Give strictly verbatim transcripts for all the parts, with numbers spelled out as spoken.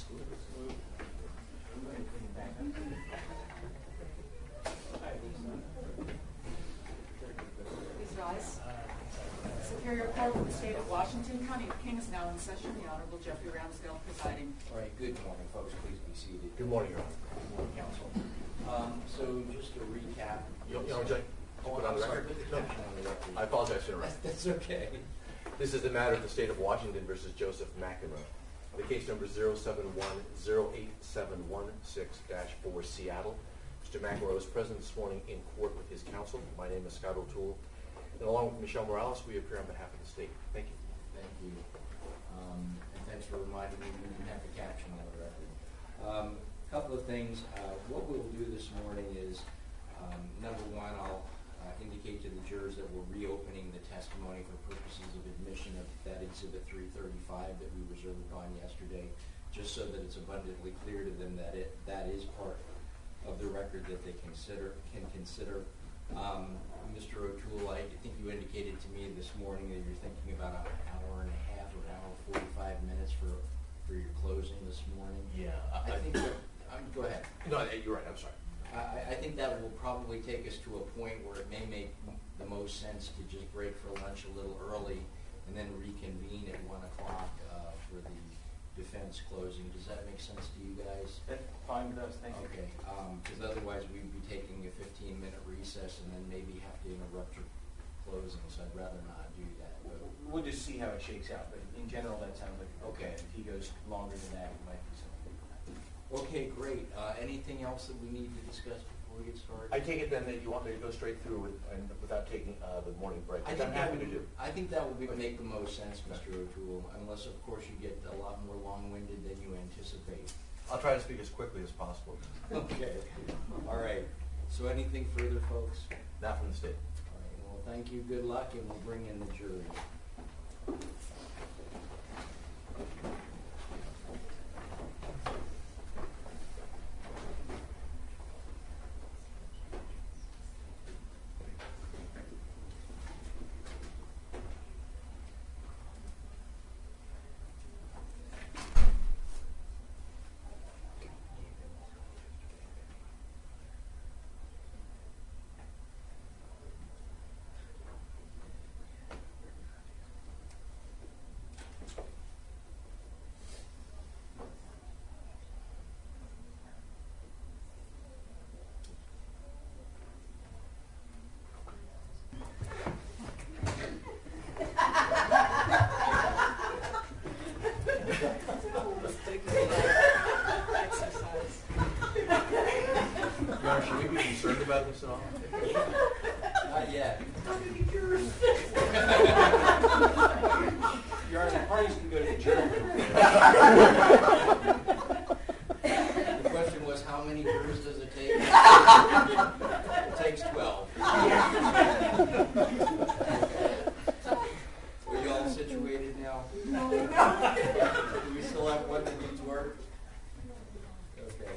Please rise. Superior Court of the State of Washington, County of King is now in session. The Honorable Jeffrey Ramsdale presiding. All right, good morning, folks. Please be seated. Good morning, Your Honor. Good morning, counsel. Um, so just to recap. You know, Judge, Oh, put on I'm the sorry, record? put the No, caption on the record. I apologize for interrupting. That's okay. This is the matter of the State of Washington versus Joseph McEnroe. The case number zero seven one zero eight seven one six dash four Seattle. Mister McEnroe is present this morning in court with his counsel. My name is Scott O'Toole. And along with Michelle Morales, we appear on behalf of the state. Thank you. Thank you. Um, and thanks for reminding me we didn't have the caption on the record. A um, couple of things. Uh, what we'll do this morning is, um, number one, I'll uh, indicate to the jurors that we're reopening the testimony for purposes of admission of that Exhibit three thirty-five that we reserved on yesterday, just so that it's abundantly clear to them that it that is part of the record that they consider can consider. Um, Mister O'Toole, I think you indicated to me this morning that you're thinking about an hour and a half or an hour forty-five minutes for for your closing this morning. Yeah. I, I think. That, um, go ahead. No, you're right. I'm sorry. I, I think that will probably take us to a point where it may make the most sense to just break for lunch a little early and then reconvene at one o'clock uh, for the defense closing. Does that make sense to you guys? That's fine with us, thank you. Okay, because um, otherwise we'd be taking a fifteen minute recess and then maybe have to interrupt your closing, so I'd rather not do that. But we'll just see how it shakes out, but in general that sounds like okay. If he goes longer than that, it might be something. Okay, great. Uh, anything else that we need to discuss before we get started? I take it then that you want me to go straight through with, and without taking uh, the morning break, I which think I'm happy would, to do. I think that would be, make the most sense, Mister O'Toole, unless, of course, you get a lot more long-winded than you anticipate. I'll try to speak as quickly as possible. Okay. All right. So anything further, folks? Not from the state. All right. Well, thank you. Good luck, and we'll bring in the jury. Should we be concerned about this at all? Not yet. Your Honor, the parties can go to the jury. The question was, how many jurors does it take? It takes twelve. Are you all situated now? No. Do we still have one that needs work? Okay.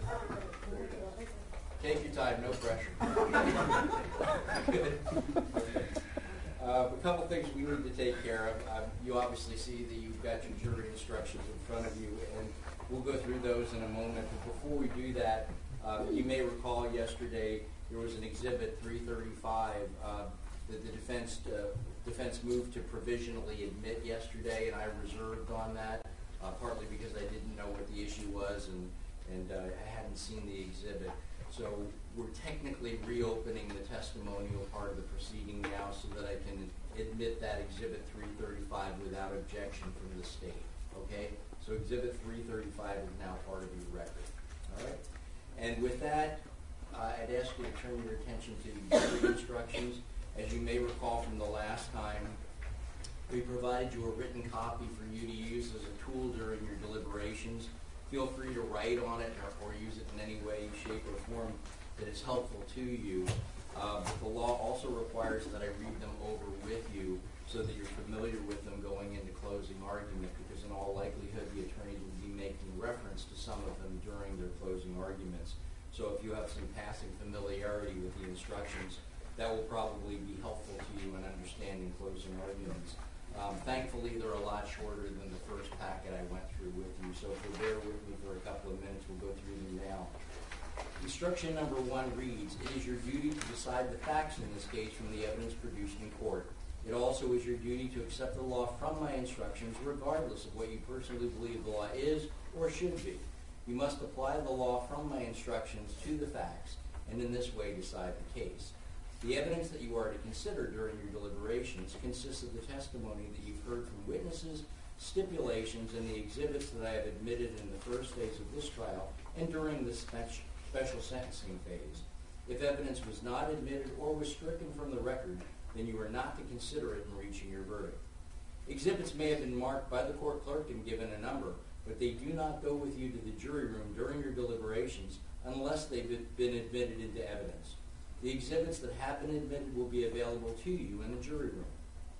Take your time, no pressure. Good. Uh, a couple things we need to take care of. Uh, you obviously see that you've got your jury instructions in front of you, and we'll go through those in a moment. But before we do that, uh, you may recall yesterday there was an Exhibit three thirty-five uh, that the defense uh, defense moved to provisionally admit yesterday, and I reserved on that, uh, partly because I didn't know what the issue was, and, and uh, I hadn't seen the exhibit. So we're technically reopening the testimonial part of the proceeding now so that I can admit that Exhibit three thirty-five without objection from the state. Okay? So Exhibit three thirty-five is now part of your record. All right? And with that, uh, I'd ask you to turn your attention to the jury instructions. As you may recall from the last time, we provided you a written copy for you to use as a tool during your deliberations. Feel free to write on it or, or use it in any way, shape, or form that is helpful to you. Uh, but the law also requires that I read them over with you so that you're familiar with them going into closing argument, because in all likelihood the attorneys will be making reference to some of them during their closing arguments. So if you have some passing familiarity with the instructions, that will probably be helpful to you in understanding closing arguments. Um, thankfully, they're a lot shorter than the first packet I went through with you, so if you'll bear with me for a couple of minutes, we'll go through them now. Instruction number one reads, it is your duty to decide the facts in this case from the evidence produced in court. It also is your duty to accept the law from my instructions regardless of what you personally believe the law is or should be. You must apply the law from my instructions to the facts and in this way decide the case. The evidence that you are to consider during your deliberations consists of the testimony that you've heard from witnesses, stipulations, and the exhibits that I have admitted in the first phase of this trial and during the spe- special sentencing phase. If evidence was not admitted or was stricken from the record, then you are not to consider it in reaching your verdict. Exhibits may have been marked by the court clerk and given a number, but they do not go with you to the jury room during your deliberations unless they've been admitted into evidence. The exhibits that have been admitted will be available to you in the jury room.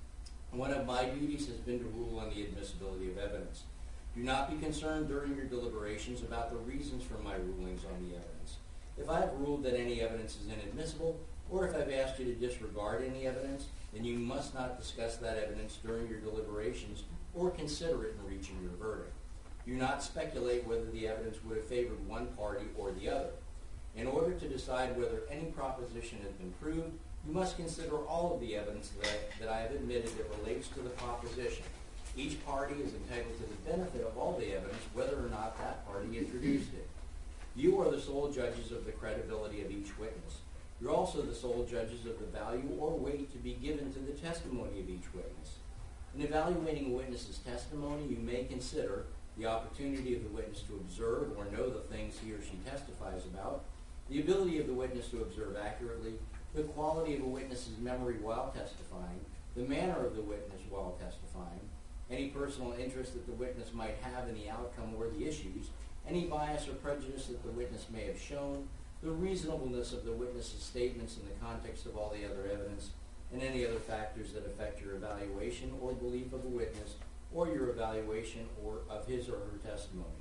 One of my duties has been to rule on the admissibility of evidence. Do not be concerned during your deliberations about the reasons for my rulings on the evidence. If I have ruled that any evidence is inadmissible, or if I've asked you to disregard any evidence, then you must not discuss that evidence during your deliberations or consider it in reaching your verdict. Do not speculate whether the evidence would have favored one party or the other. In order to decide whether any proposition has been proved, you must consider all of the evidence that I, that I have admitted that relates to the proposition. Each party is entitled to the benefit of all the evidence, whether or not that party introduced it. You are the sole judges of the credibility of each witness. You're also the sole judges of the value or weight to be given to the testimony of each witness. In evaluating a witness's testimony, you may consider the opportunity of the witness to observe or know the things he or she testifies about, the ability of the witness to observe accurately, the quality of a witness's memory while testifying, the manner of the witness while testifying, any personal interest that the witness might have in the outcome or the issues, any bias or prejudice that the witness may have shown, the reasonableness of the witness's statements in the context of all the other evidence, and any other factors that affect your evaluation or belief of a witness or your evaluation or of his or her testimony.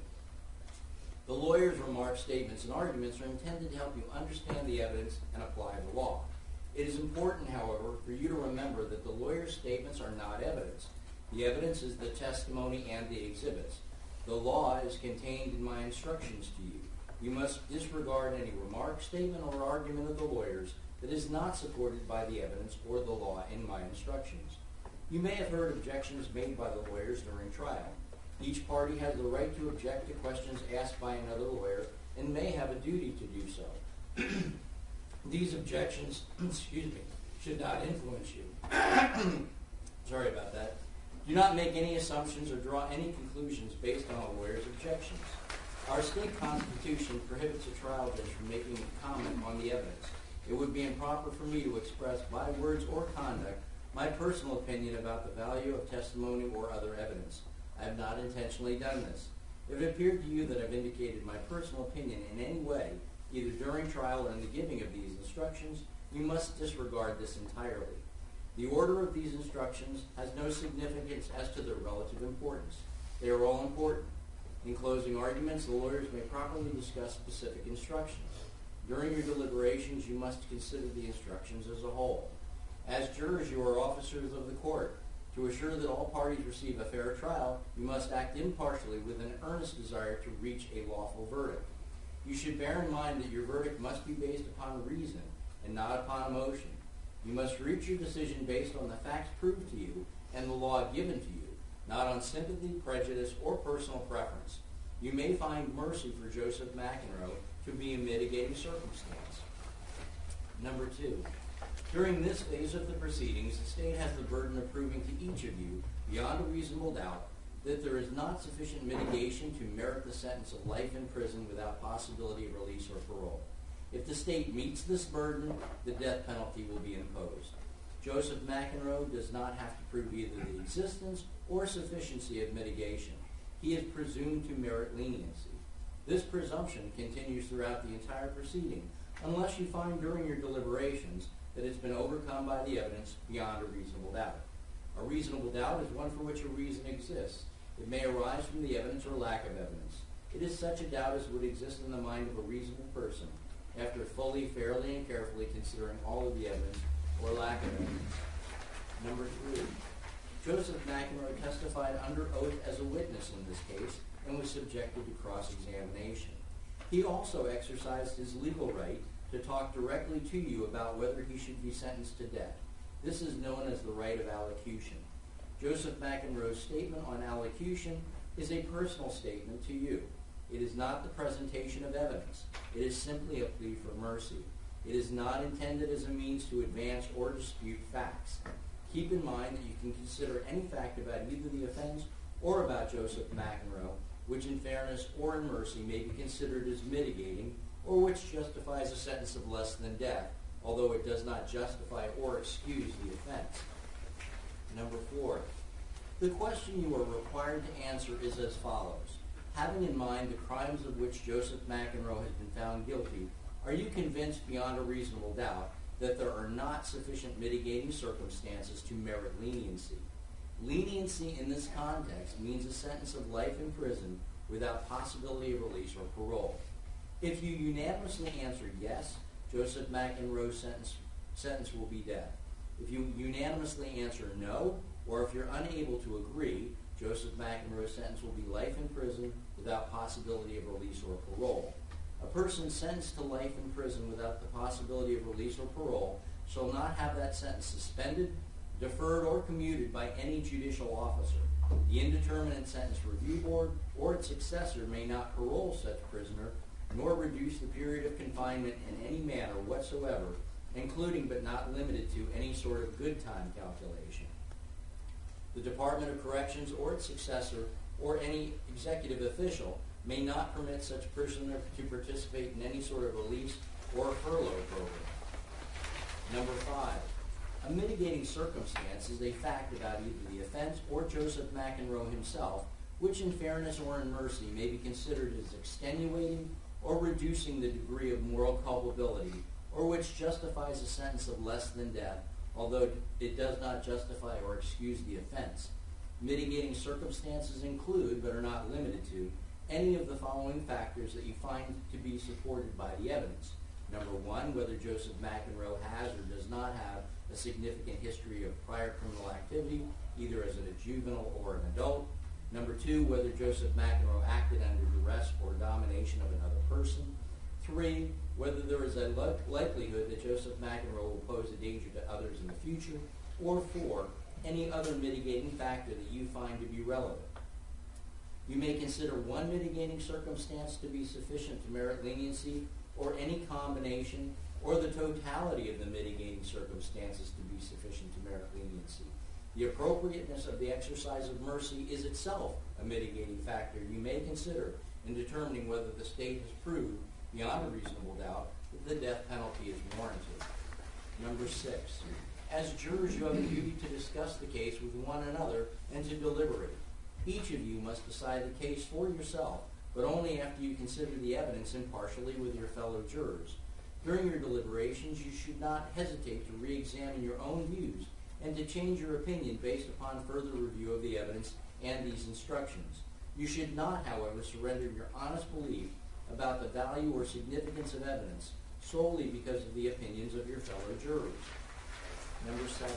The lawyer's remarks, statements, and arguments are intended to help you understand the evidence and apply the law. It is important, however, for you to remember that the lawyer's statements are not evidence. The evidence is the testimony and the exhibits. The law is contained in my instructions to you. You must disregard any remark, statement, or argument of the lawyers that is not supported by the evidence or the law in my instructions. You may have heard objections made by the lawyers during trial. Each party has the right to object to questions asked by another lawyer and may have a duty to do so. These objections, excuse me, should not influence you. Sorry about that. Do not make any assumptions or draw any conclusions based on a lawyer's objections. Our state constitution prohibits a trial judge from making a comment on the evidence. It would be improper for me to express by words or conduct my personal opinion about the value of testimony or other evidence. I have not intentionally done this. If it appeared to you that I've indicated my personal opinion in any way, either during trial or in the giving of these instructions, you must disregard this entirely. The order of these instructions has no significance as to their relative importance. They are all important. In closing arguments, the lawyers may properly discuss specific instructions. During your deliberations, you must consider the instructions as a whole. As jurors, you are officers of the court. To assure that all parties receive a fair trial, you must act impartially with an earnest desire to reach a lawful verdict. You should bear in mind that your verdict must be based upon reason and not upon emotion. You must reach your decision based on the facts proved to you and the law given to you, not on sympathy, prejudice, or personal preference. You may find mercy for Joseph McEnroe to be a mitigating circumstance. Number two, during this phase of the proceedings, the state has the burden of proving to each of you, beyond a reasonable doubt, that there is not sufficient mitigation to merit the sentence of life in prison without possibility of release or parole. If the state meets this burden, the death penalty will be imposed. Joseph McEnroe does not have to prove either the existence or sufficiency of mitigation. He is presumed to merit leniency. This presumption continues throughout the entire proceeding, unless you find during your deliberations that it's been overcome by the evidence beyond a reasonable doubt. A reasonable doubt is one for which a reason exists. It may arise from the evidence or lack of evidence. It is such a doubt as would exist in the mind of a reasonable person after fully, fairly, and carefully considering all of the evidence or lack of evidence. Number three, Joseph McEnroe testified under oath as a witness in this case and was subjected to cross-examination. He also exercised his legal right to talk directly to you about whether he should be sentenced to death. This is known as the right of allocution. Joseph McEnroe's statement on allocution is a personal statement to you. It is not the presentation of evidence. It is simply a plea for mercy. It is not intended as a means to advance or dispute facts. Keep in mind that you can consider any fact about either the offense or about Joseph McEnroe, which in fairness or in mercy may be considered as mitigating, or which justifies a sentence of less than death, although it does not justify or excuse the offense. Number four, the question you are required to answer is as follows. Having in mind the crimes of which Joseph McEnroe has been found guilty, are you convinced beyond a reasonable doubt that there are not sufficient mitigating circumstances to merit leniency? Leniency in this context means a sentence of life in prison without possibility of release or parole. If you unanimously answer yes, Joseph McEnroe's sentence, sentence will be death. If you unanimously answer no, or if you're unable to agree, Joseph McEnroe's sentence will be life in prison without possibility of release or parole. A person sentenced to life in prison without the possibility of release or parole shall not have that sentence suspended, deferred, or commuted by any judicial officer. The Indeterminate Sentence Review Board or its successor may not parole such prisoner, nor reduce the period of confinement in any manner whatsoever, including but not limited to any sort of good time calculation. The Department of Corrections or its successor or any executive official may not permit such prisoner to participate in any sort of release or furlough program. Number five, a mitigating circumstance is a fact about either the offense or Joseph McEnroe himself, which in fairness or in mercy may be considered as extenuating or reducing the degree of moral culpability, or which justifies a sentence of less than death, although it does not justify or excuse the offense. Mitigating circumstances include, but are not limited to, any of the following factors that you find to be supported by the evidence. Number one, whether Joseph McEnroe has or does not have a significant history of prior criminal activity, either as a juvenile or an adult. Number two, whether Joseph McEnroe acted under duress or domination of another person. Three, whether there is a li- likelihood that Joseph McEnroe will pose a danger to others in the future. Or four, any other mitigating factor that you find to be relevant. You may consider one mitigating circumstance to be sufficient to merit leniency, or any combination or the totality of the mitigating circumstances to be sufficient to merit leniency. The appropriateness of the exercise of mercy is itself a mitigating factor you may consider in determining whether the state has proved, beyond a reasonable doubt, that the death penalty is warranted. Number six, as jurors you have a duty to discuss the case with one another and to deliberate. Each of you must decide the case for yourself, but only after you consider the evidence impartially with your fellow jurors. During your deliberations, you should not hesitate to re-examine your own views and to change your opinion based upon further review of the evidence and these instructions. You should not, however, surrender your honest belief about the value or significance of evidence solely because of the opinions of your fellow jurors. Number seven.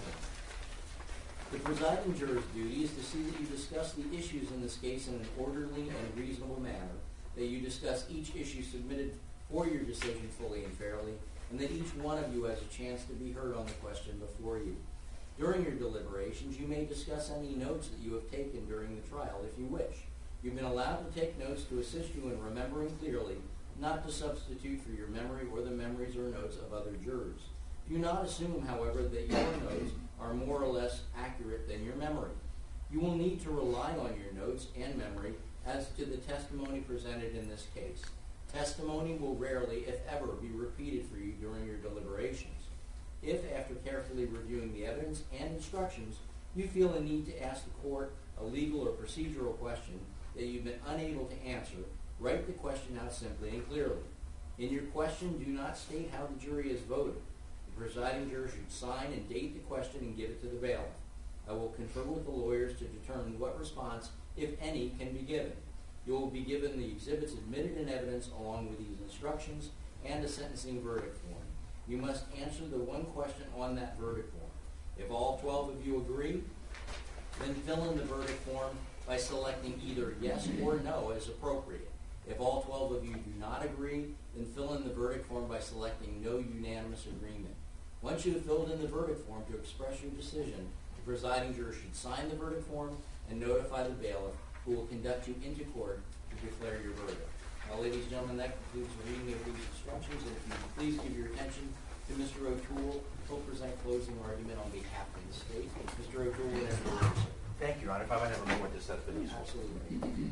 The presiding juror's duty is to see that you discuss the issues in this case in an orderly and reasonable manner, that you discuss each issue submitted for your decision fully and fairly, and that each one of you has a chance to be heard on the question before you. During your deliberations, you may discuss any notes that you have taken during the trial if you wish. You've been allowed to take notes to assist you in remembering clearly, not to substitute for your memory or the memories or notes of other jurors. Do not assume, however, that your notes are more or less accurate than your memory. You will need to rely on your notes and memory as to the testimony presented in this case. Testimony will rarely, if ever, be repeated for you during your deliberations. If, after carefully reviewing the evidence and instructions, you feel a need to ask the court a legal or procedural question that you've been unable to answer, write the question out simply and clearly. In your question, do not state how the jury has voted. The presiding juror should sign and date the question and give it to the bailiff. I will confer with the lawyers to determine what response, if any, can be given. You will be given the exhibits admitted in evidence along with these instructions and a sentencing verdict form. You must answer the one question on that verdict form. If all twelve of you agree, Then fill in the verdict form by selecting either yes or no as appropriate. If all twelve of you do not agree, then fill in the verdict form by selecting no unanimous agreement. Once you have filled in the verdict form to express your decision, the presiding juror should sign the verdict form and notify the bailiff, who will conduct you into court to declare your verdict. Now, ladies and gentlemen, that concludes the reading of these instructions, and if you would please give your attention to Mister O'Toole, who will present closing argument on behalf of the state. Mister O'Toole, whenever you're ready, sir. Thank you, Your Honor. If I might have a moment to set up the news. Absolutely.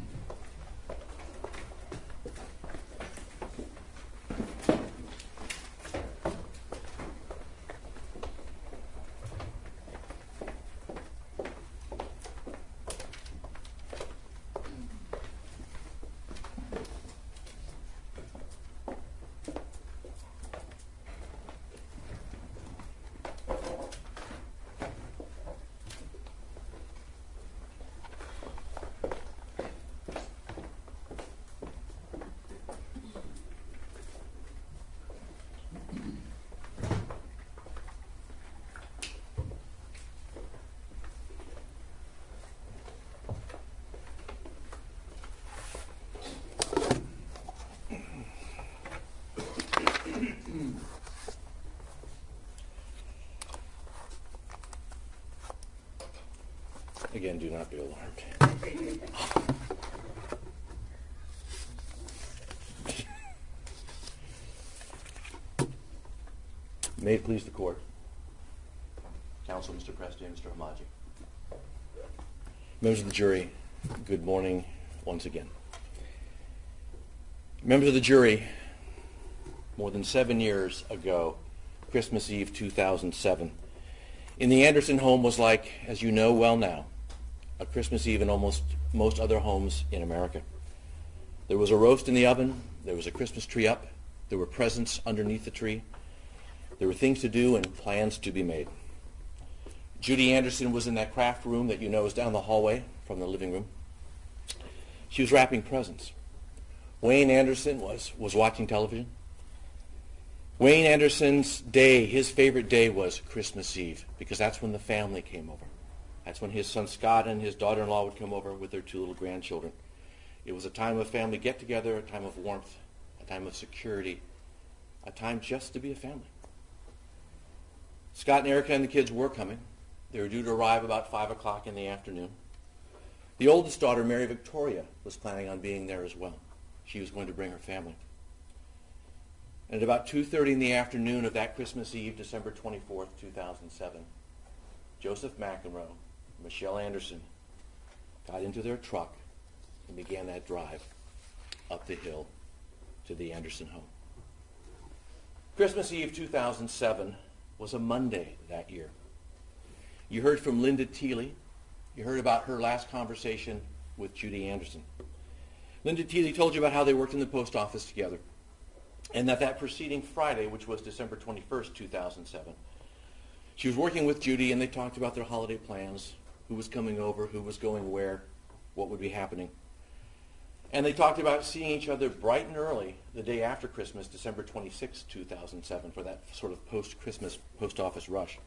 Again, do not be alarmed. May it please the court. Counsel, Mister Presti and Mister Hamaji. Members of the jury, good morning once again. Members of the jury, more than seven years ago, Christmas Eve two thousand seven, in the Anderson home was like, as you know well now, a Christmas Eve in almost most other homes in America. There was a roast in the oven, there was a Christmas tree up, there were presents underneath the tree, there were things to do and plans to be made. Judy Anderson was in that craft room that you know is down the hallway from the living room. She was wrapping presents. Wayne Anderson was, was watching television. Wayne Anderson's day, his favorite day, was Christmas Eve, because that's when the family came over. That's when his son Scott and his daughter-in-law would come over with their two little grandchildren. It was a time of family get-together, a time of warmth, a time of security, a time just to be a family. Scott and Erica and the kids were coming. They were due to arrive about five o'clock in the afternoon. The oldest daughter, Mary Victoria, was planning on being there as well. She was going to bring her family. And at about two thirty in the afternoon of that Christmas Eve, December twenty-fourth, two thousand seven, Joseph McEnroe, Michelle Anderson got into their truck and began that drive up the hill to the Anderson home. Christmas Eve two thousand seven was a Monday that year. You heard from Linda Teeley. You heard about her last conversation with Judy Anderson. Linda Teeley told you about how they worked in the post office together, and that that preceding Friday, which was December twenty-first, two thousand seven, she was working with Judy, and they talked about their holiday plans, who was coming over, who was going where, what would be happening. And they talked about seeing each other bright and early the day after Christmas, December twenty-sixth, two thousand seven, for that sort of post-Christmas post office rush.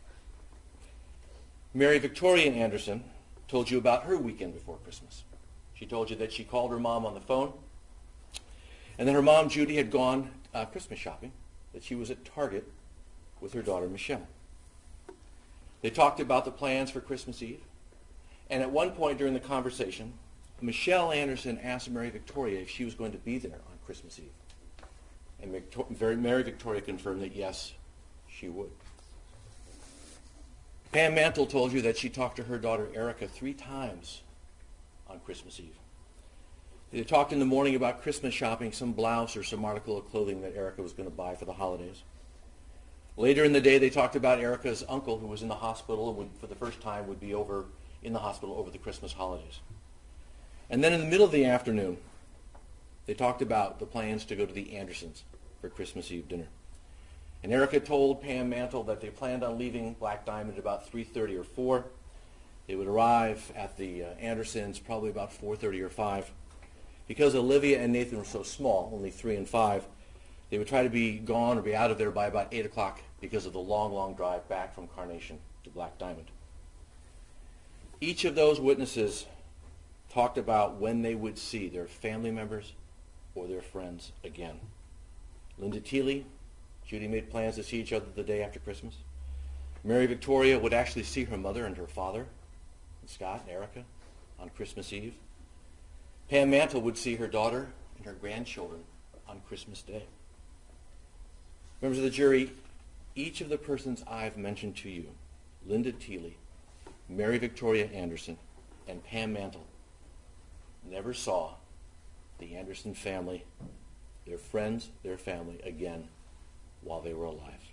Mary Victoria Anderson told you about her weekend before Christmas. She told you that she called her mom on the phone, and then her mom, Judy, had gone uh, Christmas shopping, that she was at Target with her daughter, Michelle. They talked about the plans for Christmas Eve, and at one point during the conversation, Michelle Anderson asked Mary Victoria if she was going to be there on Christmas Eve. And Victor- Mary Victoria confirmed that yes, she would. Pam Mantle told you that she talked to her daughter Erica three times on Christmas Eve. They talked in the morning about Christmas shopping, some blouse or some article of clothing that Erica was going to buy for the holidays. Later in the day, they talked about Erica's uncle, who was in the hospital and would, for the first time would be over in the hospital over the Christmas holidays. And then in the middle of the afternoon, they talked about the plans to go to the Andersons for Christmas Eve dinner. And Erica told Pam Mantle that they planned on leaving Black Diamond at about three thirty or four. They would arrive at the uh, Andersons probably about four thirty or five. Because Olivia and Nathan were so small, only three and five, they would try to be gone or be out of there by about eight o'clock because of the long, long drive back from Carnation to Black Diamond. Each of those witnesses talked about when they would see their family members or their friends again. Linda Teeley, Judy made plans to see each other the day after Christmas. Mary Victoria would actually see her mother and her father, and Scott and Erica, on Christmas Eve. Pam Mantle would see her daughter and her grandchildren on Christmas Day. Members of the jury, each of the persons I've mentioned to you, Linda Teeley, Mary Victoria Anderson, and Pam Mantle, never saw the Anderson family, their friends, their family, again while they were alive.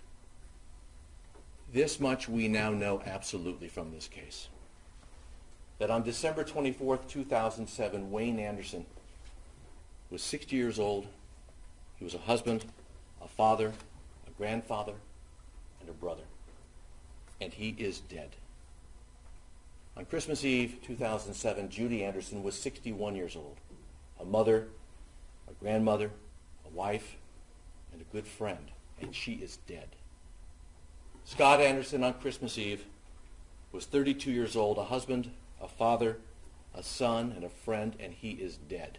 This much we now know absolutely from this case. That on December twenty-fourth, two thousand seven, Wayne Anderson was sixty years old. He was a husband, a father, a grandfather, and a brother. And he is dead. On Christmas Eve, two thousand seven, Judy Anderson was sixty-one years old, a mother, a grandmother, a wife, and a good friend, and she is dead. Scott Anderson on Christmas Eve was thirty-two years old, a husband, a father, a son, and a friend, and he is dead.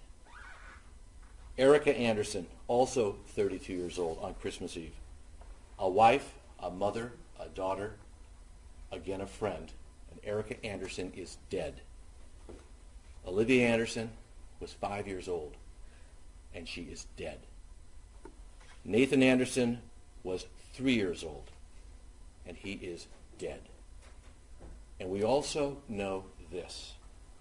Erica Anderson, also thirty-two years old on Christmas Eve, a wife, a mother, a daughter, again a friend, and Erica Anderson is dead. Olivia Anderson was five years old, and she is dead. Nathan Anderson was three years old, and he is dead. And we also know this.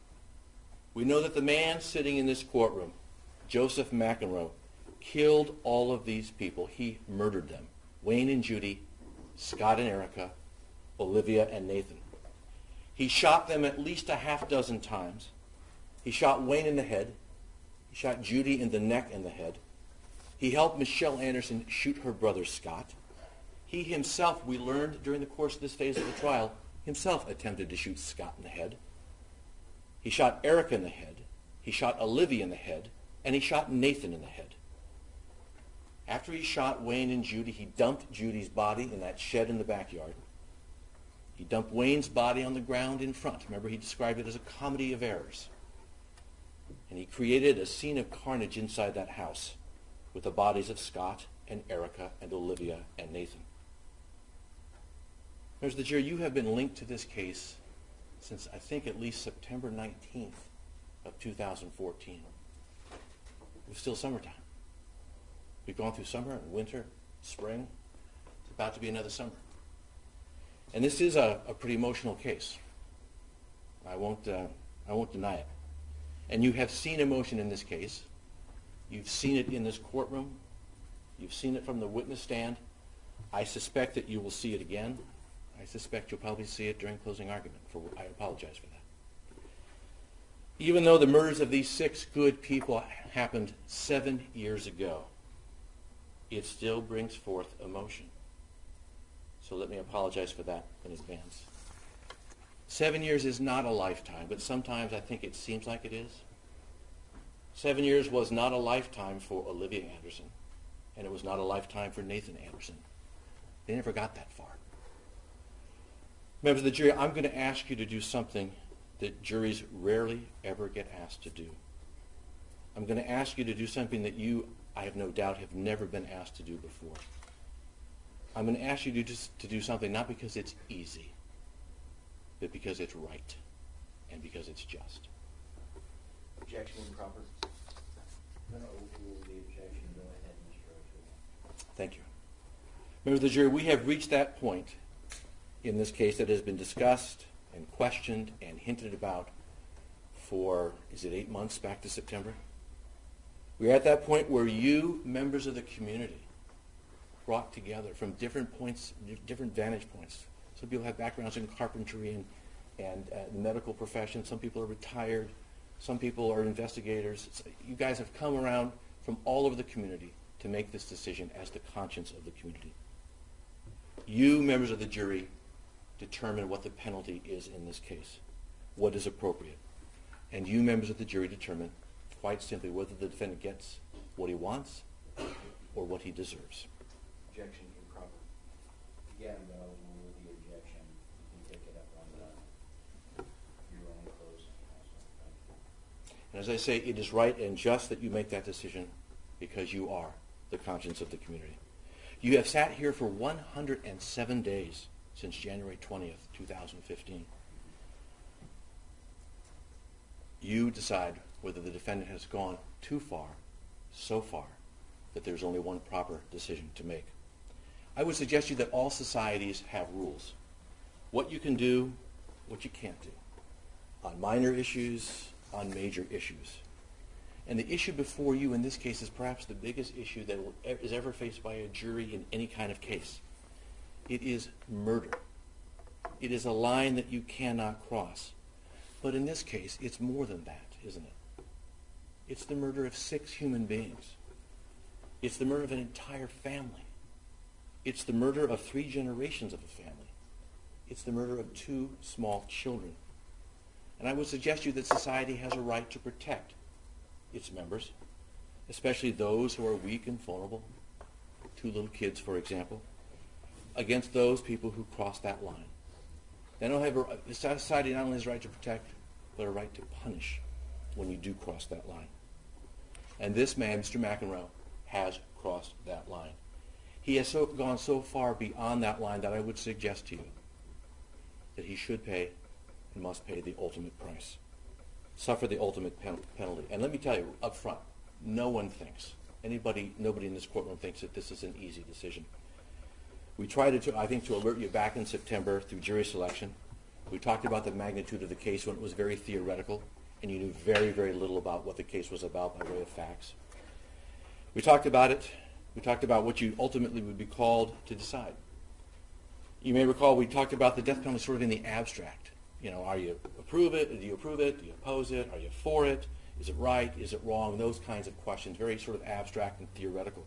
We know that the man sitting in this courtroom, Joseph McEnroe, killed all of these people. He murdered them. Wayne and Judy, Scott and Erica, Olivia and Nathan. He shot them at least a half dozen times. He shot Wayne in the head. He shot Judy in the neck and the head. He helped Michelle Anderson shoot her brother Scott. He himself, we learned during the course of this phase of the trial, himself attempted to shoot Scott in the head. He shot Erica in the head. He shot Olivia in the head. And he shot Nathan in the head. After he shot Wayne and Judy, he dumped Judy's body in that shed in the backyard. He dumped Wayne's body on the ground in front. Remember, he described it as a comedy of errors. And he created a scene of carnage inside that house with the bodies of Scott and Erica and Olivia and Nathan. Members of the jury, you have been linked to this case since I think at least September nineteenth of two thousand fourteen. It was still summertime. We've gone through summer and winter, spring. It's about to be another summer. And this is a, a pretty emotional case. I won't, uh, I won't deny it. And you have seen emotion in this case. You've seen it in this courtroom. You've seen it from the witness stand. I suspect that you will see it again. I suspect you'll probably see it during closing argument. For I apologize for that. Even though the murders of these six good people happened seven years ago, it still brings forth emotion. So let me apologize for that in advance. Seven years is not a lifetime, but sometimes I think it seems like it is. Seven years was not a lifetime for Olivia Anderson, and it was not a lifetime for Nathan Anderson. They never got that far. Members of the jury, I'm going to ask you to do something that juries rarely ever get asked to do. I'm going to ask you to do something that you, I have no doubt, have never been asked to do before. I'm going to ask you to, just, to do something not because it's easy, but because it's right and because it's just. Objection improper. I'm going to overrule the objection. Go ahead, Mister O'Toole. Thank you. Members of the jury, we have reached that point in this case that has been discussed and questioned and hinted about for, is it eight months back to September? We're at that point where you, members of the community, brought together from different points, different vantage points. Some people have backgrounds in carpentry and, and uh, the medical profession. Some people are retired. Some people are investigators. So you guys have come around from all over the community to make this decision as the conscience of the community. You, members of the jury, determine what the penalty is in this case, what is appropriate. And you, members of the jury, determine, quite simply, whether the defendant gets what he wants or what he deserves. Objection improper. Again, I'm going to overrule the objection. You can take it up on the, your And as I say, it is right and just that you make that decision because you are the conscience of the community. You have sat here for one hundred seven days since January twentieth, two thousand fifteen. You decide whether the defendant has gone too far, so far, that there's only one proper decision to make. I would suggest to you that all societies have rules. What you can do, what you can't do. On minor issues, on major issues. And the issue before you in this case is perhaps the biggest issue that will, is ever faced by a jury in any kind of case. It is murder. It is a line that you cannot cross. But in this case, it's more than that, isn't it? It's the murder of six human beings. It's the murder of an entire family. It's the murder of three generations of a family. It's the murder of two small children. And I would suggest to you that society has a right to protect its members, especially those who are weak and vulnerable, two little kids, for example, against those people who cross that line. They don't have a, society not only has a right to protect, but a right to punish when you do cross that line. And this man, Mister McEnroe, has crossed that line. He has so, gone so far beyond that line that I would suggest to you that he should pay and must pay the ultimate price. Suffer the ultimate pen- penalty. And let me tell you up front, no one thinks, anybody, nobody in this courtroom thinks that this is an easy decision. We tried to, I think, to alert you back in September through jury selection. We talked about the magnitude of the case when it was very theoretical, and you knew very, very little about what the case was about by way of facts. We talked about it. We talked about what you ultimately would be called to decide. You may recall we talked about the death penalty sort of in the abstract. You know, are you approve it? Do you approve it? Do you oppose it? Are you for it? Is it right? Is it wrong? Those kinds of questions, very sort of abstract and theoretical.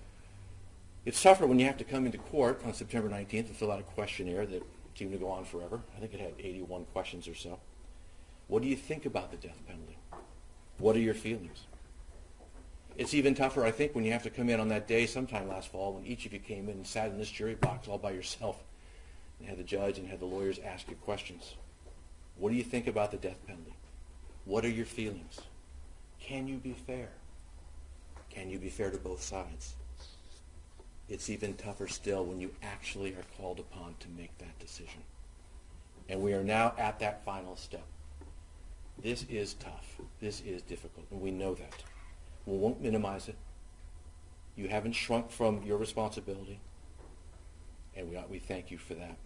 It's tougher when you have to come into court on September nineteenth and fill out a questionnaire that seemed to go on forever. I think it had eighty-one questions or so. What do you think about the death penalty? What are your feelings? It's even tougher, I think, when you have to come in on that day sometime last fall when each of you came in and sat in this jury box all by yourself and had the judge and had the lawyers ask you questions. What do you think about the death penalty? What are your feelings? Can you be fair? Can you be fair to both sides? It's even tougher still when you actually are called upon to make that decision. And we are now at that final step. This is tough. This is difficult, and we know that. We won't minimize it. You haven't shrunk from your responsibility, and we, we thank you for that.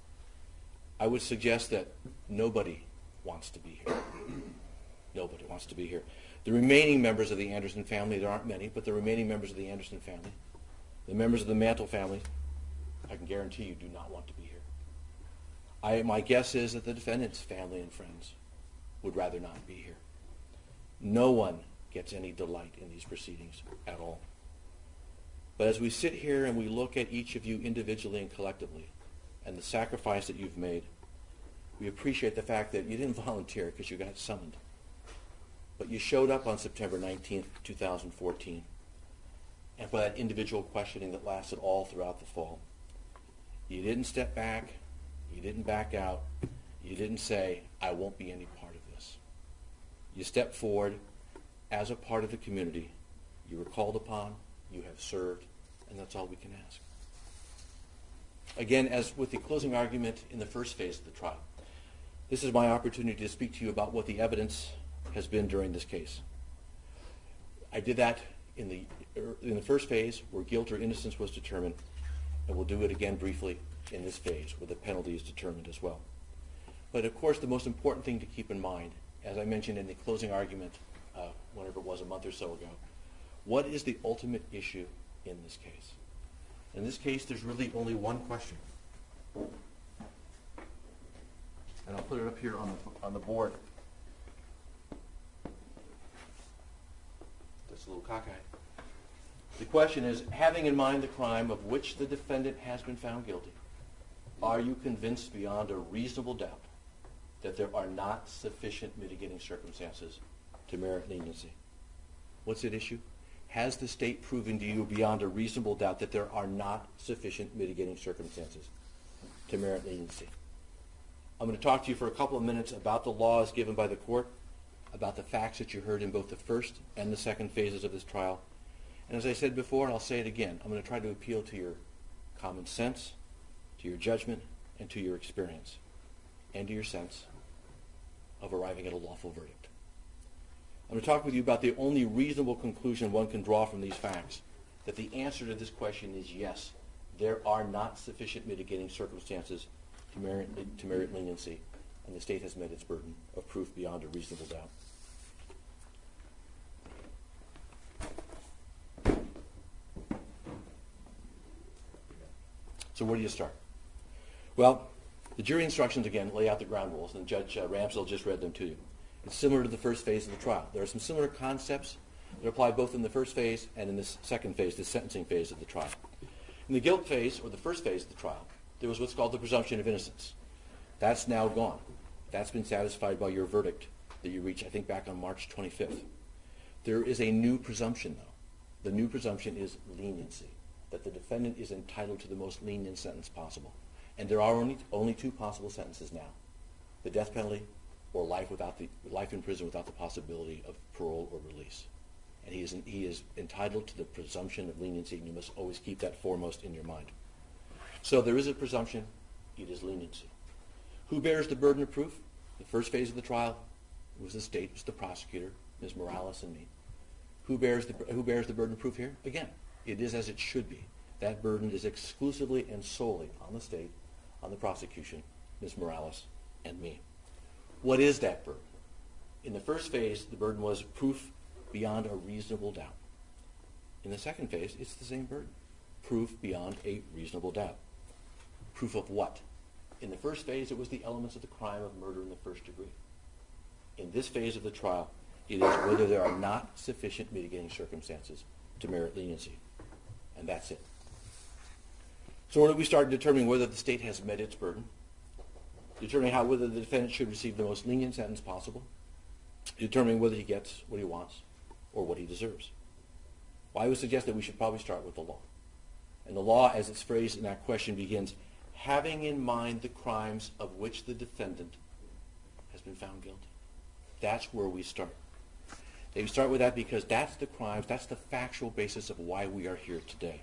I would suggest that nobody wants to be here. Nobody wants to be here. The remaining members of the Anderson family, there aren't many, but the remaining members of the Anderson family, the members of the Mantle family, I can guarantee you do not want to be here. I, my guess is that the defendant's family and friends would rather not be here. No one gets any delight in these proceedings at all. But as we sit here and we look at each of you individually and collectively and the sacrifice that you've made, we appreciate the fact that you didn't volunteer because you got summoned. But you showed up on September nineteenth, two thousand fourteen, and for that individual questioning that lasted all throughout the fall. You didn't step back. You didn't back out. You didn't say, I won't be any part of this. You stepped forward as a part of the community. You were called upon. You have served, and that's all we can ask. Again, as with the closing argument in the first phase of the trial, this is my opportunity to speak to you about what the evidence has been during this case. I did that in the in the first phase where guilt or innocence was determined, and we'll do it again briefly in this phase where the penalty is determined as well. But of course, the most important thing to keep in mind, as I mentioned in the closing argument, uh, whenever it was a month or so ago, what is the ultimate issue in this case? In this case, there's really only one question. And I'll put it up here on the, on the board. That's a little cockeyed. The question is, having in mind the crime of which the defendant has been found guilty, are you convinced beyond a reasonable doubt that there are not sufficient mitigating circumstances to merit leniency? What's at issue? Has the state proven to you beyond a reasonable doubt that there are not sufficient mitigating circumstances to merit leniency? I'm going to talk to you for a couple of minutes about the laws given by the court about the facts that you heard in both the first and the second phases of this trial. And as I said before, and I'll say it again, I'm going to try to appeal to your common sense, to your judgment, and to your experience, and to your sense of arriving at a lawful verdict. I'm going to talk with you about the only reasonable conclusion one can draw from these facts, that the answer to this question is yes, there are not sufficient mitigating circumstances to merit, to merit leniency, and the state has met its burden of proof beyond a reasonable doubt. So where do you start? Well, the jury instructions, again, lay out the ground rules, and Judge uh, Ramsdell just read them to you. It's similar to the first phase of the trial. There are some similar concepts that apply both in the first phase and in this second phase, the sentencing phase of the trial. In the guilt phase, or the first phase of the trial, there was what's called the presumption of innocence. That's now gone. That's been satisfied by your verdict that you reached, I think, back on March twenty-fifth. There is a new presumption, though. The new presumption is leniency, that the defendant is entitled to the most lenient sentence possible. And there are only, only two possible sentences now, the death penalty or life, without the, life in prison without the possibility of parole or release. And he is, he is entitled to the presumption of leniency, and you must always keep that foremost in your mind. So there is a presumption, it is leniency. Who bears the burden of proof? The first phase of the trial was the state, it was the prosecutor, Miz Morales and me. Who bears, the, who bears the burden of proof here? Again, it is as it should be. That burden is exclusively and solely on the state, on the prosecution, Miz Morales, and me. What is that burden? In the first phase, the burden was proof beyond a reasonable doubt. In the second phase, it's the same burden. Proof beyond a reasonable doubt. Proof of what? In the first phase, it was the elements of the crime of murder in the first degree. In this phase of the trial, it is whether there are not sufficient mitigating circumstances to merit leniency. And that's it. So where do we start determining whether the state has met its burden? Determining how whether the defendant should receive the most lenient sentence possible. Determining whether he gets what he wants or what he deserves. Well, I would suggest that we should probably start with the law. And the law, as it's phrased in that question, begins, having in mind the crimes of which the defendant has been found guilty. That's where we start. They start with that because that's the crimes, that's the factual basis of why we are here today.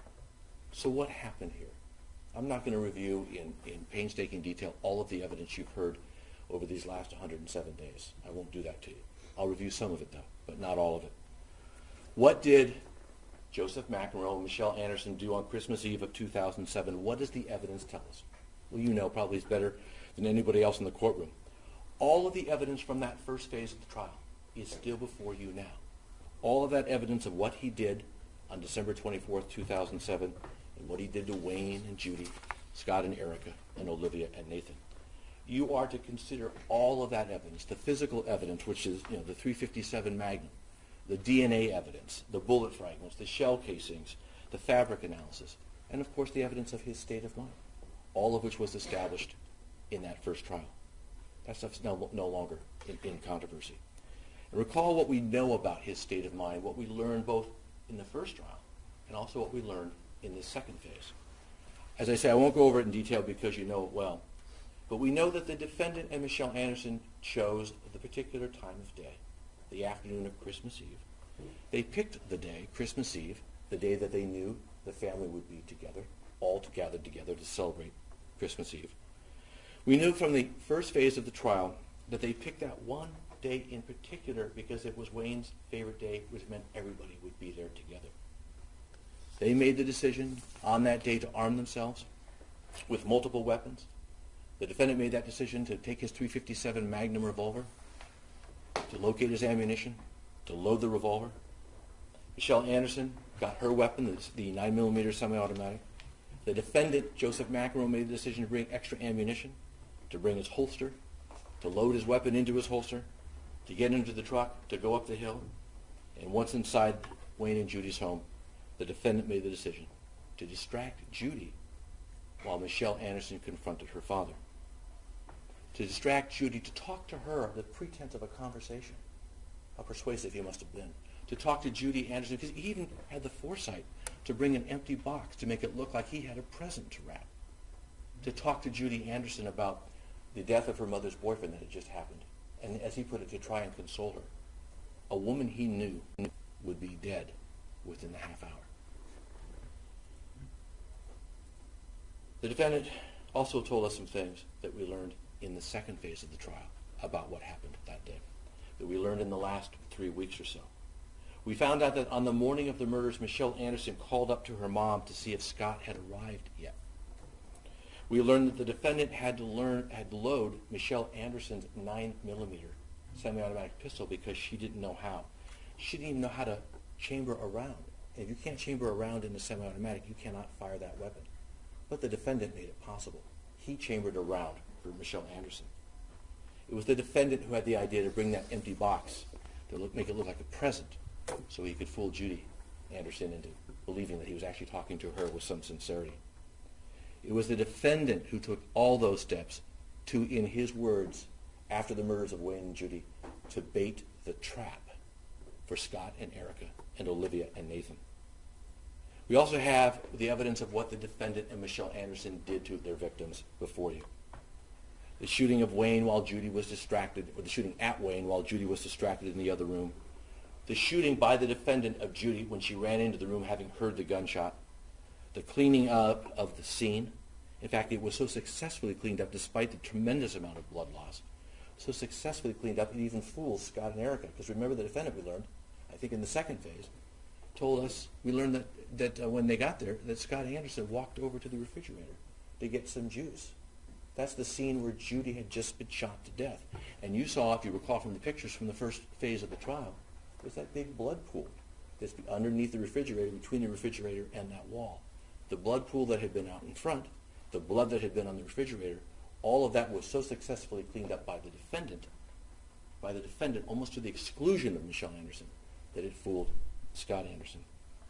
So what happened here? I'm not going to review in, in painstaking detail all of the evidence you've heard over these last one hundred seven days. I won't do that to you. I'll review some of it, though, but not all of it. What did Joseph McEnroe and Michelle Anderson do on Christmas Eve of two thousand seven? What does the evidence tell us? Well, you know probably it's better than anybody else in the courtroom. All of the evidence from that first phase of the trial is still before you now. All of that evidence of what he did on December twenty-fourth, two thousand seven, and what he did to Wayne and Judy, Scott and Erica, and Olivia and Nathan. You are to consider all of that evidence, the physical evidence, which is, you know, the three fifty-seven Magnum, the D N A evidence, the bullet fragments, the shell casings, the fabric analysis, and of course the evidence of his state of mind, all of which was established in that first trial. That stuff's no, no longer in, in controversy. And recall what we know about his state of mind, what we learned both in the first trial and also what we learned in the second phase. As I say, I won't go over it in detail because you know it well, but we know that the defendant and Michelle Anderson chose the particular time of day, the afternoon of Christmas Eve. They picked the day, Christmas Eve, the day that they knew the family would be together, all gathered together to celebrate Christmas Eve. We knew from the first phase of the trial that they picked that one day in particular because it was Wayne's favorite day, which meant everybody would be there together. They made the decision on that day to arm themselves with multiple weapons. The defendant made that decision to take his three fifty-seven Magnum revolver, to locate his ammunition, to load the revolver. Michelle Anderson got her weapon, the nine millimeter semi-automatic. The defendant, Joseph McEnroe, made the decision to bring extra ammunition, to bring his holster, to load his weapon into his holster, to get into the truck, to go up the hill. And once inside Wayne and Judy's home, the defendant made the decision to distract Judy while Michelle Anderson confronted her father. To distract Judy, to talk to her of the pretense of a conversation. How persuasive he must have been. To talk to Judy Anderson, because he even had the foresight to bring an empty box to make it look like he had a present to wrap. To talk to Judy Anderson about the death of her mother's boyfriend that had just happened and as he put it, to try and console her. A woman he knew would be dead within the half hour. The defendant also told us some things that we learned in the second phase of the trial about what happened that day, that we learned in the last three weeks or so. We found out that on the morning of the murders, Michelle Anderson called up to her mom to see if Scott had arrived yet. We learned that the defendant had to learn had to load Michelle Anderson's nine millimeter semi-automatic pistol because she didn't know how. She didn't even know how to chamber a round. And if you can't chamber a round in a semi-automatic, you cannot fire that weapon. But the defendant made it possible. He chambered a round for Michelle Anderson. It was the defendant who had the idea to bring that empty box to look, make it look like a present so he could fool Judy Anderson into believing that he was actually talking to her with some sincerity. It was the defendant who took all those steps to, in his words, after the murders of Wayne and Judy, to bait the trap for Scott and Erica and Olivia and Nathan. We also have the evidence of what the defendant and Michelle Anderson did to their victims before you. The shooting of Wayne while Judy was distracted, or the shooting at Wayne while Judy was distracted in the other room. The shooting by the defendant of Judy when she ran into the room having heard the gunshot. The cleaning up of the scene. In fact, it was so successfully cleaned up despite the tremendous amount of blood loss. So successfully cleaned up, it even fools Scott and Erica. Because remember the defendant we learned, I think in the second phase, told us, we learned that, that uh, when they got there, that Scott Anderson walked over to the refrigerator to get some juice. That's the scene where Judy had just been shot to death. And you saw, if you recall from the pictures from the first phase of the trial, there's that big blood pool that's underneath the refrigerator, between the refrigerator and that wall. The blood pool that had been out in front, the blood that had been on the refrigerator, all of that was so successfully cleaned up by the defendant, by the defendant almost to the exclusion of Michelle Anderson, that it fooled Scott Anderson.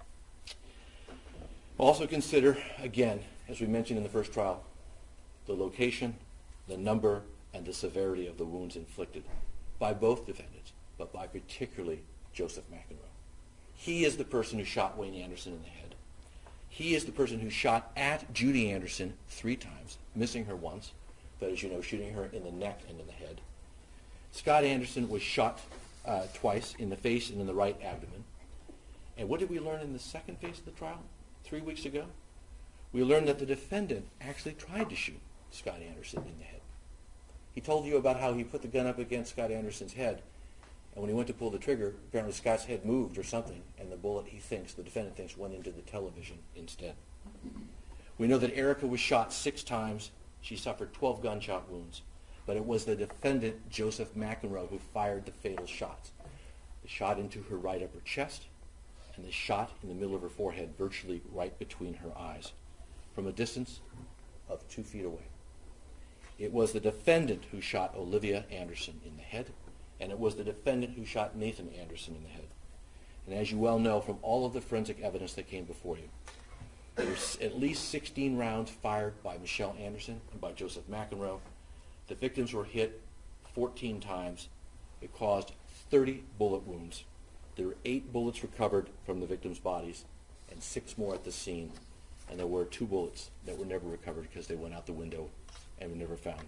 Also consider, again, as we mentioned in the first trial, the location, the number, and the severity of the wounds inflicted by both defendants, but by particularly Joseph McEnroe. He is the person who shot Wayne Anderson in the head. He is the person who shot at Judy Anderson three times, missing her once, but as you know, shooting her in the neck and in the head. Scott Anderson was shot uh, twice, in the face and in the right abdomen. And what did we learn in the second phase of the trial, three weeks ago? We learned that the defendant actually tried to shoot Scott Anderson in the head. He told you about how he put the gun up against Scott Anderson's head, and when he went to pull the trigger, apparently Scott's head moved or something, and the bullet, he thinks, the defendant thinks, went into the television instead. We know that Erica was shot six times. She suffered twelve gunshot wounds, but it was the defendant, Joseph McEnroe, who fired the fatal shots. The shot into her right upper chest, and the shot in the middle of her forehead, virtually right between her eyes, from a distance of two feet away. It was the defendant who shot Olivia Anderson in the head, and it was the defendant who shot Nathan Anderson in the head. And as you well know from all of the forensic evidence that came before you, there were at least sixteen rounds fired by Michelle Anderson and by Joseph McEnroe. The victims were hit fourteen times. It caused thirty bullet wounds. There were eight bullets recovered from the victims' bodies and six more at the scene. And there were two bullets that were never recovered because they went out the window and were never found.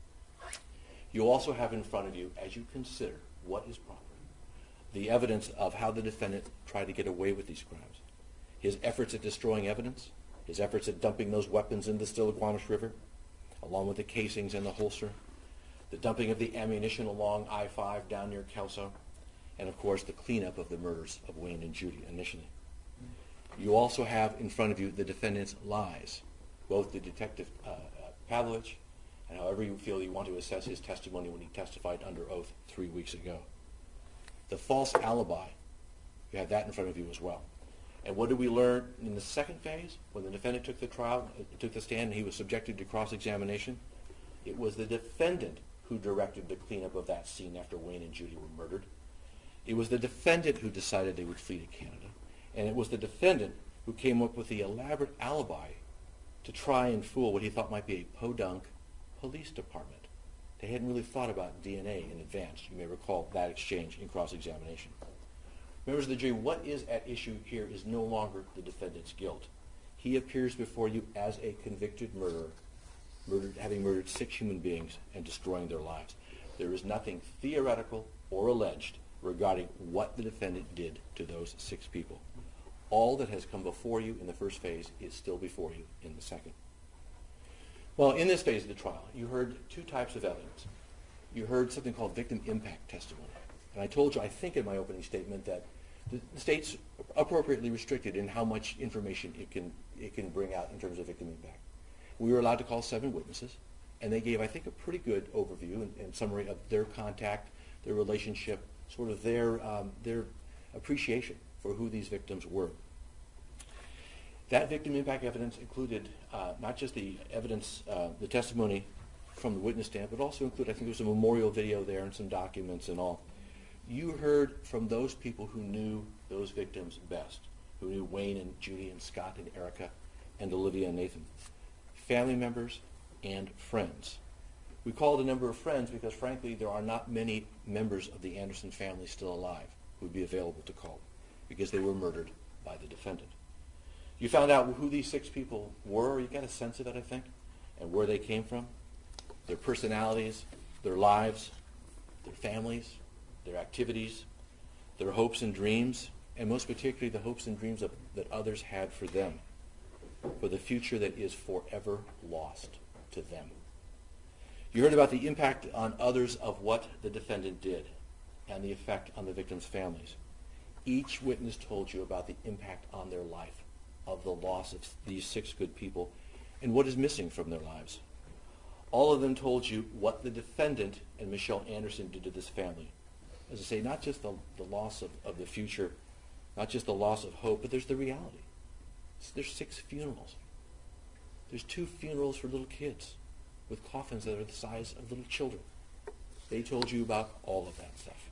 You also have in front of you, as you consider what is proper, the evidence of how the defendant tried to get away with these crimes. His efforts at destroying evidence, his efforts at dumping those weapons in the Stillaguamish River, along with the casings and the holster, the dumping of the ammunition along I five down near Kelso, and of course the cleanup of the murders of Wayne and Judy initially. You also have in front of you the defendant's lies, both the detective uh, uh, Pavlovich, and however you feel you want to assess his testimony when he testified under oath three weeks ago. The false alibi, you have that in front of you as well. And what did we learn in the second phase, when the defendant took the trial, uh, took the stand, and he was subjected to cross-examination? It was the defendant who directed the cleanup of that scene after Wayne and Judy were murdered. It was the defendant who decided they would flee to Canada. And it was the defendant who came up with the elaborate alibi to try and fool what he thought might be a podunk police department. They hadn't really thought about D N A in advance. You may recall that exchange in cross-examination. Members of the jury, what is at issue here is no longer the defendant's guilt. He appears before you as a convicted murderer, murdered, having murdered six human beings and destroying their lives. There is nothing theoretical or alleged regarding what the defendant did to those six people. All that has come before you in the first phase is still before you in the second. Well, in this phase of the trial, you heard two types of evidence. You heard something called victim impact testimony. And I told you, I think in my opening statement, that the state's appropriately restricted in how much information it can, it can bring out in terms of victim impact. We were allowed to call seven witnesses, and they gave, I think, a pretty good overview and, and summary of their contact, their relationship, sort of their, um, their appreciation for who these victims were. That victim impact evidence included uh, not just the evidence, uh, the testimony from the witness stand, but also included, I think there was a memorial video there and some documents and all. You heard from those people who knew those victims best, who knew Wayne and Judy and Scott and Erica and Olivia and Nathan, family members and friends. We call it a number of friends because, frankly, there are not many members of the Anderson family still alive who would be available to call because they were murdered by the defendant. You found out who these six people were. You got a sense of it, I think, and where they came from, their personalities, their lives, their families, their activities, their hopes and dreams, and most particularly the hopes and dreams of, that others had for them, for the future that is forever lost to them. You heard about the impact on others of what the defendant did and the effect on the victims' families. Each witness told you about the impact on their life of the loss of these six good people and what is missing from their lives. All of them told you what the defendant and Michelle Anderson did to this family. As I say, not just the, the loss of, of the future, not just the loss of hope, but there's the reality. There's six funerals. There's two funerals for little kids with coffins that are the size of little children. They told you about all of that stuff.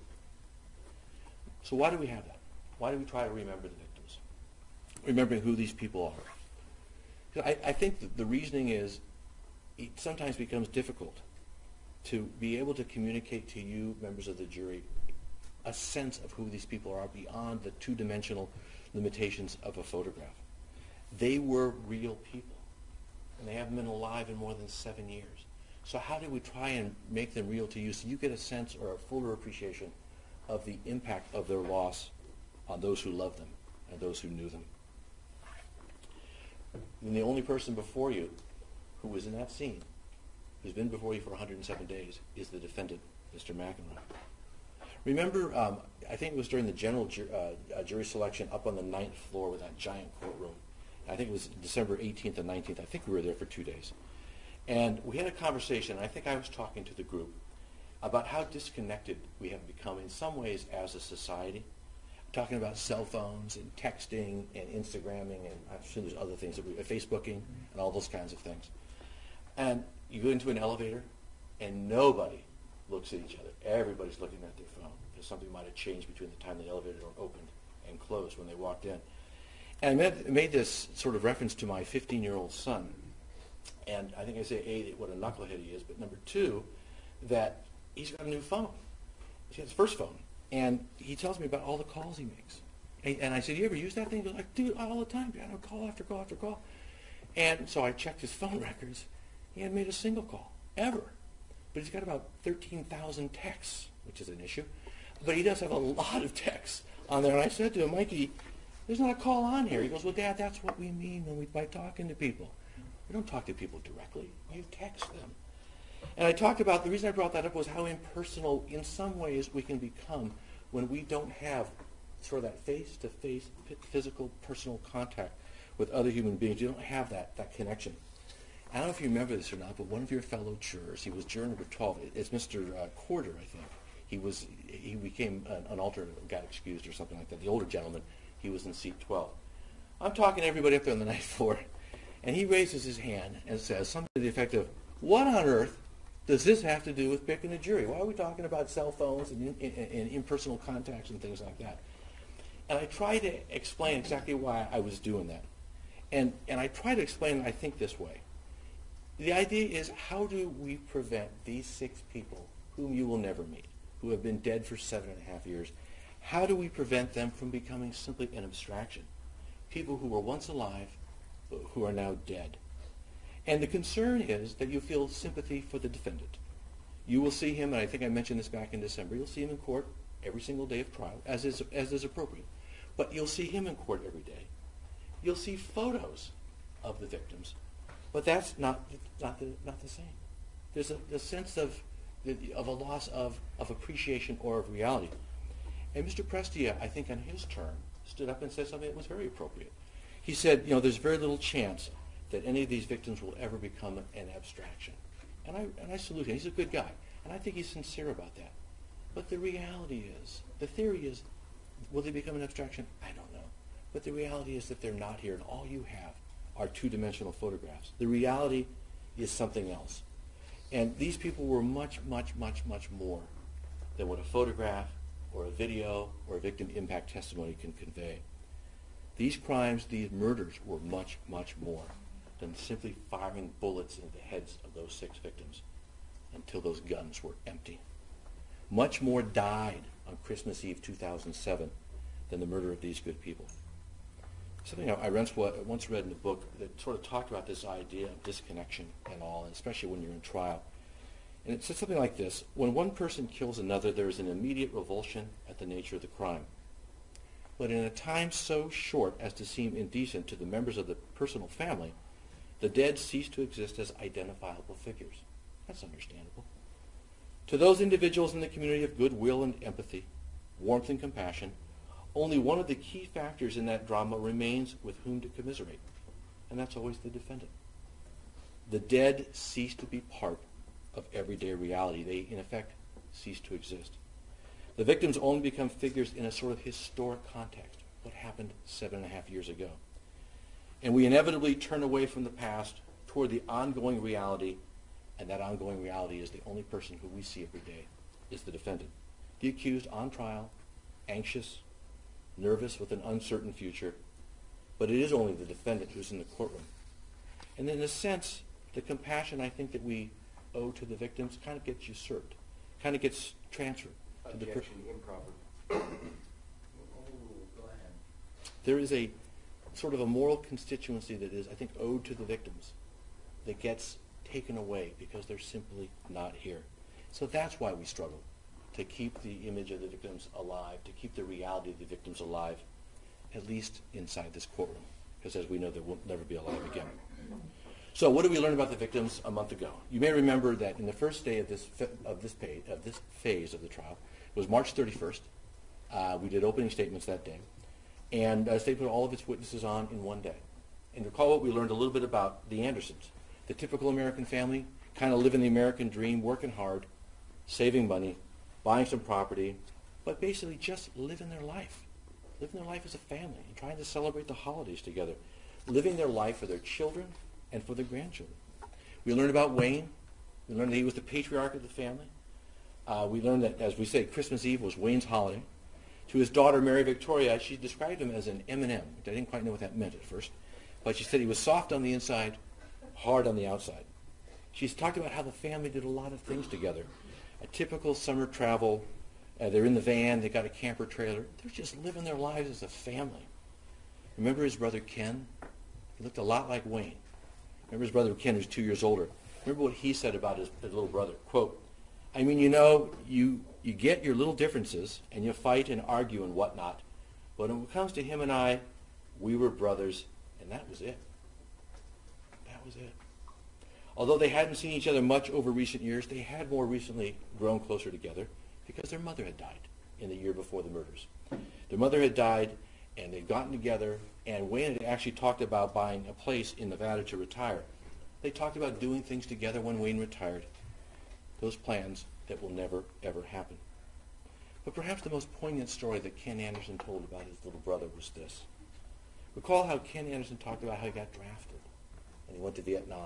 So why do we have that? Why do we try to remember the victims? Remembering who these people are. I, I think that the reasoning is it sometimes becomes difficult to be able to communicate to you, members of the jury, a sense of who these people are beyond the two-dimensional limitations of a photograph. They were real people, and they haven't been alive in more than seven years. So how do we try and make them real to you so you get a sense or a fuller appreciation of the impact of their loss on those who loved them and those who knew them? And the only person before you who was in that scene, who's been before you for one hundred seven days, is the defendant, Mister McEnroe. Remember, um, I think it was during the general ju- uh, jury selection up on the ninth floor with that giant courtroom. I think it was December eighteenth and nineteenth. I think we were there for two days. And we had a conversation. I think I was talking to the group about how disconnected we have become in some ways as a society. Talking about cell phones and texting and Instagramming and I'm sure there's other things, that we, uh, Facebooking and all those kinds of things. And you go into an elevator and nobody looks at each other. Everybody's looking at their phone because something might have changed between the time the elevator door opened and closed when they walked in. And I made, made this sort of reference to my fifteen-year-old son. And I think I say, A, what a knucklehead he is, but number two, that he's got a new phone. He's got his first phone. And he tells me about all the calls he makes. And, and I said, you ever use that thing? He goes like, dude, all the time, Dad, call after call after call. And so I checked his phone records. He hadn't made a single call, ever. But he's got about thirteen thousand texts, which is an issue. But he does have a lot of texts on there. And I said to him, Mikey, there's not a call on here. He goes, well, Dad, that's what we mean when we by talking to people. We don't talk to people directly. You text them. And I talked about, the reason I brought that up was how impersonal in some ways we can become when we don't have sort of that face-to-face, physical, personal contact with other human beings. You don't have that, that connection. I don't know if you remember this or not, but one of your fellow jurors, he was juror number twelve, it's Mister Uh, Corder, I think. He was, he became an, an alternate, got excused or something like that. The older gentleman, he was in seat twelve. I'm talking to everybody up there on the ninth floor, and he raises his hand and says something to the effect of, what on earth does this have to do with picking a jury? Why are we talking about cell phones and, and, and impersonal contacts and things like that? And I try to explain exactly why I was doing that. And, and I try to explain it, I think, this way. The idea is, how do we prevent these six people, whom you will never meet, who have been dead for seven and a half years, how do we prevent them from becoming simply an abstraction? People who were once alive, who are now dead. And the concern is that you feel sympathy for the defendant. You will see him, and I think I mentioned this back in December, you'll see him in court every single day of trial, as is, as is appropriate. But you'll see him in court every day. You'll see photos of the victims, but that's not not the, not the same. There's a, a sense of of a loss of, of appreciation or of reality. And Mister Prestia, I think on his turn, stood up and said something that was very appropriate. He said, you know, there's very little chance that any of these victims will ever become an abstraction. And I, and I salute him. He's a good guy. And I think he's sincere about that. But the reality is, the theory is, will they become an abstraction? I don't know. But the reality is that they're not here, and all you have are two-dimensional photographs. The reality is something else. And these people were much, much, much, much more than what a photograph or a video or a victim impact testimony can convey. These crimes, these murders, were much, much more than simply firing bullets into the heads of those six victims until those guns were empty. Much more died on Christmas Eve two thousand seven than the murder of these good people. Something I once read in a book that sort of talked about this idea of disconnection and all, and especially when you're in trial. And it said something like this: when one person kills another, there is an immediate revulsion at the nature of the crime. But in a time so short as to seem indecent to the members of the personal family, the dead cease to exist as identifiable figures. That's understandable. To those individuals in the community of goodwill and empathy, warmth and compassion, only one of the key factors in that drama remains with whom to commiserate, and that's always the defendant. The dead cease to be part of everyday reality. They, in effect, cease to exist. The victims only become figures in a sort of historic context, what happened seven and a half years ago. And we inevitably turn away from the past toward the ongoing reality, and that ongoing reality is the only person who we see every day, is the defendant. The accused on trial, anxious, nervous with an uncertain future, but it is only the defendant who's in the courtroom. And in a sense, the compassion I think that we owe to the victims kind of gets usurped, kind of gets transferred to the person. Objection improper. Oh, go ahead. There is a sort of a moral constituency that is, I think, owed to the victims that gets taken away because they're simply not here. So that's why we struggle to keep the image of the victims alive, to keep the reality of the victims alive, at least inside this courtroom, because as we know, they will never be alive again. So what did we learn about the victims a month ago? You may remember that in the first day of this of this, pay, of this phase of the trial, it was March thirty-first. Uh, we did opening statements that day, and uh, they put all of its witnesses on in one day. And recall what we learned a little bit about the Andersons, the typical American family, kind of living the American dream, working hard, saving money, buying some property, but basically just living their life, living their life as a family, and trying to celebrate the holidays together, living their life for their children and for their grandchildren. We learned about Wayne. We learned that he was the patriarch of the family. Uh, we learned that, as we say, Christmas Eve was Wayne's holiday. To his daughter, Mary Victoria, she described him as an M and M. I didn't quite know what that meant at first, but she said he was soft on the inside, hard on the outside. She's talked about how the family did a lot of things together. A typical summer travel. Uh, they're in the van. They got a camper trailer. They're just living their lives as a family. Remember his brother Ken? He looked a lot like Wayne. Remember his brother Ken, who's two years older. Remember what he said about his, his little brother. Quote, I mean, you know, you, you get your little differences, and you fight and argue and whatnot, but when it comes to him and I, we were brothers, and that was it. That was it. Although they hadn't seen each other much over recent years, they had more recently grown closer together because their mother had died in the year before the murders. Their mother had died, and they'd gotten together, and Wayne had actually talked about buying a place in Nevada to retire. They talked about doing things together when Wayne retired. Those plans that will never, ever happen. But perhaps the most poignant story that Ken Anderson told about his little brother was this. Recall how Ken Anderson talked about how he got drafted, and he went to Vietnam.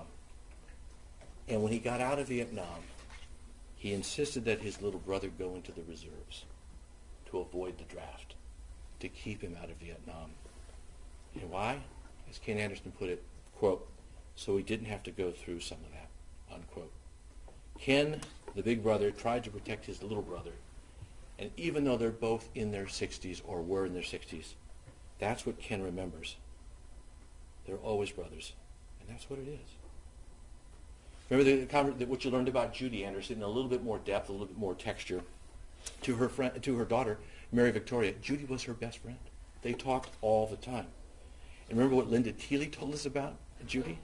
And when he got out of Vietnam, he insisted that his little brother go into the reserves to avoid the draft, to keep him out of Vietnam. And why? As Ken Anderson put it, quote, so he didn't have to go through some of that, unquote. Ken, the big brother, tried to protect his little brother. And even though they're both in their sixties or were in their sixties, that's what Ken remembers. They're always brothers. And that's what it is. Remember the, conver- the, what you learned about Judy Anderson in a little bit more depth, a little bit more texture. To her friend, to her daughter, Mary Victoria, Judy was her best friend. They talked all the time. And remember what Linda Teeley told us about Judy?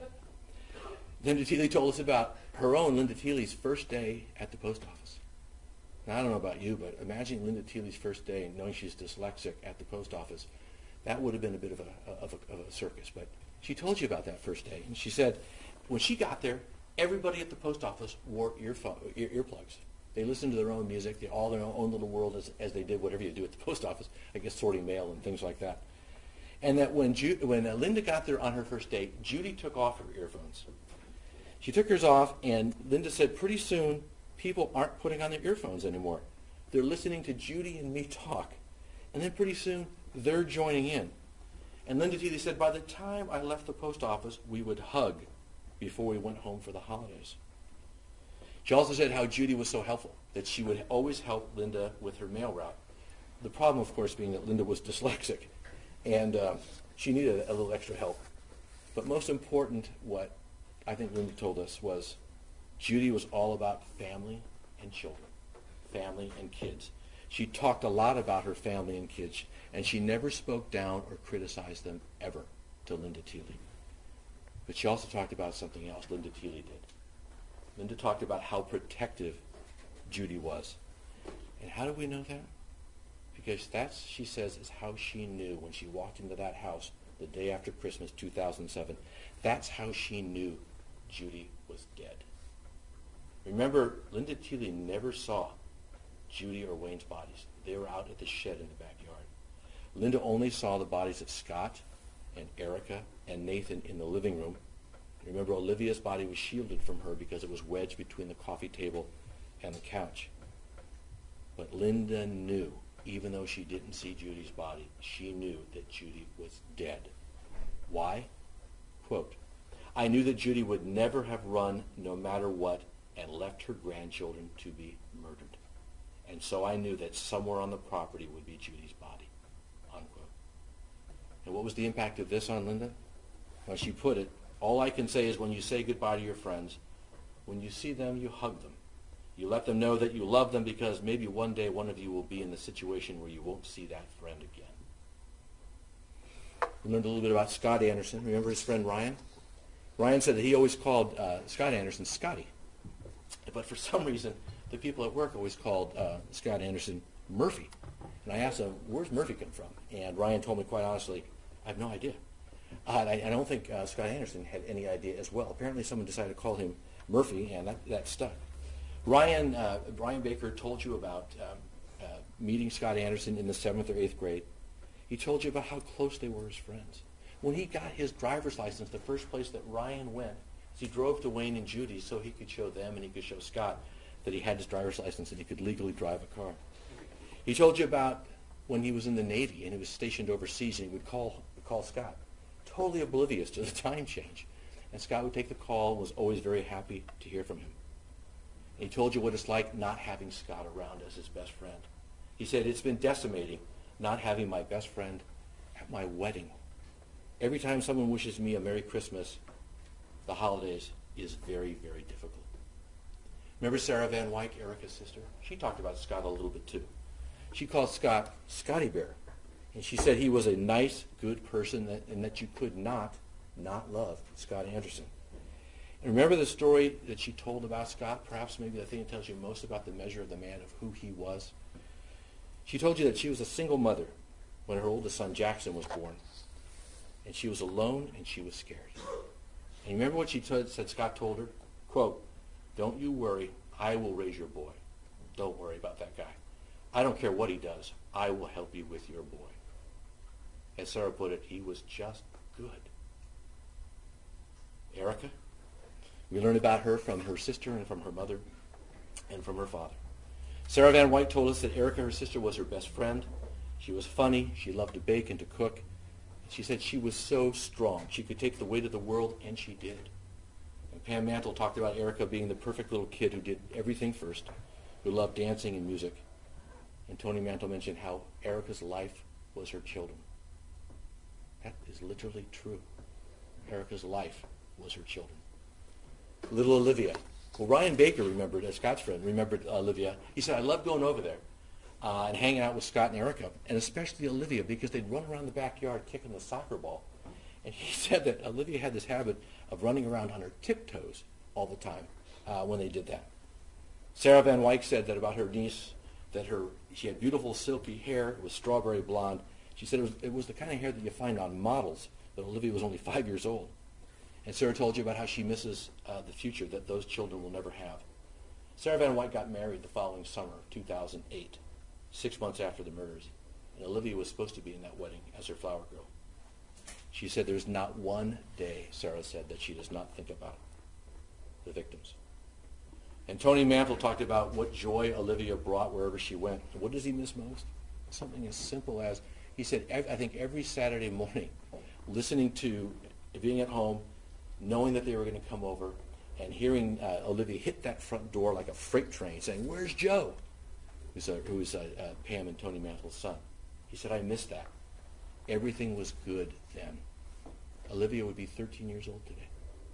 Linda Teeley told us about her own, Linda Teeley's first day at the post office. Now, I don't know about you, but imagine Linda Teeley's first day knowing she's dyslexic at the post office. That would have been a bit of a, of a, of a circus. But she told you about that first day. And she said when she got there, everybody at the post office wore earphone, ear, earplugs. They listened to their own music, they all their own little world as, as they did whatever you do at the post office, I guess sorting mail and things like that. And that when, Ju- when uh, Linda got there on her first day, Judy took off her earphones. She took hers off, and Linda said pretty soon people aren't putting on their earphones anymore. They're listening to Judy and me talk. And then pretty soon they're joining in. And Linda Teeley said by the time I left the post office, we would hug before we went home for the holidays. She also said how Judy was so helpful, that she would always help Linda with her mail route. The problem, of course, being that Linda was dyslexic, and uh, she needed a little extra help. But most important, what I think Linda told us was Judy was all about family and children, family and kids. She talked a lot about her family and kids, and she never spoke down or criticized them ever to Linda Teeley. But she also talked about something else Linda Teeley did. Linda talked about how protective Judy was. And how do we know that? Because that's, she says, is how she knew when she walked into that house the day after Christmas two thousand seven. That's how she knew Judy was dead. Remember, Linda Teeley never saw Judy or Wayne's bodies. They were out at the shed in the backyard. Linda only saw the bodies of Scott and Erica and Nathan in the living room. Remember, Olivia's body was shielded from her because it was wedged between the coffee table and the couch. But Linda knew, even though she didn't see Judy's body, she knew that Judy was dead. Why? Quote, I knew that Judy would never have run no matter what and left her grandchildren to be murdered. And so I knew that somewhere on the property would be Judy's body. Unquote. And what was the impact of this on Linda? Well, she put it, all I can say is when you say goodbye to your friends, when you see them, you hug them. You let them know that you love them because maybe one day one of you will be in the situation where you won't see that friend again. We learned a little bit about Scott Anderson. Remember his friend Ryan? Ryan said that he always called uh, Scott Anderson Scotty. But for some reason, the people at work always called uh, Scott Anderson Murphy. And I asked him, where's Murphy come from? And Ryan told me quite honestly, I have no idea. Uh, and I, I don't think uh, Scott Anderson had any idea as well. Apparently someone decided to call him Murphy, and that, that stuck. Ryan, uh, Brian Baker told you about um, uh, meeting Scott Anderson in the seventh or eighth grade. He told you about how close they were as friends. When he got his driver's license, the first place that Ryan went is he drove to Wayne and Judy so he could show them and he could show Scott that he had his driver's license and he could legally drive a car. He told you about when he was in the Navy and he was stationed overseas and he would call, would call Scott, totally oblivious to the time change. And Scott would take the call and was always very happy to hear from him. And he told you what it's like not having Scott around as his best friend. He said, it's been decimating not having my best friend at my wedding. Every time someone wishes me a Merry Christmas, the holidays is very, very difficult. Remember Sarah Van Wyck, Erica's sister? She talked about Scott a little bit too. She called Scott Scotty Bear. And she said he was a nice, good person that, and that you could not, not love Scott Anderson. And remember the story that she told about Scott? Perhaps maybe the thing that tells you most about the measure of the man of who he was. She told you that she was a single mother when her oldest son Jackson was born. And she was alone and she was scared. And you remember what she t- said Scott told her? Quote, don't you worry, I will raise your boy. Don't worry about that guy. I don't care what he does. I will help you with your boy. As Sarah put it, he was just good. Erica? We learned about her from her sister and from her mother and from her father. Sarah Van Wyck told us that Erica, her sister, was her best friend. She was funny. She loved to bake and to cook. She said she was so strong. She could take the weight of the world, and she did. And Pam Mantle talked about Erica being the perfect little kid who did everything first, who loved dancing and music. And Tony Mantle mentioned how Erica's life was her children. That is literally true. Erica's life was her children. little Olivia. Well, Ryan Baker remembered, uh, Scott's friend, remembered Olivia. He said, I loved going over there uh, and hanging out with Scott and Erica, and especially Olivia, because they'd run around the backyard kicking the soccer ball. And he said that Olivia had this habit of running around on her tiptoes all the time uh, when they did that. Sarah Van Wyck said that about her niece, that her she had beautiful silky hair. It was strawberry blonde. She said it was, it was the kind of hair that you find on models, but Olivia was only five years old. And Sarah told you about how she misses uh, the future that those children will never have. Sarah Van Wyck got married the following summer, two thousand eight, six months after the murders. And Olivia was supposed to be in that wedding as her flower girl. She said there's not one day, Sarah said, that she does not think about the victims. And Tony Mantle talked about what joy Olivia brought wherever she went. And what does he miss most? Something as simple as, he said, I think every Saturday morning, listening to, being at home, knowing that they were going to come over, and hearing uh, Olivia hit that front door like a freight train, saying, "Where's Joe?" Who's, uh, who was uh, uh, Pam and Tony Mantle's son. He said, I missed that. Everything was good then. Olivia would be thirteen years old today.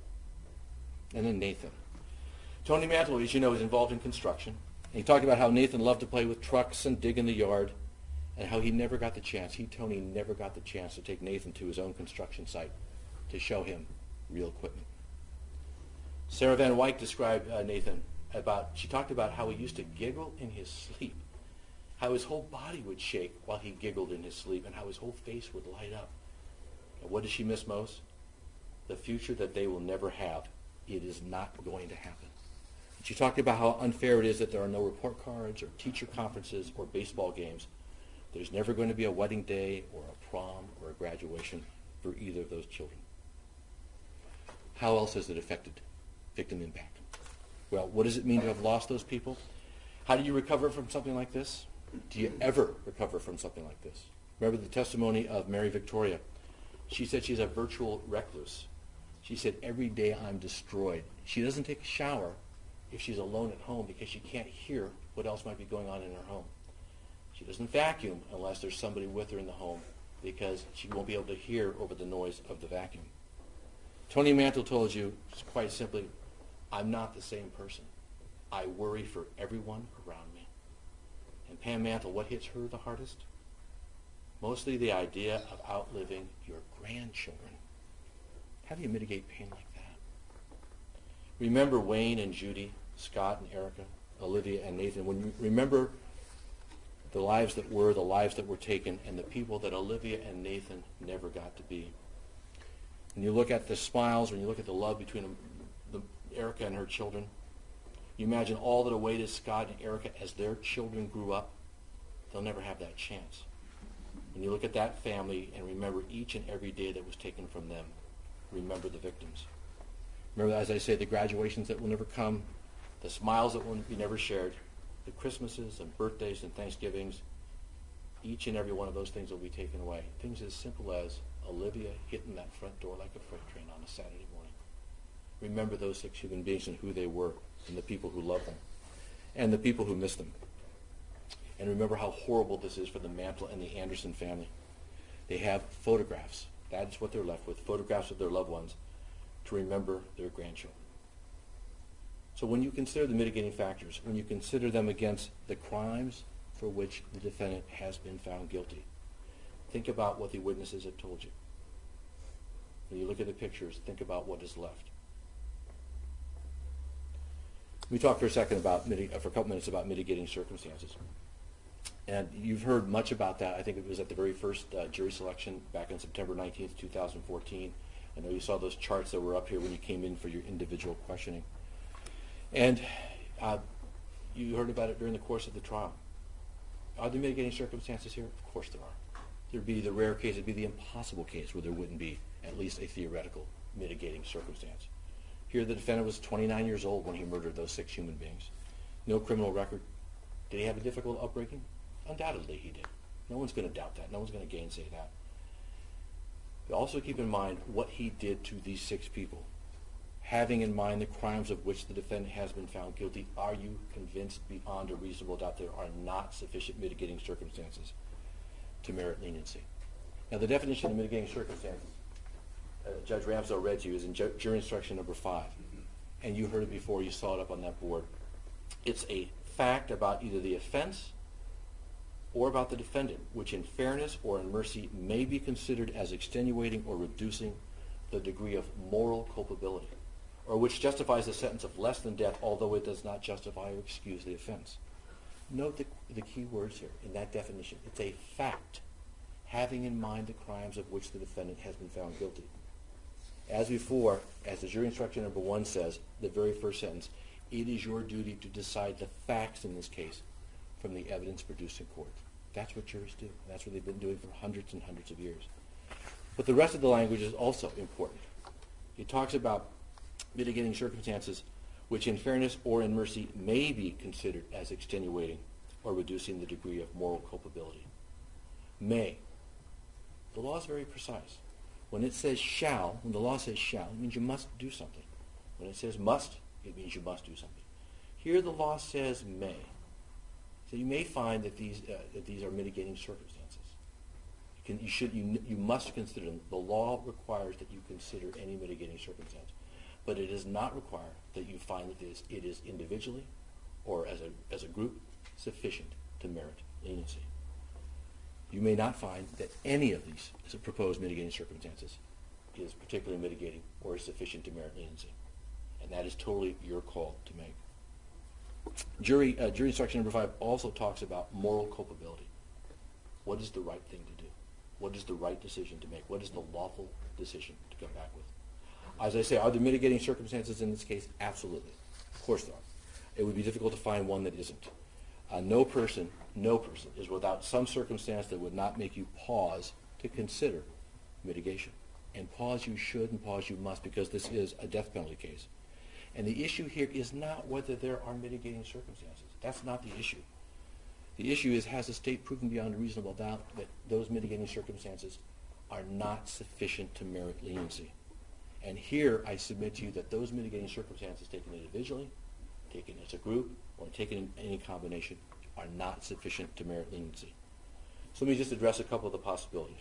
And then Nathan. Tony Mantle, as you know, is involved in construction. And he talked about how Nathan loved to play with trucks and dig in the yard, and how he never got the chance, he, Tony, never got the chance to take Nathan to his own construction site to show him real equipment. Sarah Van Wyck described uh, Nathan about, she talked about how he used to giggle in his sleep, how his whole body would shake while he giggled in his sleep, and how his whole face would light up. And what does she miss most? The future that they will never have. It is not going to happen. She talked about how unfair it is that there are no report cards or teacher conferences or baseball games. There's never going to be a wedding day or a prom or a graduation for either of those children. How else has it affected victim impact? Well, what does it mean to have lost those people? How do you recover from something like this? Do you ever recover from something like this? Remember the testimony of Mary Victoria. She said she's a virtual recluse. She said, every day I'm destroyed. She doesn't take a shower if she's alone at home because she can't hear what else might be going on in her home. She doesn't vacuum unless there's somebody with her in the home because she won't be able to hear over the noise of the vacuum. Tony Mantle told you, quite simply, I'm not the same person. I worry for everyone around me. And Pam Mantle, what hits her the hardest? Mostly the idea of outliving your grandchildren. How do you mitigate pain like that? Remember Wayne and Judy, Scott and Erica, Olivia and Nathan. When you remember the lives that were, the lives that were taken, and the people that Olivia and Nathan never got to be. When you look at the smiles, when you look at the love between them, the, Erica and her children, you imagine all that awaited Scott and Erica as their children grew up. They'll never have that chance. When you look at that family and remember each and every day that was taken from them, remember the victims. Remember, as I say, the graduations that will never come, the smiles that will be never shared, the Christmases and birthdays and Thanksgivings, each and every one of those things will be taken away. Things as simple as Olivia hitting that front door like a freight train on a Saturday morning. Remember those six human beings and who they were, and the people who loved them, and the people who missed them. And remember how horrible this is for the Mantle and the Anderson family. They have photographs. That is what they're left with, photographs of their loved ones to remember their grandchildren. So when you consider the mitigating factors, when you consider them against the crimes for which the defendant has been found guilty, think about what the witnesses have told you. When you look at the pictures, think about what is left. Let me talk for a second about, for a couple minutes about mitigating circumstances. And you've heard much about that. I think it was at the very first uh, jury selection back on September nineteenth, two thousand fourteen. I know you saw those charts that were up here when you came in for your individual questioning. And uh, you heard about it during the course of the trial. Are there mitigating circumstances here? Of course there are. There'd be the rare case, it'd be the impossible case where there wouldn't be at least a theoretical mitigating circumstance. Here the defendant was twenty-nine years old when he murdered those six human beings. No criminal record. Did he have a difficult upbringing? Undoubtedly he did. No one's going to doubt that. No one's going to gainsay that. But also keep in mind what he did to these six people. Having in mind the crimes of which the defendant has been found guilty, are you convinced beyond a reasonable doubt there are not sufficient mitigating circumstances to merit leniency? Now the definition of mitigating circumstances, uh, Judge Ramsdell read to you, is in ju- jury instruction number five. and you heard it before, you saw it up on that board. It's a fact about either the offense or about the defendant, which in fairness or in mercy may be considered as extenuating or reducing the degree of moral culpability, or which justifies a sentence of less than death, although it does not justify or excuse the offense. Note the, the key words here in that definition. It's a fact, having in mind the crimes of which the defendant has been found guilty. As before, as the jury instruction number one says, the very first sentence, it is your duty to decide the facts in this case from the evidence produced in court. That's what jurors do. That's what they've been doing for hundreds and hundreds of years. But the rest of the language is also important. It talks about mitigating circumstances which in fairness or in mercy may be considered as extenuating or reducing the degree of moral culpability. May. The law is very precise. When it says shall, when the law says shall, it means you must do something. When it says must, it means you must do something. Here the law says may. So you may find that these uh, that these are mitigating circumstances. You, can, you should you you must consider them. The law requires that you consider any mitigating circumstance, but it does not require that you find that it is, it is individually or as a as a group sufficient to merit leniency. You may not find that any of these proposed mitigating circumstances is particularly mitigating or is sufficient to merit leniency, and that is totally your call to make. Jury, uh, jury instruction number five also talks about moral culpability. What is the right thing to do? What is the right decision to make? What is the lawful decision to come back with? As I say, are there mitigating circumstances in this case? Absolutely. Of course there are. It would be difficult to find one that isn't. Uh, no person, no person is without some circumstance that would not make you pause to consider mitigation. And pause you should and pause you must, because this is a death penalty case. And the issue here is not whether there are mitigating circumstances. That's not the issue. The issue is, has the state proven beyond a reasonable doubt that those mitigating circumstances are not sufficient to merit leniency? And here I submit to you that those mitigating circumstances, taken individually, taken as a group, or taken in any combination, are not sufficient to merit leniency. So let me just address a couple of the possibilities.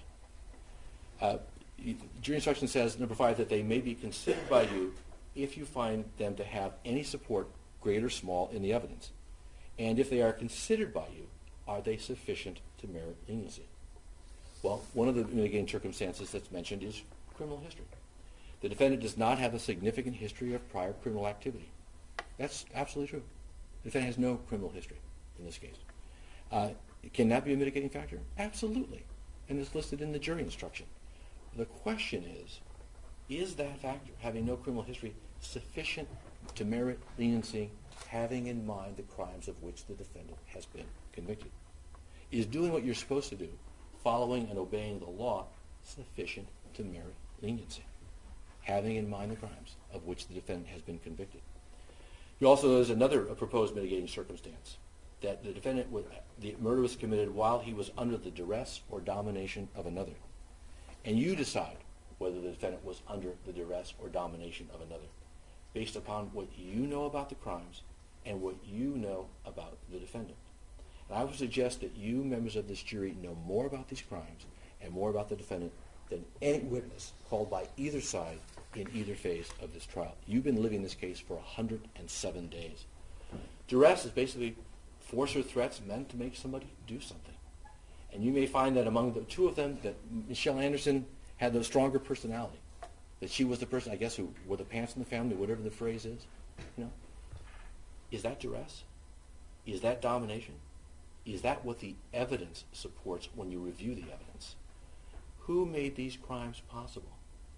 Uh, jury instruction says, number five, that they may be considered by you if you find them to have any support, great or small, in the evidence. And if they are considered by you, are they sufficient to merit leniency? Well, one of the mitigating circumstances that's mentioned is criminal history. The defendant does not have a significant history of prior criminal activity. That's absolutely true. The defendant has no criminal history in this case. Uh, can that be a mitigating factor? Absolutely. And it's listed in the jury instruction. The question is, is that factor, having no criminal history, sufficient to merit leniency, having in mind the crimes of which the defendant has been convicted? Is doing what you're supposed to do, following and obeying the law, sufficient to merit leniency, having in mind the crimes of which the defendant has been convicted? You also, there's another proposed mitigating circumstance, that the defendant, would, the murder was committed while he was under the duress or domination of another. And you decide whether the defendant was under the duress or domination of another, based upon what you know about the crimes and what you know about the defendant. And I would suggest that you, members of this jury, know more about these crimes and more about the defendant than any witness called by either side in either phase of this trial. You've been living this case for one hundred seven days. Duress is basically force or threats meant to make somebody do something. And you may find that among the two of them, that Michelle Anderson had the stronger personality, that she was the person, I guess, who wore the pants in the family, whatever the phrase is. You know, is that duress? Is that domination? Is that what the evidence supports when you review the evidence? Who made these crimes possible?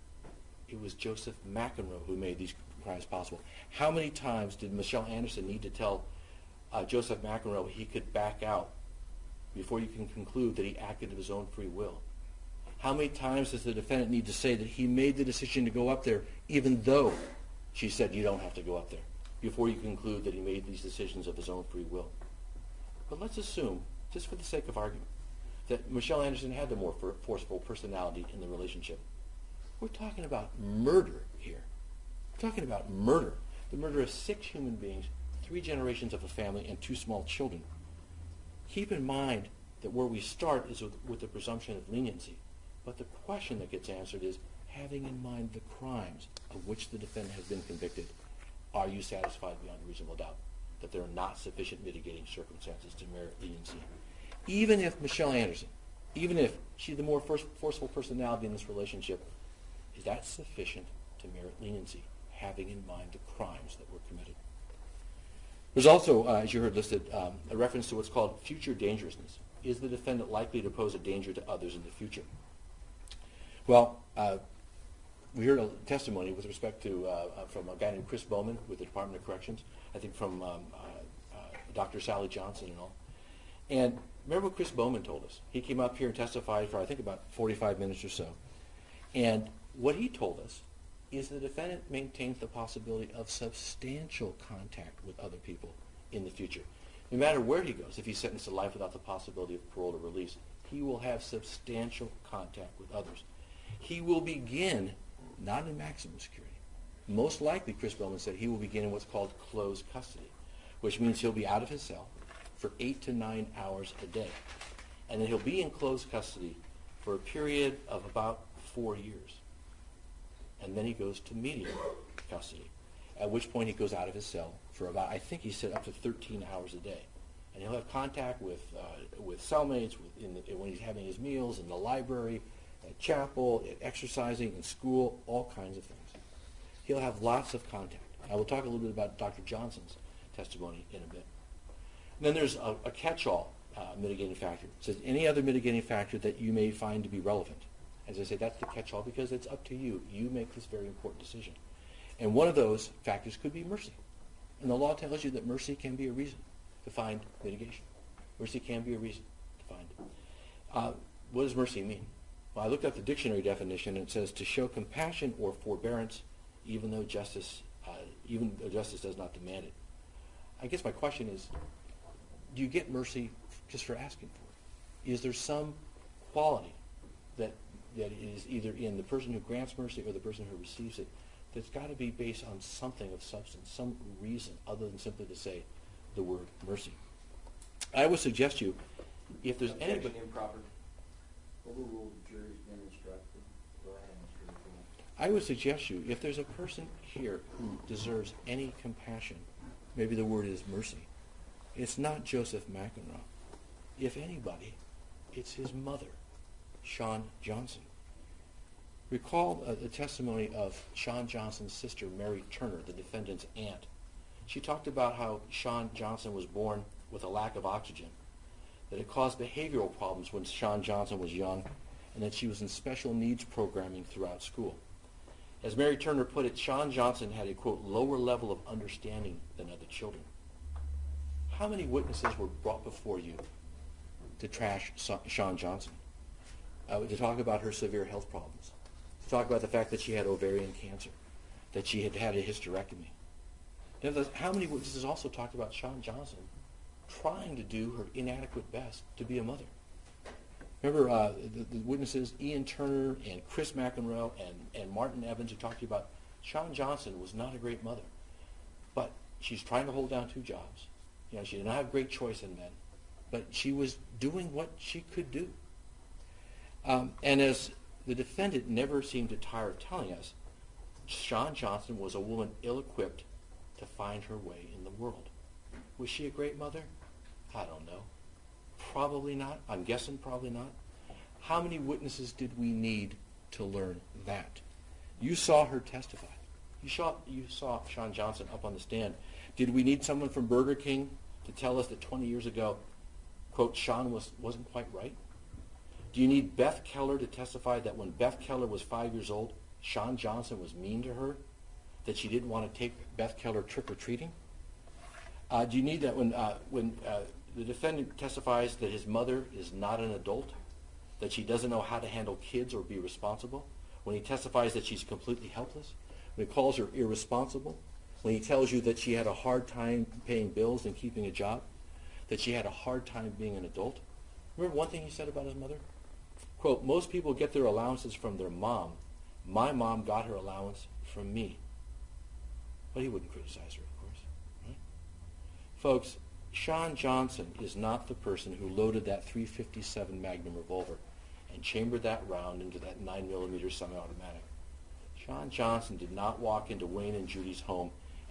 It was Joseph McEnroe who made these crimes possible. How many times did Michelle Anderson need to tell uh, Joseph McEnroe he could back out before you can conclude that he acted of his own free will? How many times does the defendant need to say that he made the decision to go up there even though she said you don't have to go up there, before you conclude that he made these decisions of his own free will? But let's assume, just for the sake of argument, that Michelle Anderson had the more for- forceful personality in the relationship. We're talking about murder here. We're talking about murder. The murder of six human beings, three generations of a family, and two small children. Keep in mind that where we start is with, with the presumption of leniency. But the question that gets answered is, having in mind the crimes of which the defendant has been convicted, are you satisfied beyond a reasonable doubt that there are not sufficient mitigating circumstances to merit leniency? Even if Michelle Anderson, even if she's the more force, forceful personality in this relationship, is that sufficient to merit leniency, having in mind the crimes that were committed? There's also, uh, as you heard listed, um, a reference to what's called future dangerousness. Is the defendant likely to pose a danger to others in the future? Well, uh, we heard a testimony with respect to, uh, uh, from a guy named Chris Bowman with the Department of Corrections, I think from um, uh, uh, Doctor Sally Johnson and all. And remember what Chris Bowman told us? He came up here and testified for, I think, about forty-five minutes or so. And what he told us is the defendant maintains the possibility of substantial contact with other people in the future. No matter where he goes, if he's sentenced to life without the possibility of parole or release, he will have substantial contact with others. He will begin, not in maximum security. Most likely, Chris Bowman said, he will begin in what's called closed custody, which means he'll be out of his cell for eight to nine hours a day. And then he'll be in closed custody for a period of about four years. And then he goes to medium custody, at which point he goes out of his cell for about, I think he said, up to thirteen hours a day. And he'll have contact with uh, with cellmates with in the, when he's having his meals, in the library, at chapel, at exercising, in school, all kinds of things. He'll have lots of contact. I will talk a little bit about Doctor Johnson's testimony in a bit. And then there's a, a catch-all uh, mitigating factor. It says any other mitigating factor that you may find to be relevant. As I say, that's the catch-all because it's up to you. You make this very important decision. And one of those factors could be mercy. And the law tells you that mercy can be a reason to find mitigation. Mercy can be a reason to find it. Uh, what does mercy mean? Well, I looked up the dictionary definition, and it says to show compassion or forbearance even though justice, uh, even though justice does not demand it. I guess my question is, do you get mercy just for asking for it? Is there some quality that that is either in the person who grants mercy or the person who receives it that's got to be based on something of substance, some reason other than simply to say the word mercy? I would suggest you, if there's Objection anybody... improper. Overruled, the jury's been instructed. Go ahead, Mister Report. I would suggest you, if there's a person here who deserves any compassion, maybe the word is mercy, it's not Joseph McEnroe. If anybody, it's his mother, Sean Johnson. Recall uh, the testimony of Sean Johnson's sister, Mary Turner, the defendant's aunt. She talked about how Sean Johnson was born with a lack of oxygen, that it caused behavioral problems when Sean Johnson was young, and that she was in special needs programming throughout school. As Mary Turner put it, Sean Johnson had a, quote, lower level of understanding than other children. How many witnesses were brought before you to trash Sean Johnson, uh, to talk about her severe health problems, to talk about the fact that she had ovarian cancer, that she had had a hysterectomy? How many witnesses also talked about Sean Johnson trying to do her inadequate best to be a mother? Remember uh, the, the witnesses, Ian Turner and Chris McEnroe and, and Martin Evans, who talked to you about Sean Johnson was not a great mother, but she's trying to hold down two jobs. You know, she did not have great choice in men, but she was doing what she could do. Um, and as the defendant never seemed to tire of telling us, Sean Johnson was a woman ill-equipped to find her way in the world. Was she a great mother? I don't know. Probably not. I'm guessing probably not. How many witnesses did we need to learn that? You saw her testify. You saw, you saw Sean Johnson up on the stand. Did we need someone from Burger King to tell us that twenty years ago, quote, Sean was, wasn't quite right? Do you need Beth Keller to testify that when Beth Keller was five years old, Sean Johnson was mean to her, that she didn't want to take Beth Keller trick-or-treating? Uh, do you need that when, uh, when uh, the defendant testifies that his mother is not an adult, that she doesn't know how to handle kids or be responsible? When he testifies that she's completely helpless? When he calls her irresponsible? When he tells you that she had a hard time paying bills and keeping a job? That she had a hard time being an adult? Remember one thing he said about his mother? Quote, most people get their allowances from their mom. My mom got her allowance from me. But he wouldn't criticize her, of course. Right? Folks, Sean Johnson is not the person who loaded that three fifty-seven Magnum revolver and chambered that round into that nine millimeter semi-automatic. Sean Johnson did not walk into Wayne and Judy's home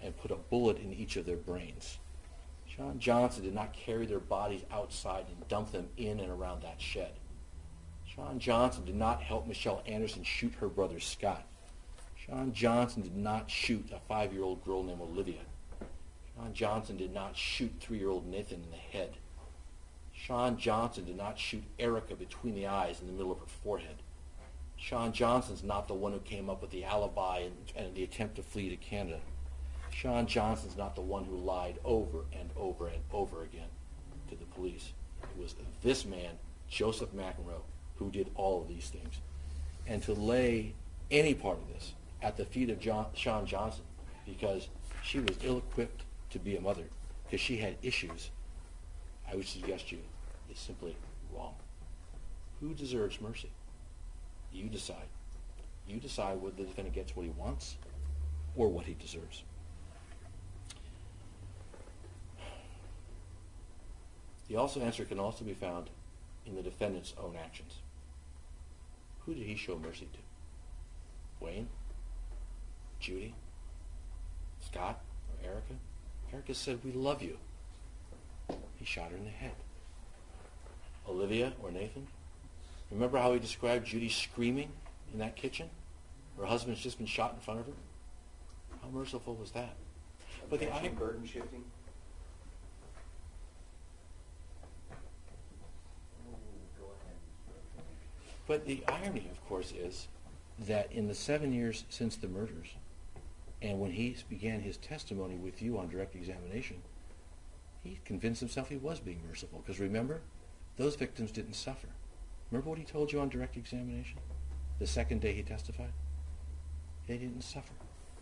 and put a bullet in each of their brains. Sean Johnson did not carry their bodies outside and dump them in and around that shed. Sean Johnson did not help Michelle Anderson shoot her brother Scott. Sean Johnson did not shoot a five-year-old girl named Olivia. Sean Johnson did not shoot three-year-old Nathan in the head. Sean Johnson did not shoot Erica between the eyes in the middle of her forehead. Sean Johnson's not the one who came up with the alibi and, and the attempt to flee to Canada. Sean Johnson's not the one who lied over and over and over again to the police. It was this man, Joseph McEnroe, who did all of these things. And to lay any part of this at the feet of John, Sean Johnson because she was ill-equipped to be a mother, because she had issues, I would suggest you, is simply wrong. Who deserves mercy? You decide. You decide whether the defendant gets what he wants or what he deserves. The also answer can also be found in the defendant's own actions. Who did he show mercy to? Wayne? Judy? Scott? Or Erica? Erica said, "We love you." He shot her in the head. Olivia or Nathan? Remember how he described Judy screaming in that kitchen? Her husband's just been shot in front of her? How merciful was that? But the Objection, I- burden shifting. Go ahead, Mister Attorney. But the irony, of course, is that in the seven years since the murders, and when he began his testimony with you on direct examination, he convinced himself he was being merciful. Because remember, those victims didn't suffer. Remember what he told you on direct examination? The second day he testified? They didn't suffer.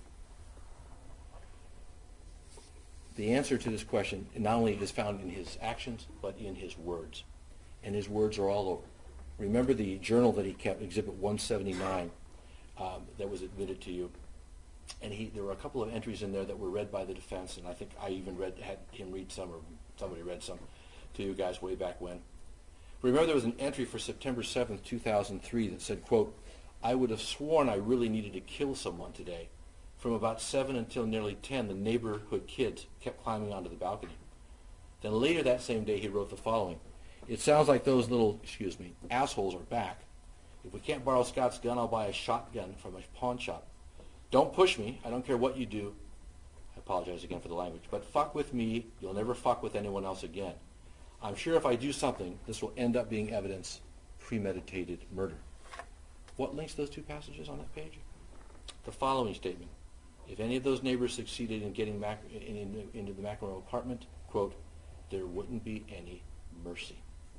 The answer to this question not only is found in his actions, but in his words. And his words are all over. Remember the journal that he kept, Exhibit one seventy-nine, um, that was admitted to you. And he, there were a couple of entries in there that were read by the defense, and I think I even read, had him read some, or somebody read some to you guys way back when. Remember there was an entry for September seventh, two thousand three that said, quote, "I would have sworn I really needed to kill someone today. From about seven until nearly ten, the neighborhood kids kept climbing onto the balcony." Then later that same day he wrote the following: "It sounds like those little, excuse me, assholes are back. If we can't borrow Scott's gun, I'll buy a shotgun from a pawn shop. Don't push me. I don't care what you do." I apologize again for the language. "But fuck with me. You'll never fuck with anyone else again. I'm sure if I do something, this will end up being evidence, premeditated murder." What links those two passages on that page? The following statement: "If any of those neighbors succeeded in getting Mac- in, in, into the McEnroe apartment, quote, there wouldn't be any mercy."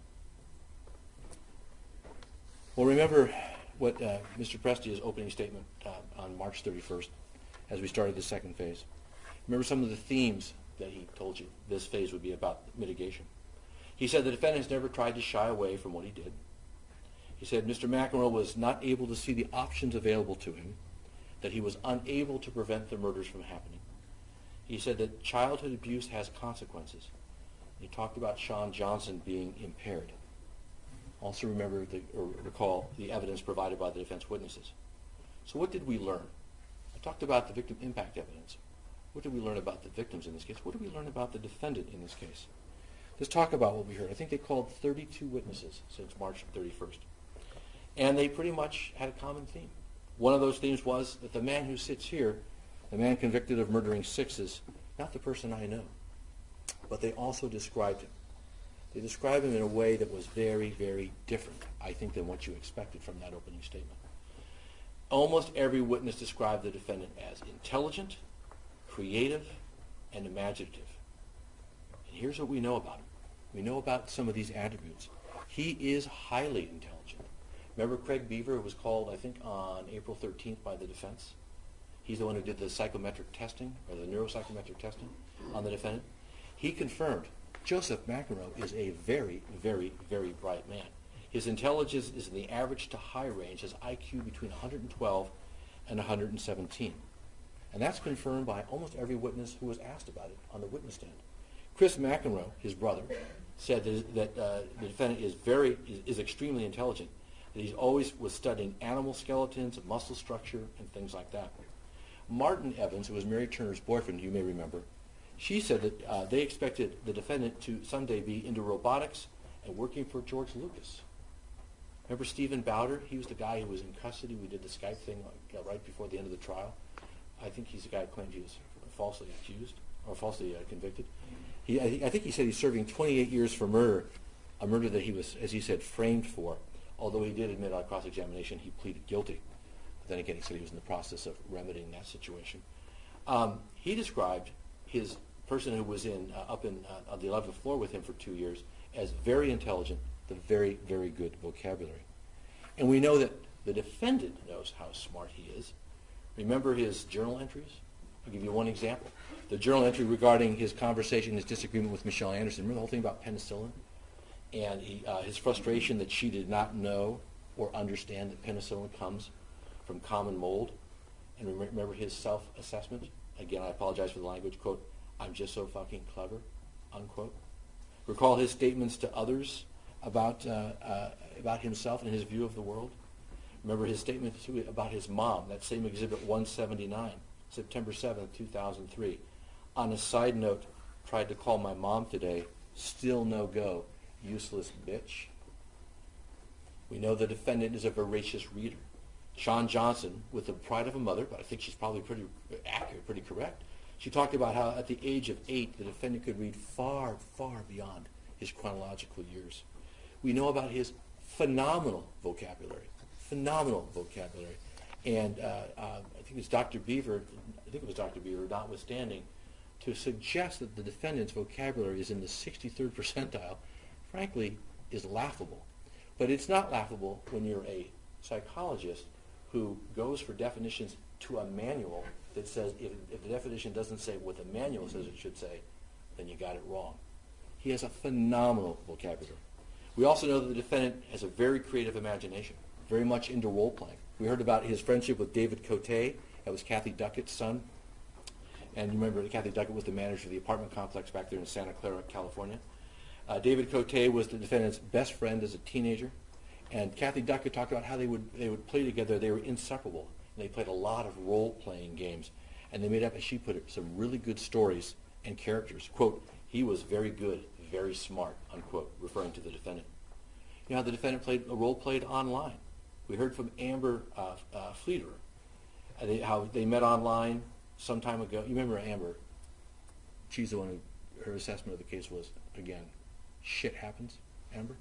Well, remember what uh, Mister Presti's opening statement uh, on March thirty-first, as we started the second phase. Remember some of the themes that he told you this phase would be about mitigation. He said the defendant has never tried to shy away from what he did. He said Mister McEnroe was not able to see the options available to him, that he was unable to prevent the murders from happening. He said that childhood abuse has consequences. He talked about Sean Johnson being impaired. Also remember the, or recall the evidence provided by the defense witnesses. So what did we learn? I talked about the victim impact evidence. What did we learn about the victims in this case? What did we learn about the defendant in this case? Let's talk about what we heard. I think they called thirty-two witnesses since March thirty-first. And they pretty much had a common theme. One of those themes was that the man who sits here, the man convicted of murdering six, is not the person I know. But they also described him. They described him in a way that was very, very different, I think, than what you expected from that opening statement. Almost every witness described the defendant as intelligent, creative, and imaginative. And here's what we know about him. We know about some of these attributes. He is highly intelligent. Remember Craig Beaver, who was called, I think, on April thirteenth by the defense? He's the one who did the psychometric testing, or the neuropsychometric testing on the defendant. He confirmed Joseph McEnroe is a very, very, very bright man. His intelligence is in the average to high range, his I Q between one hundred twelve and one hundred seventeen. And that's confirmed by almost every witness who was asked about it on the witness stand. Chris McEnroe, his brother, said that, that uh, the defendant is very is, is extremely intelligent, that he's always was studying animal skeletons, muscle structure, and things like that. Martin Evans, who was Mary Turner's boyfriend, you may remember, she said that uh, they expected the defendant to someday be into robotics and working for George Lucas. Remember Stephen Bowder? He was the guy who was in custody. We did the Skype thing like, uh, right before the end of the trial. I think he's the guy who claimed he was falsely accused or falsely uh, convicted. He, I, I think he said he's serving twenty-eight years for murder, a murder that he was, as he said, framed for, although he did admit on cross-examination he pleaded guilty. But then again, he said he was in the process of remedying that situation. Um, he described his person who was in uh, up in uh, on the eleventh floor with him for two years as very intelligent, the very, very good vocabulary. And we know that the defendant knows how smart he is. Remember his journal entries? I'll give you one example. The journal entry regarding his conversation, his disagreement with Michelle Anderson. Remember the whole thing about penicillin? And he, uh, his frustration that she did not know or understand that penicillin comes from common mold. And rem- remember his self-assessment? Again, I apologize for the language, quote, "I'm just so fucking clever," unquote. Recall his statements to others about uh, uh, about himself and his view of the world. Remember his statement to, about his mom, that same Exhibit one seventy-nine, September seventh, two thousand three. On a side note, tried to call my mom today, still no go, useless bitch. We know the defendant is a voracious reader. Shawn Johnson, with the pride of a mother, but I think she's probably pretty accurate, pretty correct. She talked about how at the age of eight, the defendant could read far, far beyond his chronological years. We know about his phenomenal vocabulary, phenomenal vocabulary. And uh, uh, I think it was Doctor Beaver, I think it was Doctor Beaver, notwithstanding, to suggest that the defendant's vocabulary is in the sixty-third percentile, frankly, is laughable. But it's not laughable when you're a psychologist who goes for definitions to a manual that says if, if the definition doesn't say what the manual says it should say, then you got it wrong. He has a phenomenal vocabulary. We also know that the defendant has a very creative imagination, very much into role-playing. We heard about his friendship with David Cote. That was Kathy Duckett's son. And you remember that Kathy Duckett was the manager of the apartment complex back there in Santa Clara, California. Uh, David Cote was the defendant's best friend as a teenager. And Kathy Duckett talked about how they would they would play together. They were inseparable. And they played a lot of role-playing games. And they made up, as she put it, some really good stories and characters. Quote, "He was very good, very smart," unquote, referring to the defendant. You know how the defendant played a role played online. We heard from Amber uh, uh, Fleeter, uh, they, how they met online some time ago. You remember Amber? She's the one who, her assessment of the case was, again, shit happens, Amber.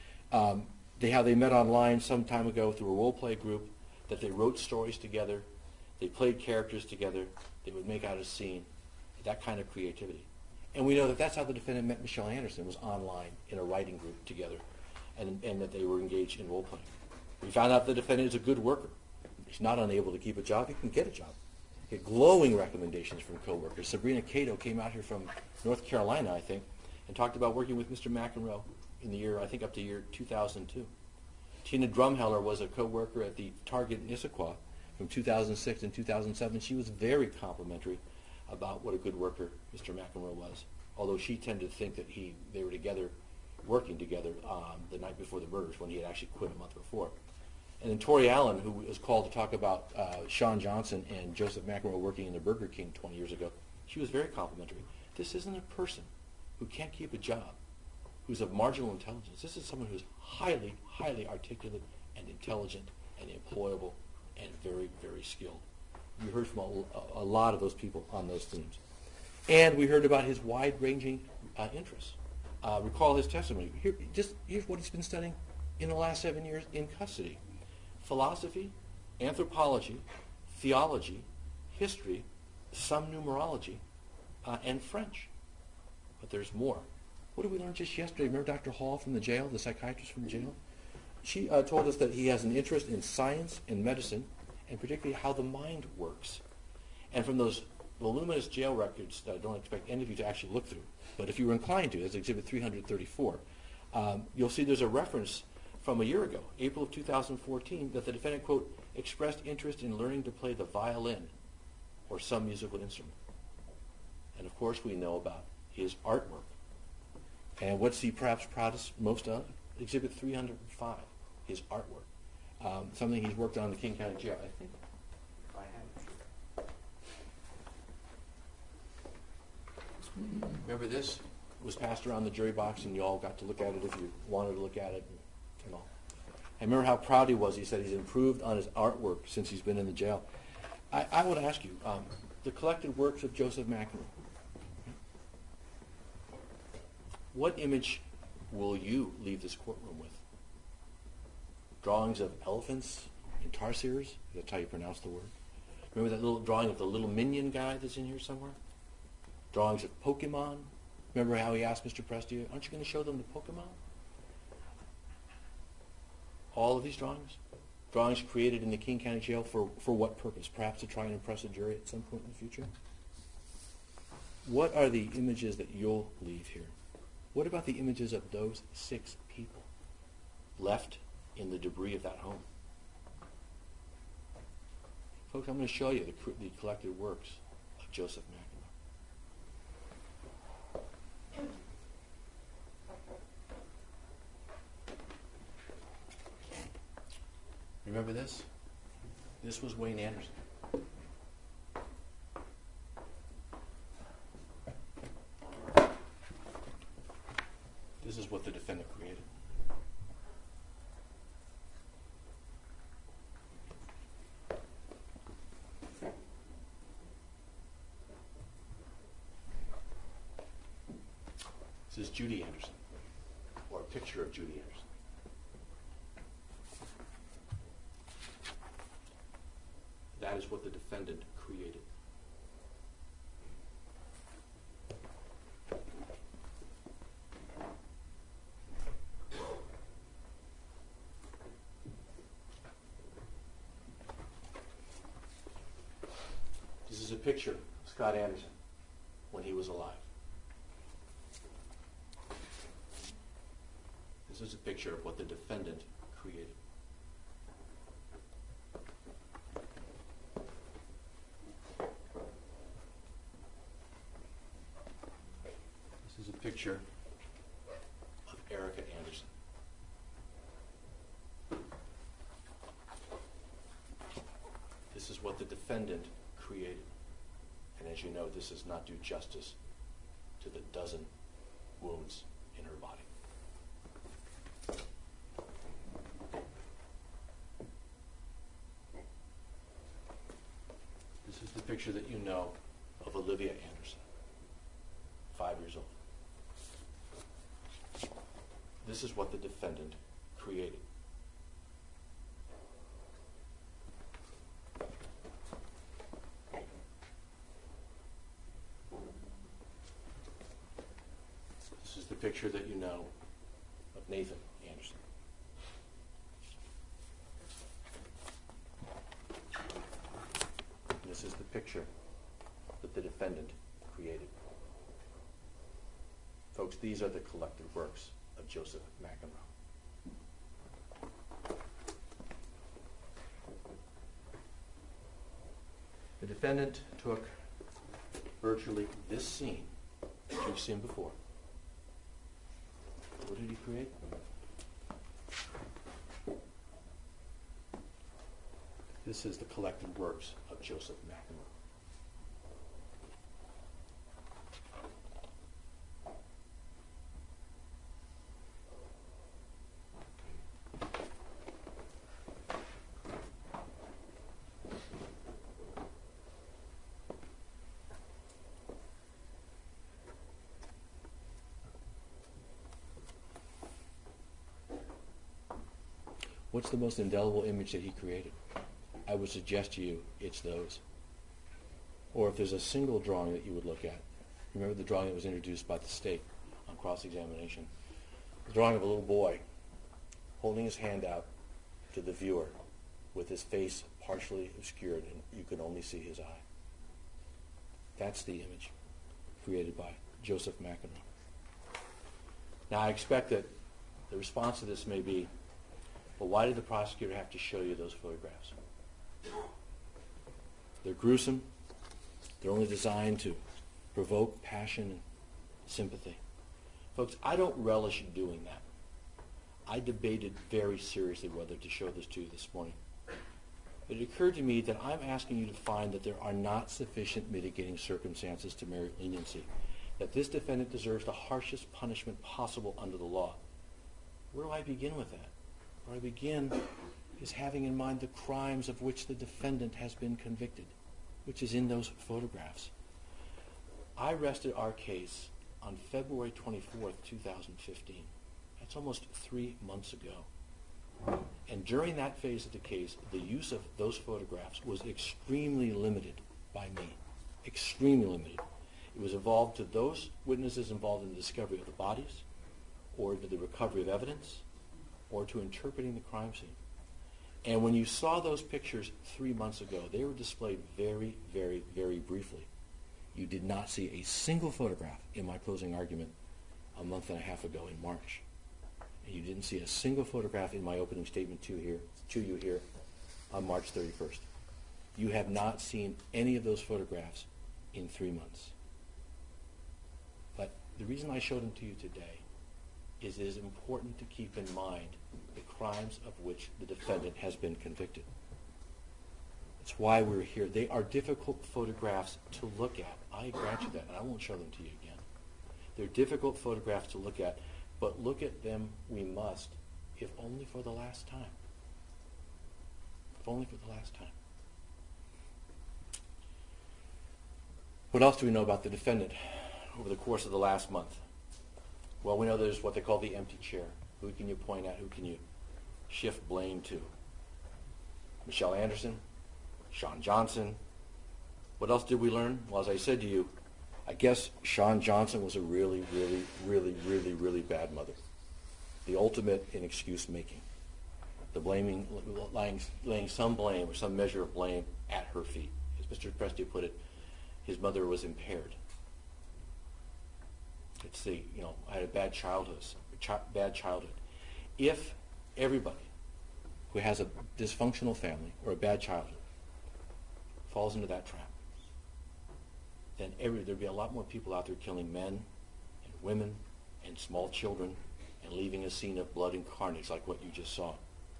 Um, they, how they met online some time ago through a role play group, that they wrote stories together, they played characters together, they would make out a scene, that kind of creativity. And we know that that's how the defendant met Michelle Anderson, was online in a writing group together, and, and that they were engaged in role-playing. We found out the defendant is a good worker. He's not unable to keep a job. He can get a job. He had glowing recommendations from coworkers. Sabrina Cato came out here from North Carolina, I think, and talked about working with Mister McEnroe in the year, I think, up to year two thousand two. Tina Drumheller was a co-worker at the Target in Issaquah from two thousand six and two thousand seven. She was very complimentary about what a good worker Mister McEnroe was, although she tended to think that he they were together, working together um, the night before the murders, when he had actually quit a month before. And then Tori Allen, who was called to talk about uh, Shawn Johnson and Joseph McEnroe working in the Burger King twenty years ago, she was very complimentary. This isn't a person who can't keep a job, who's of marginal intelligence. This is someone who's highly, highly articulate and intelligent and employable and very, very skilled. We heard from a, a lot of those people on those themes. And we heard about his wide-ranging uh, interests. Uh, recall his testimony. Here, just here's what he's been studying in the last seven years in custody. Philosophy, anthropology, theology, history, some numerology, uh, and French. But there's more. What did we learn just yesterday? Remember Doctor Hall from the jail, the psychiatrist from the jail? She uh, told us that he has an interest in science and medicine, and particularly how the mind works. And from those voluminous jail records that I don't expect any of you to actually look through, but if you were inclined to, as Exhibit three thirty-four, um, you'll see there's a reference from a year ago, April of two thousand fourteen, that the defendant, quote, expressed interest in learning to play the violin or some musical instrument. And of course we know about his artwork. And what's he perhaps proudest most of? Exhibit three hundred five, his artwork. Um, something he's worked on in the King County Jail, I think. I have. Remember this? It was passed around the jury box, and you all got to look at it if you wanted to look at it and, and all. I remember how proud he was. He said he's improved on his artwork since he's been in the jail. I, I would ask you, um, the collected works of Joseph McEnroe, what image will you leave this courtroom with? Drawings of elephants and tarsiers? That's how you pronounce the word. Remember that little drawing of the little minion guy that's in here somewhere? Drawings of Pokemon? Remember how he asked Mister Prestia, aren't you going to show them the Pokemon? All of these drawings? Drawings created in the King County Jail for, for what purpose? Perhaps to try and impress a jury at some point in the future? What are the images that you'll leave here? What about the images of those six people left in the debris of that home? Folks, I'm going to show you the, the collected works of Joseph McEnroe. Remember this? This was Wayne Anderson. This is what the defendant created. This is Judy Anderson, or a picture of Judy Anderson. That is what the defendant created. This is a picture of Scott Anderson when he was alive. This is a picture of what the defendant created. This is a picture of Erica Anderson. This is what the defendant created. And as you know, this does not do justice to the dozen wounds in her body. This is the picture that you know of Olivia Anderson, five years old. This is what the defendant created. This is the picture that you know of Nathan Anderson. This is the picture that the defendant created. Folks, these are the collected works of Joseph McEnroe. The defendant took virtually this scene that you've seen before. What did he create? This is the collected works of Joseph McEnroe. What's the most indelible image that he created? I would suggest to you it's those. Or if there's a single drawing that you would look at, remember the drawing that was introduced by the state on cross-examination? The drawing of a little boy holding his hand out to the viewer with his face partially obscured and you can only see his eye. That's the image created by Joseph McEnroe. Now I expect that the response to this may be, well, why did the prosecutor have to show you those photographs? They're gruesome. They're only designed to provoke passion and sympathy. Folks, I don't relish doing that. I debated very seriously whether to show this to you this morning. But it occurred to me that I'm asking you to find that there are not sufficient mitigating circumstances to merit leniency. that this defendant deserves the harshest punishment possible under the law. Where do I begin with that? Where I begin is having in mind the crimes of which the defendant has been convicted, which is in those photographs. I rested our case on February twenty-fourth, two thousand fifteen. That's almost three months ago. And during that phase of the case, the use of those photographs was extremely limited by me. Extremely limited. It was involved to those witnesses involved in the discovery of the bodies, or to the recovery of evidence, or to interpreting the crime scene. And when you saw those pictures three months ago, they were displayed very, very, very briefly. You did not see a single photograph in my closing argument a month and a half ago in March. And you didn't see a single photograph in my opening statement to, here, to you here on March thirty-first. You have not seen any of those photographs in three months. But the reason I showed them to you today is it is important to keep in mind the crimes of which the defendant has been convicted. That's why we're here. They are difficult photographs to look at. I grant you that, and I won't show them to you again. They're difficult photographs to look at, but look at them we must, if only for the last time. If only for the last time. What else do we know about the defendant over the course of the last month? Well, we know there's what they call the empty chair. Who can you point at? Who can you shift blame to? Michelle Anderson? Sean Johnson? What else did we learn? Well, as I said to you, I guess Sean Johnson was a really, really, really, really, really bad mother. The ultimate in excuse making. The blaming, laying, laying some blame or some measure of blame at her feet. As Mister Presti put it, his mother was impaired. It's the, you know, I had a bad childhood, ch- bad childhood. If everybody who has a dysfunctional family or a bad childhood falls into that trap, then every, there'd be a lot more people out there killing men and women and small children and leaving a scene of blood and carnage like what you just saw.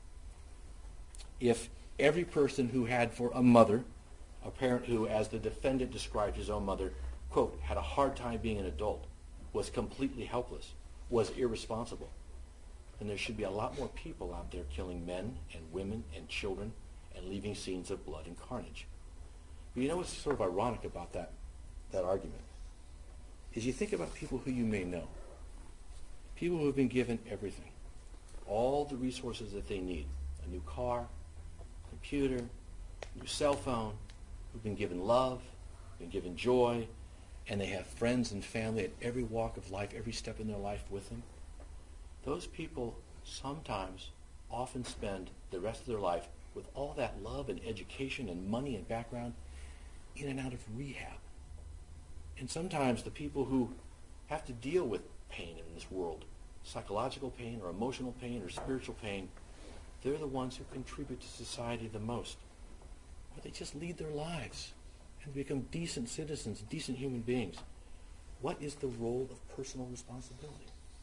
If every person who had for a mother, a parent who, as the defendant described his own mother, quote, had a hard time being an adult, was completely helpless, was irresponsible, then there should be a lot more people out there killing men and women and children and leaving scenes of blood and carnage. But you know what's sort of ironic about that, that argument? Is you think about people who you may know. People who have been given everything. All the resources that they need. A new car, computer, new cell phone, who've been given love, been given joy, and they have friends and family at every walk of life, every step in their life with them. Those people sometimes often spend the rest of their life with all that love and education and money and background in and out of rehab. And sometimes the people who have to deal with pain in this world, psychological pain or emotional pain or spiritual pain, they're the ones who contribute to society the most. Or they just lead their lives and become decent citizens, decent human beings. What is the role of personal responsibility?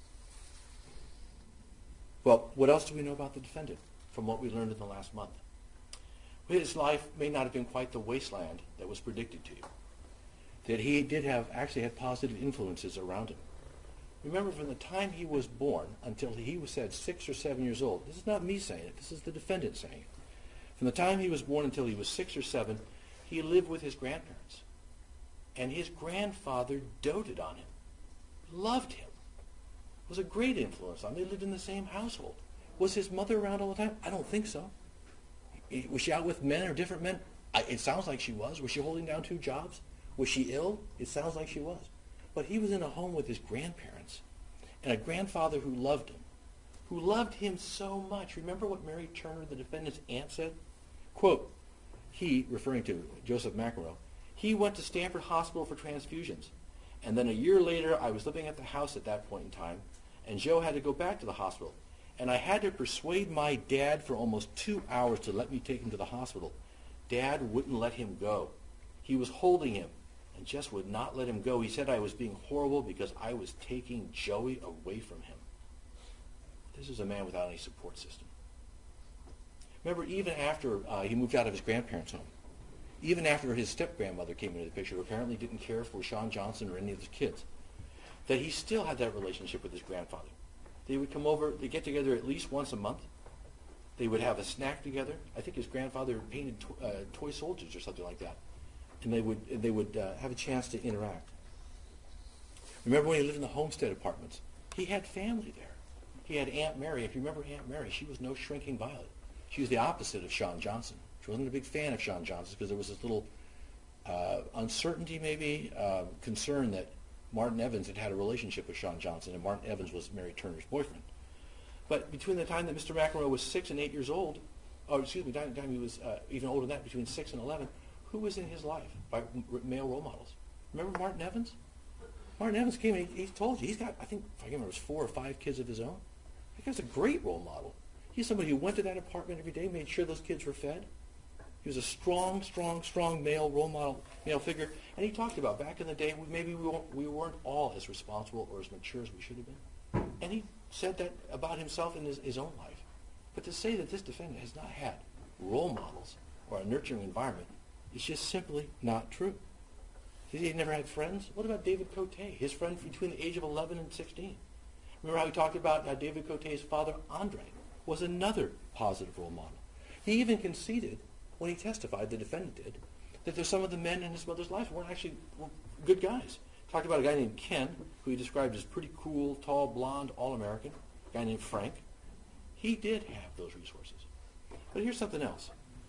Well, what else do we know about the defendant from what we learned in the last month? His life may not have been quite the wasteland that was predicted to you. That he did have, actually had positive influences around him. Remember, from the time he was born until he was said six or seven years old, this is not me saying it, this is the defendant saying it. From the time he was born until he was six or seven, he lived with his grandparents. And his grandfather doted on him, loved him, was a great influence on him. They lived in the same household. Was his mother around all the time? I don't think so. Was she out with men or different men? I, it sounds like she was. Was she holding down two jobs? Was she ill? It sounds like she was. But he was in a home with his grandparents and a grandfather who loved him, who loved him so much. Remember what Mary Turner, the defendant's aunt, said? Quote, he, referring to Joseph McEnroe, he went to Stanford Hospital for transfusions. And then a year later, I was living at the house at that point in time, and Joe had to go back to the hospital. And I had to persuade my dad for almost two hours to let me take him to the hospital. Dad wouldn't let him go. He was holding him and just would not let him go. He said I was being horrible because I was taking Joey away from him. This is a man without any support system. Remember, even after uh, he moved out of his grandparents' home, even after his step-grandmother came into the picture, who apparently didn't care for Sean Johnson or any of his kids, that he still had that relationship with his grandfather. They would come over, they get together at least once a month. They would have a snack together. I think his grandfather painted to, uh, toy soldiers or something like that. And they would, they would uh, have a chance to interact. Remember when he lived in the Homestead Apartments? He had family there. He had Aunt Mary. If you remember Aunt Mary, she was no shrinking violet. She was the opposite of Sean Johnson. She wasn't a big fan of Sean Johnson because there was this little uh, uncertainty, maybe, uh, concern that Martin Evans had had a relationship with Sean Johnson, and Martin Evans was Mary Turner's boyfriend. But between the time that Mister McEnroe was six and eight years old, or excuse me, the time he was uh, even older than that, between six and eleven, who was in his life by male role models? Remember Martin Evans? Martin Evans came and he, he told you, he's got, I think, if I can remember, it was four or five kids of his own. That guy's a great role model. He's somebody who went to that apartment every day, made sure those kids were fed. He was a strong, strong, strong male role model, male figure. And he talked about back in the day, maybe we weren't, we weren't all as responsible or as mature as we should have been. And he said that about himself in his, his own life. But to say that this defendant has not had role models or a nurturing environment is just simply not true. He never had friends. What about David Cote, his friend between the age of eleven and sixteen? Remember how he talked about how David Cote's father, Andre, was another positive role model. He even conceded, when he testified, the defendant did, that there's some of the men in his mother's life weren't actually were good guys. Talked about a guy named Ken, who he described as pretty cool, tall, blonde, all-American. A guy named Frank. He did have those resources. But here's something else.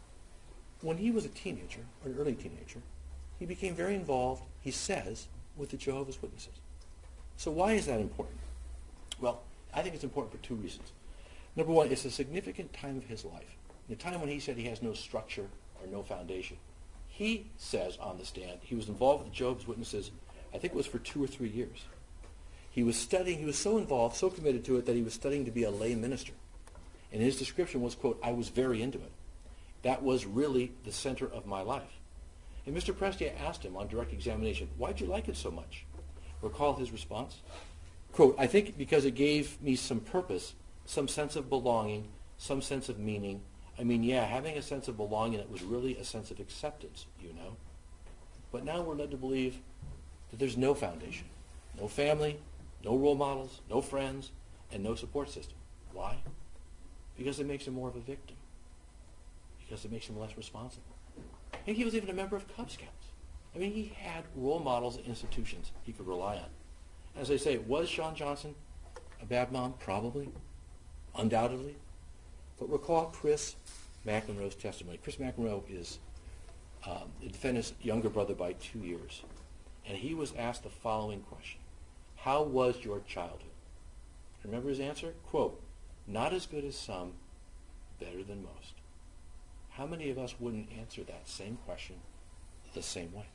When he was a teenager, or an early teenager, he became very involved, he says, with the Jehovah's Witnesses. So why is that important? Well, I think it's important for two reasons. Number one, it's a significant time of his life. The time when he said he has no structure or no foundation. He says on the stand, he was involved with the Jehovah's Witnesses, I think it was for two or three years. He was studying, he was so involved, so committed to it, that he was studying to be a lay minister. And his description was, quote, I was very into it. That was really the center of my life. And Mister Prestia asked him on direct examination, why'd you like it so much? Recall his response? Quote, I think because it gave me some purpose, some sense of belonging, some sense of meaning. I mean, yeah, having a sense of belonging, it was really a sense of acceptance, you know. But now we're led to believe that there's no foundation, no family, no role models, no friends, and no support system. Why? Because it makes him more of a victim. Because it makes him less responsible. And he was even a member of Cub Scouts. I mean, he had role models and institutions he could rely on. As I say, was Sean Johnson a bad mom? Probably. Undoubtedly. But recall Chris McEnroe's testimony. Chris McEnroe is um, the defendant's younger brother by two years. And he was asked the following question. How was your childhood? Remember his answer? Quote, not as good as some, better than most. How many of us wouldn't answer that same question the same way?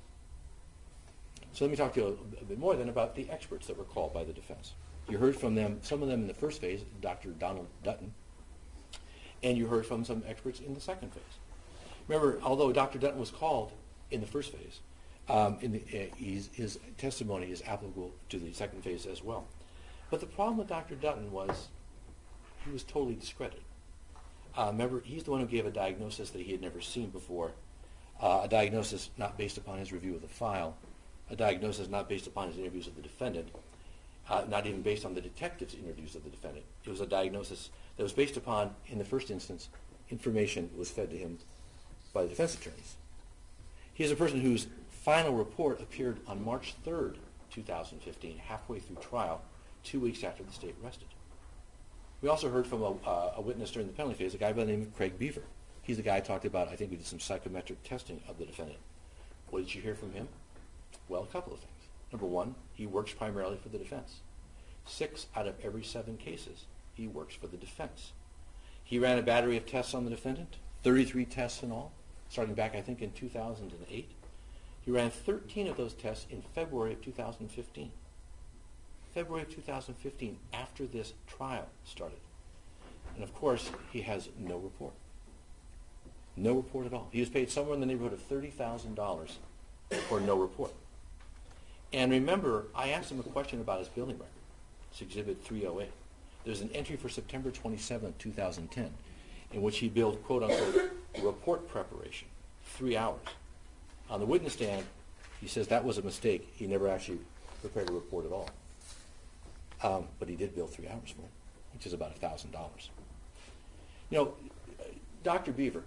So let me talk to you a, a bit more then about the experts that were called by the defense. You heard from them, some of them in the first phase, Doctor Donald Dutton, and you heard from some experts in the second phase. Remember, although Doctor Dutton was called in the first phase, um, in the, uh, his, his testimony is applicable to the second phase as well. But the problem with Doctor Dutton was he was totally discredited. Uh, remember, he's the one who gave a diagnosis that he had never seen before, uh, a diagnosis not based upon his review of the file, a diagnosis not based upon his interviews of the defendant, uh, not even based on the detective's interviews of the defendant. It was a diagnosis that was based upon, in the first instance, information that was fed to him by the defense attorneys. He is a person whose final report appeared on March third, two thousand fifteen, halfway through trial, two weeks after the state rested. We also heard from a, uh, a witness during the penalty phase, a guy by the name of Craig Beaver. He's the guy I talked about. I think we did some psychometric testing of the defendant. What did you hear from him? Well, a couple of things. Number one, he works primarily for the defense. Six out of every seven cases, he works for the defense. He ran a battery of tests on the defendant, thirty-three tests in all, starting back, I think, in two thousand eight. He ran thirteen of those tests in February of two thousand fifteen. February of two thousand fifteen, after this trial started. And of course, he has no report. No report at all. He was paid somewhere in the neighborhood of thirty thousand dollars for no report. And remember, I asked him a question about his billing record. It's Exhibit three oh eight. There's an entry for September twenty-seventh, two thousand ten, in which he billed, quote unquote, report preparation, three hours. On the witness stand, he says that was a mistake. He never actually prepared a report at all. Um, but he did bill three hours for it, which is about one thousand dollars. You know, Doctor Beaver,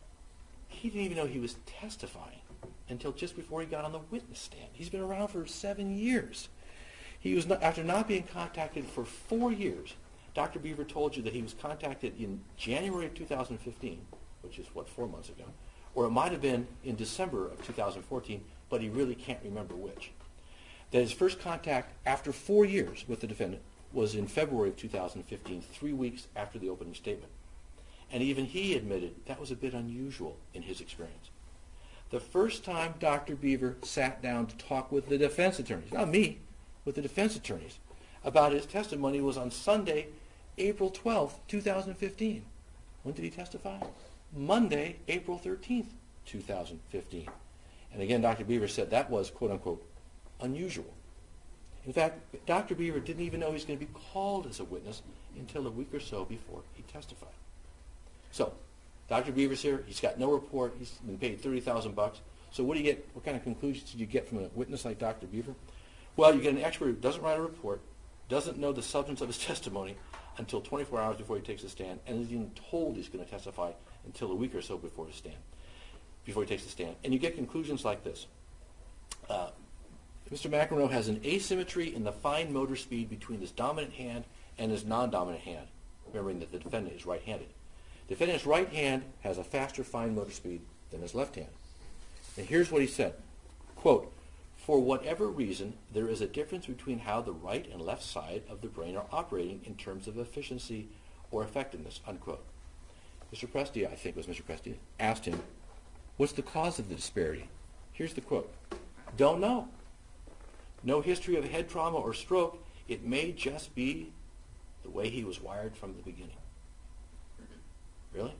he didn't even know he was testifying until just before he got on the witness stand. He's been around for seven years. He was not, after not being contacted for four years, Doctor Beaver told you that he was contacted in January of two thousand fifteen, which is, what, four months ago, or it might have been in December of two thousand fourteen, but he really can't remember which. That his first contact after four years with the defendant was in February of two thousand fifteen, three weeks after the opening statement. And even he admitted that was a bit unusual in his experience. The first time Doctor Beaver sat down to talk with the defense attorneys, not me, with the defense attorneys, about his testimony was on Sunday, April twelfth, two thousand fifteen. When did he testify? Monday, April thirteenth, two thousand fifteen. And again, Doctor Beaver said that was, quote unquote, unusual. In fact, Doctor Beaver didn't even know he was going to be called as a witness until a week or so before he testified. So, Doctor Beaver's here. He's got no report. He's been paid thirty thousand bucks. So what do you get? What kind of conclusions do you get from a witness like Doctor Beaver? Well, you get an expert who doesn't write a report, doesn't know the substance of his testimony until twenty-four hours before he takes the stand, and isn't even told he's going to testify until a week or so before his stand, before he takes the stand. And you get conclusions like this. Uh, Mister McEnroe has an asymmetry in the fine motor speed between his dominant hand and his non-dominant hand, remembering that the defendant is right-handed. The defendant's right hand has a faster fine motor speed than his left hand. And here's what he said, quote, "For whatever reason, there is a difference between how the right and left side of the brain are operating in terms of efficiency or effectiveness," unquote. Mister Presti, I think it was Mister Presti, asked him, "What's the cause of the disparity?" Here's the quote, "Don't know. No history of head trauma or stroke. It may just be the way he was wired from the beginning." Really?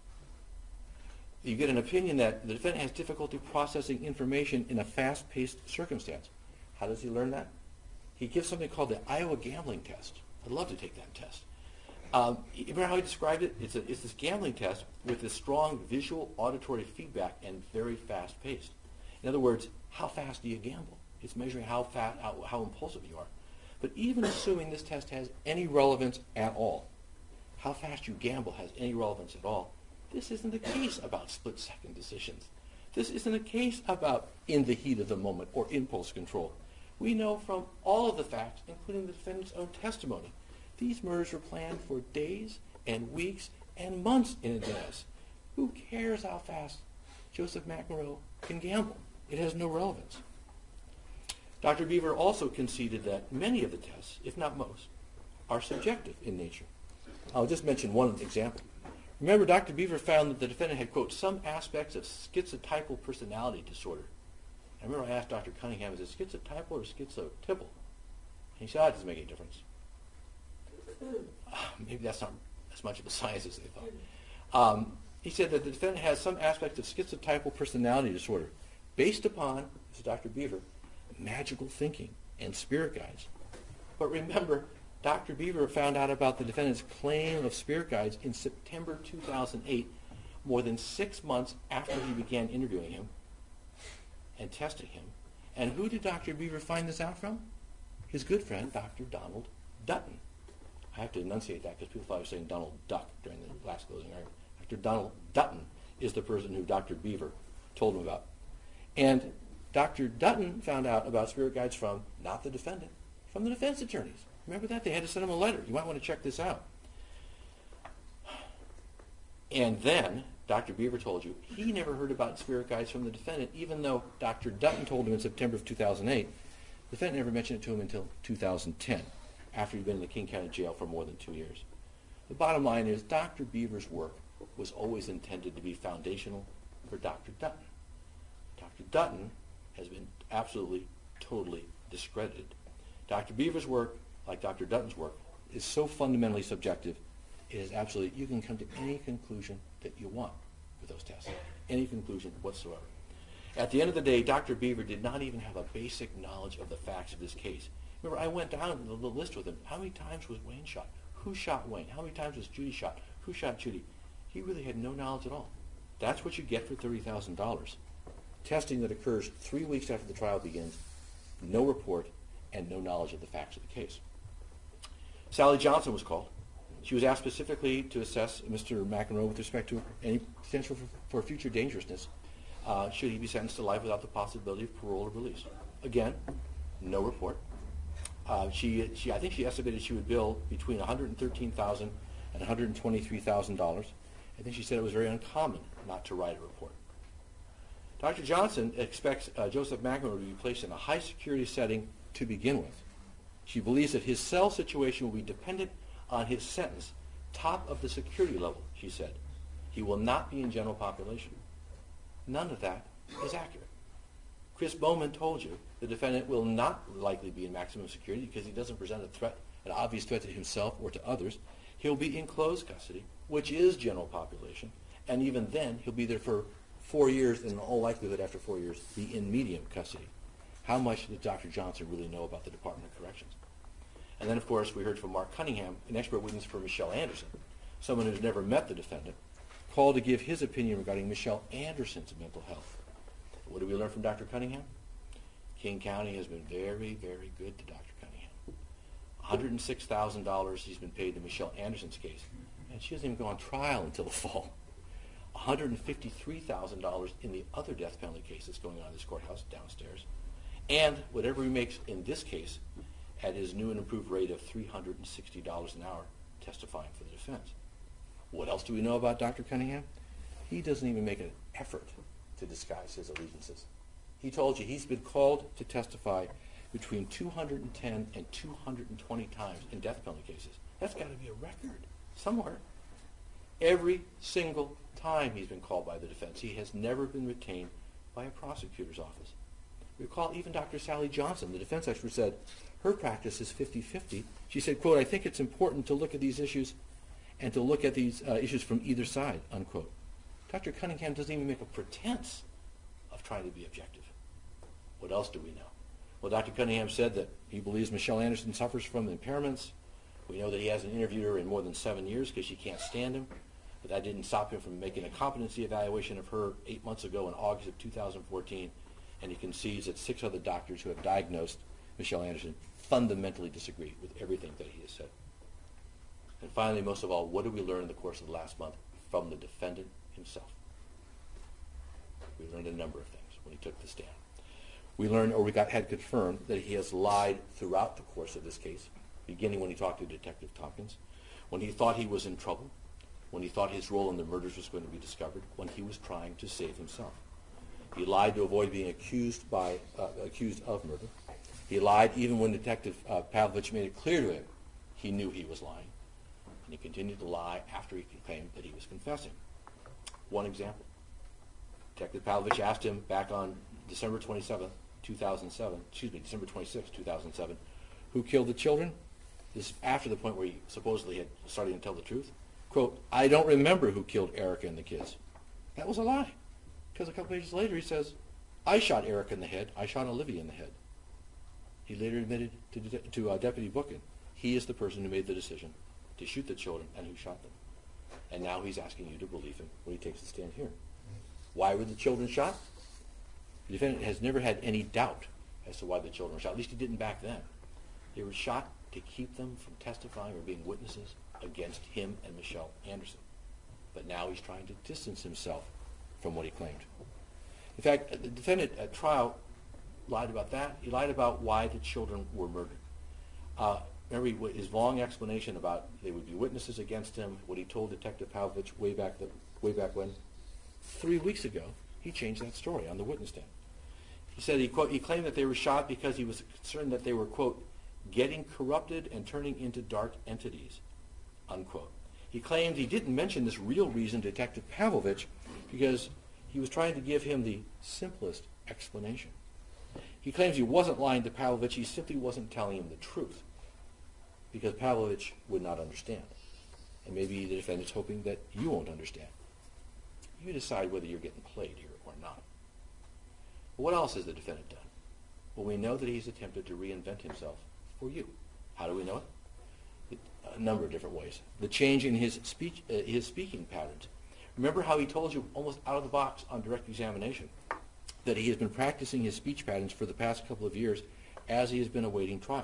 You get an opinion that the defendant has difficulty processing information in a fast-paced circumstance. How does he learn that? He gives something called the Iowa gambling test. I'd love to take that test. Um, remember how he described it? It's, a, it's this gambling test with this strong visual auditory feedback and very fast-paced. In other words, how fast do you gamble? It's measuring how fast, how, how impulsive you are. But even assuming this test has any relevance at all, how fast you gamble has any relevance at all, this isn't a case about split-second decisions. This isn't a case about in the heat of the moment or impulse control. We know from all of the facts, including the defendant's own testimony, these murders were planned for days and weeks and months in advance. Who cares how fast Joseph McEnroe can gamble? It has no relevance. Doctor Beaver also conceded that many of the tests, if not most, are subjective in nature. I'll just mention one example. Remember, Doctor Beaver found that the defendant had, quote, some aspects of schizotypal personality disorder. I remember I asked Doctor Cunningham, is it schizotypal or schizotypal? And he said, oh, it doesn't make any difference. Uh, maybe that's not as much of a science as they thought. Um, he said that the defendant has some aspects of schizotypal personality disorder based upon, this is Doctor Beaver, magical thinking and spirit guides. But remember, Doctor Beaver found out about the defendant's claim of spirit guides in September two thousand eight, more than six months after he began interviewing him and testing him. And who did Doctor Beaver find this out from? His good friend, Doctor Donald Dutton. I have to enunciate that because people thought I was saying Donald Duck during the last closing argument. Doctor Donald Dutton is the person who Doctor Beaver told him about. And Doctor Dutton found out about spirit guides from, not the defendant, from the defense attorneys. Remember that? They had to send him a letter. You might want to check this out. And then Doctor Beaver told you he never heard about spirit guides from the defendant, even though Doctor Dutton told him in September of two thousand eight. The defendant never mentioned it to him until two thousand ten, after he'd been in the King County Jail for more than two years. The bottom line is Doctor Beaver's work was always intended to be foundational for Doctor Dutton. Doctor Dutton has been absolutely, totally discredited. Doctor Beaver's work, like Doctor Dutton's work, is so fundamentally subjective, it is absolutely, you can come to any conclusion that you want with those tests, any conclusion whatsoever. At the end of the day, Doctor Beaver did not even have a basic knowledge of the facts of this case. Remember, I went down the, the list with him. How many times was Wayne shot? Who shot Wayne? How many times was Judy shot? Who shot Judy? He really had no knowledge at all. That's what you get for thirty thousand dollars. Testing that occurs three weeks after the trial begins, no report, and no knowledge of the facts of the case. Sally Johnson was called. She was asked specifically to assess Mister McEnroe with respect to any potential for, for future dangerousness uh, should he be sentenced to life without the possibility of parole or release. Again, no report. Uh, she, she, I think she estimated she would bill between one hundred thirteen thousand dollars and one hundred twenty-three thousand dollars. I think she said it was very uncommon not to write a report. Doctor Johnson expects uh, Joseph McEnroe to be placed in a high-security setting to begin with. She believes that his cell situation will be dependent on his sentence, top of the security level, she said. He will not be in general population. None of that is accurate. Chris Bowman told you the defendant will not likely be in maximum security because he doesn't present a threat, an obvious threat to himself or to others. He'll be in closed custody, which is general population, and even then he'll be there for four years, and in all likelihood after four years, be in medium custody. How much does Doctor Johnson really know about the Department of Corrections? And then, of course, we heard from Mark Cunningham, an expert witness for Michelle Anderson, someone who's never met the defendant, called to give his opinion regarding Michelle Anderson's mental health. What did we learn from Doctor Cunningham? King County has been very, very good to Doctor Cunningham. one hundred six thousand dollars he's been paid to Michelle Anderson's case, and she doesn't even go on trial until the fall. one hundred fifty-three thousand dollars in the other death penalty case that's going on in this courthouse downstairs, and whatever he makes in this case at his new and improved rate of three hundred sixty dollars an hour testifying for the defense. What else do we know about Doctor Cunningham? He doesn't even make an effort to disguise his allegiances. He told you he's been called to testify between two hundred ten and two hundred twenty times in death penalty cases. That's got to be a record somewhere. Every single time he's been called by the defense, he has never been retained by a prosecutor's office. Recall even Doctor Sally Johnson, the defense expert, said her practice is fifty-fifty. She said, quote, I think it's important to look at these issues and to look at these uh, issues from either side, unquote. Doctor Cunningham doesn't even make a pretense of trying to be objective. What else do we know? Well, Doctor Cunningham said that he believes Michelle Anderson suffers from impairments. We know that he hasn't interviewed her in more than seven years because she can't stand him. But that didn't stop him from making a competency evaluation of her eight months ago in August of two thousand fourteen. And he concedes that six other doctors who have diagnosed Michelle Anderson fundamentally disagree with everything that he has said. And finally, most of all, what did we learn in the course of the last month from the defendant himself? We learned a number of things when he took the stand. We learned, or we got had confirmed, that he has lied throughout the course of this case, beginning when he talked to Detective Tompkins, when he thought he was in trouble, when he thought his role in the murders was going to be discovered, when he was trying to save himself. He lied to avoid being accused by uh, accused of murder. He lied even when Detective uh, Pavlovich made it clear to him he knew he was lying. And he continued to lie after he claimed that he was confessing. One example. Detective Pavlovich asked him back on December twenty-seventh, two thousand seven, excuse me, December twenty-sixth, two thousand seven, who killed the children? This is after the point where he supposedly had started to tell the truth. Quote, I don't remember who killed Erica and the kids. That was a lie. Because a couple pages later he says, I shot Erica in the head, I shot Olivia in the head. He later admitted to, to uh, Deputy Bookin, he is the person who made the decision to shoot the children and who shot them. And now he's asking you to believe him when he takes the stand here. Why were the children shot? The defendant has never had any doubt as to why the children were shot. At least he didn't back then. They were shot to keep them from testifying or being witnesses against him and Michelle Anderson. But now he's trying to distance himself from what he claimed. In fact, the defendant at trial lied about that. He lied about why the children were murdered. Uh, remember his long explanation about they would be witnesses against him, what he told Detective Pavlovich way back, the, way back when? Three weeks ago, he changed that story on the witness stand. He said he, quote, he claimed that they were shot because he was concerned that they were, quote, getting corrupted and turning into dark entities, unquote. He claimed he didn't mention this real reason to Detective Pavlovich because he was trying to give him the simplest explanation. He claims he wasn't lying to Pavlovich, he simply wasn't telling him the truth because Pavlovich would not understand. And maybe the defendant's hoping that you won't understand. You decide whether you're getting played here or not. But what else has the defendant done? Well, we know that he's attempted to reinvent himself for you. How do we know it? A number of different ways. The change in his speech, uh, his speaking patterns. Remember how he told you almost out of the box on direct examination that he has been practicing his speech patterns for the past couple of years as he has been awaiting trial.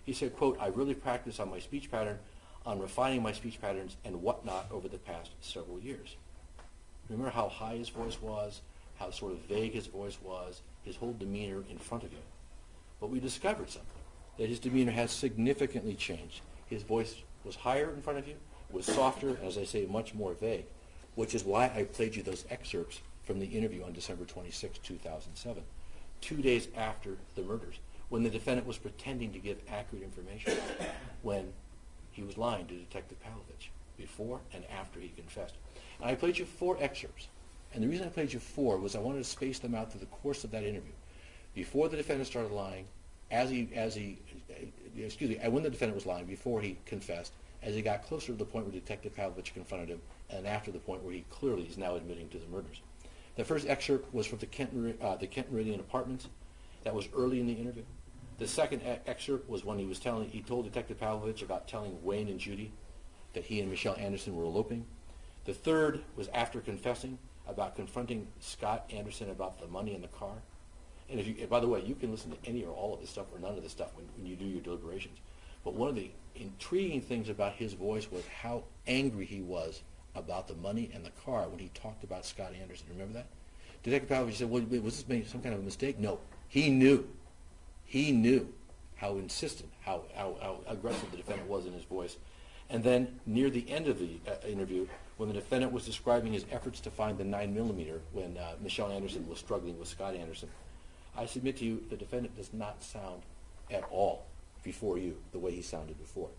He said, quote, I really practiced on my speech pattern, on refining my speech patterns and whatnot over the past several years. Remember how high his voice was, how sort of vague his voice was, his whole demeanor in front of you. But we discovered something, that his demeanor has significantly changed. His voice was higher in front of you, was softer, and as I say, much more vague, which is why I played you those excerpts from the interview on December twenty-sixth, two thousand seven, two days after the murders, when the defendant was pretending to give accurate information, when he was lying to Detective Pavlovich, before and after he confessed. And I played you four excerpts. And the reason I played you four was I wanted to space them out through the course of that interview. Before the defendant started lying, as he, as he, excuse me, when the defendant was lying, before he confessed, as he got closer to the point where Detective Pavlovich confronted him, and after the point where he clearly is now admitting to the murders. The first excerpt was from the Kent, uh, the Kent Meridian Apartments. That was early in the interview. The second e- excerpt was when he was telling, he told Detective Pavlovich about telling Wayne and Judy that he and Michelle Anderson were eloping. The third was after confessing about confronting Scott Anderson about the money in the car. And if you, by the way, you can listen to any or all of this stuff or none of this stuff when, when you do your deliberations. But one of the intriguing things about his voice was how angry he was about the money and the car when he talked about Scott Anderson. Remember that? Detective Pavlovich said, well, was this made some kind of a mistake? No. He knew. He knew how insistent, how, how, how aggressive the defendant was in his voice. And then near the end of the uh, interview, when the defendant was describing his efforts to find the nine millimeter when uh, Michelle Anderson was struggling with Scott Anderson, I submit to you the defendant does not sound at all before you the way he sounded before.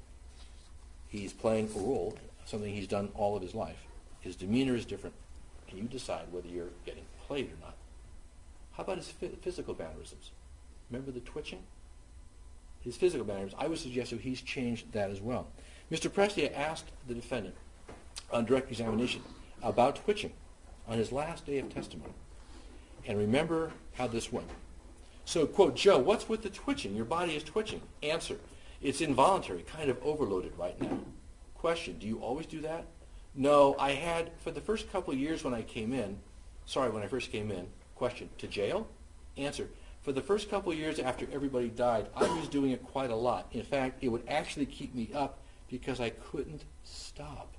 He's playing a role, something he's done all of his life. His demeanor is different, and you decide whether you're getting played or not. How about his physical mannerisms? Remember the twitching? His physical mannerisms, I would suggest that he's changed that as well. Mister Prestia asked the defendant on direct examination about twitching on his last day of testimony. And remember how this went. So, quote, Joe, what's with the twitching? Your body is twitching. Answer, it's involuntary, kind of overloaded right now. Question, do you always do that? No, I had, for the first couple of years when I came in, sorry, when I first came in, question, to jail? Answer, for the first couple of years after everybody died, I was doing it quite a lot. In fact, it would actually keep me up because I couldn't stop.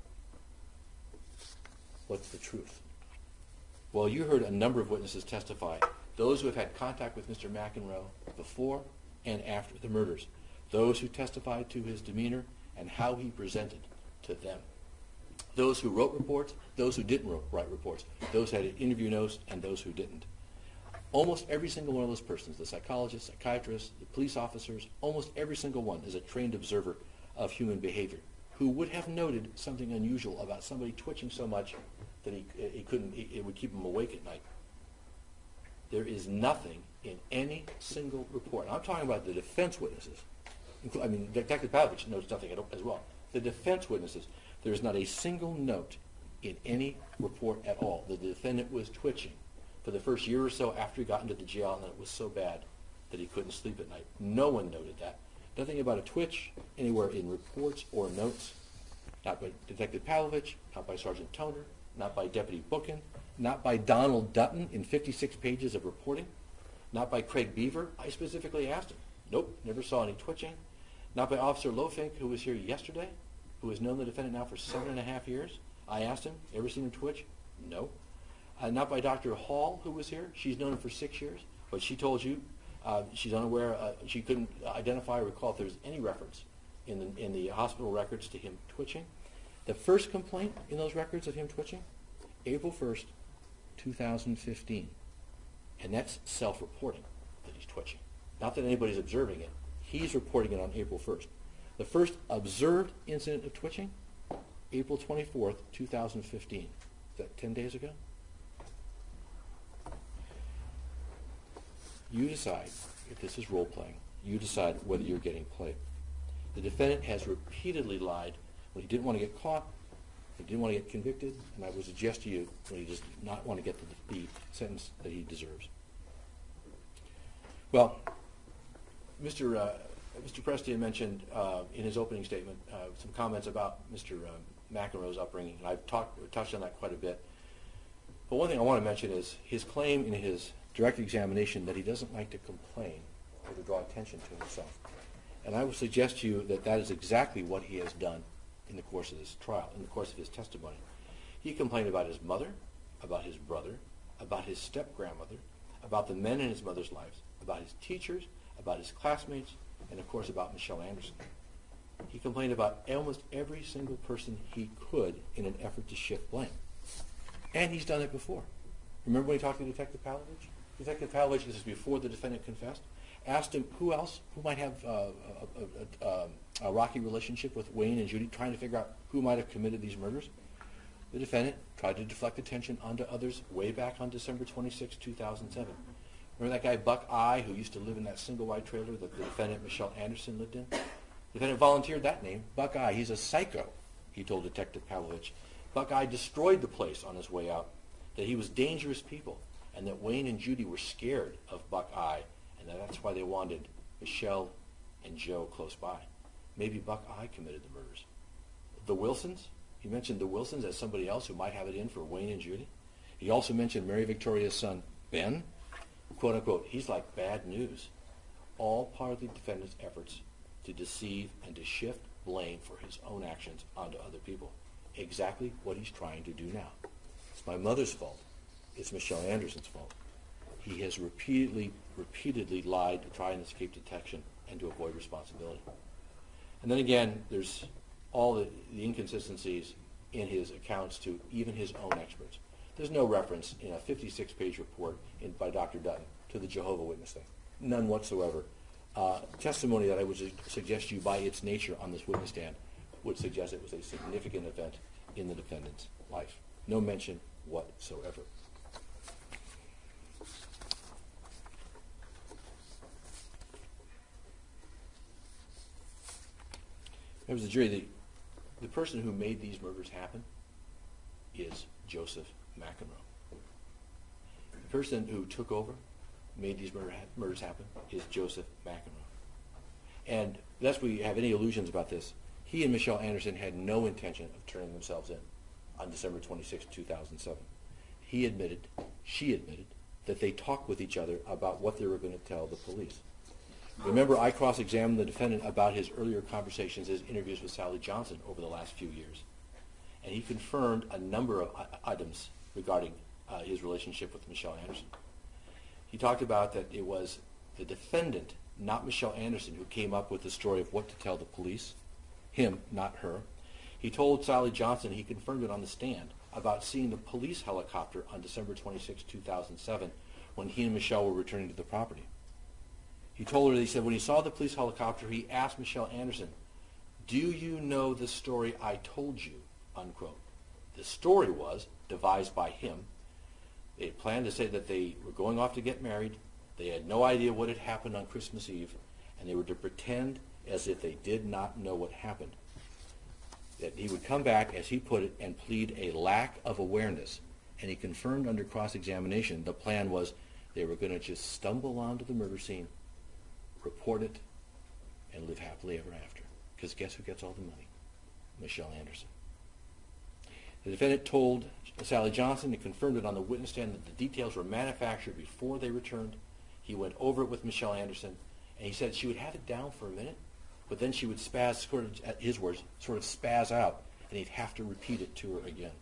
What's the truth? Well, you heard a number of witnesses testify, those who have had contact with Mister McEnroe before and after the murders, those who testified to his demeanor and how he presented to them, those who wrote reports, those who didn't write reports, those who had interview notes, and those who didn't. Almost every single one of those persons, the psychologists, psychiatrists, the police officers, almost every single one is a trained observer of human behavior who would have noted something unusual about somebody twitching so much that he, he couldn't, it would keep him awake at night. There is nothing in any single report. I'm talking about the defense witnesses. I mean, Detective Pavlovich knows nothing as well. The defense witnesses, there is not a single note in any report at all that the defendant was twitching for the first year or so after he got into the jail, and it was so bad that he couldn't sleep at night. No one noted that. Nothing about a twitch anywhere in reports or notes, not by Detective Pavlovich, not by Sergeant Toner, not by Deputy Bookin, not by Donald Dutton in fifty-six pages of reporting, not by Craig Beaver. I specifically asked him. Nope, never saw any twitching. Not by Officer Lofink, who was here yesterday, who has known the defendant now for seven and a half years. I asked him, ever seen him twitch? No. Uh, not by Doctor Hall, who was here. She's known him for six years, but she told you uh, she's unaware, uh, she couldn't identify or recall if there was any reference in the, in the hospital records to him twitching. The first complaint in those records of him twitching, April first, two thousand fifteen. And that's self-reporting that he's twitching. Not that anybody's observing it. He's reporting it on April first. The first observed incident of twitching, April twenty-fourth, two thousand fifteen. Is that ten days ago? You decide if this is role-playing. You decide whether you're getting played. The defendant has repeatedly lied when he didn't want to get caught, he didn't want to get convicted, and I would suggest to you when he does not want to get the, the sentence that he deserves. Well, Mister Uh, Mister Prestia mentioned uh, in his opening statement uh, some comments about Mister Uh, McEnroe's upbringing, and I've talked, touched on that quite a bit. But one thing I want to mention is his claim in his direct examination that he doesn't like to complain or to draw attention to himself. And I would suggest to you that that is exactly what he has done in the course of this trial, in the course of his testimony. He complained about his mother, about his brother, about his step-grandmother, about the men in his mother's lives, about his teachers, about his classmates, and of course about Michelle Anderson. He complained about almost every single person he could in an effort to shift blame. And he's done it before. Remember when he talked to Detective Pavlovich? Detective Pavlovich, this is before the defendant confessed, asked him who else, who might have uh, a, a, a, a rocky relationship with Wayne and Judy, trying to figure out who might have committed these murders. The defendant tried to deflect attention onto others way back on December twenty-sixth, two thousand seven. Remember that guy Buck I, who used to live in that single-wide trailer that the defendant, Michelle Anderson, lived in? The defendant volunteered that name, Buck I. He's a psycho, he told Detective Pavlovich. Buck I destroyed the place on his way out, that he was dangerous people, and that Wayne and Judy were scared of Buck I, and that that's why they wanted Michelle and Joe close by. Maybe Buck I committed the murders. The Wilsons? He mentioned the Wilsons as somebody else who might have it in for Wayne and Judy. He also mentioned Mary Victoria's son, Ben. Quote, unquote, he's like bad news. All part of the defendant's efforts to deceive and to shift blame for his own actions onto other people. Exactly what he's trying to do now. It's my mother's fault. It's Michelle Anderson's fault. He has repeatedly, repeatedly lied to try and escape detection and to avoid responsibility. And then again, there's all the, the inconsistencies in his accounts to even his own experts. There's no reference in a fifty-six page report in, by Doctor Dutton to the Jehovah's Witness thing. None whatsoever. Uh, testimony that I would su- suggest to you by its nature on this witness stand would suggest it was a significant event in the defendant's life. No mention whatsoever. Members of the jury, the, the person who made these murders happen is Joseph McEnroe. The person who took over, made these murder ha- murders happen, is Joseph McEnroe. And lest we have any illusions about this, he and Michelle Anderson had no intention of turning themselves in on December twenty-sixth, two thousand seven. He admitted, she admitted, that they talked with each other about what they were going to tell the police. Remember, I cross-examined the defendant about his earlier conversations, his interviews with Sally Johnson over the last few years. And he confirmed a number of items regarding uh, his relationship with Michelle Anderson. He talked about that it was the defendant, not Michelle Anderson, who came up with the story of what to tell the police. Him, not her. He told Sally Johnson, he confirmed it on the stand, about seeing the police helicopter on December twenty-sixth, two thousand seven, when he and Michelle were returning to the property. He told her, he said, when he saw the police helicopter, he asked Michelle Anderson, do you know the story I told you, unquote. The story was devised by him. They had planned to say that they were going off to get married. They had no idea what had happened on Christmas Eve, and they were to pretend as if they did not know what happened. That he would come back, as he put it, and plead a lack of awareness. And he confirmed under cross-examination the plan was they were going to just stumble onto the murder scene, report it, and live happily ever after. Because guess who gets all the money? Michelle Anderson. The defendant told Sally Johnson, he confirmed it on the witness stand, that the details were manufactured before they returned. He went over it with Michelle Anderson, and he said she would have it down for a minute, but then she would spaz, sort of, at his words, sort of spaz out, and he'd have to repeat it to her again.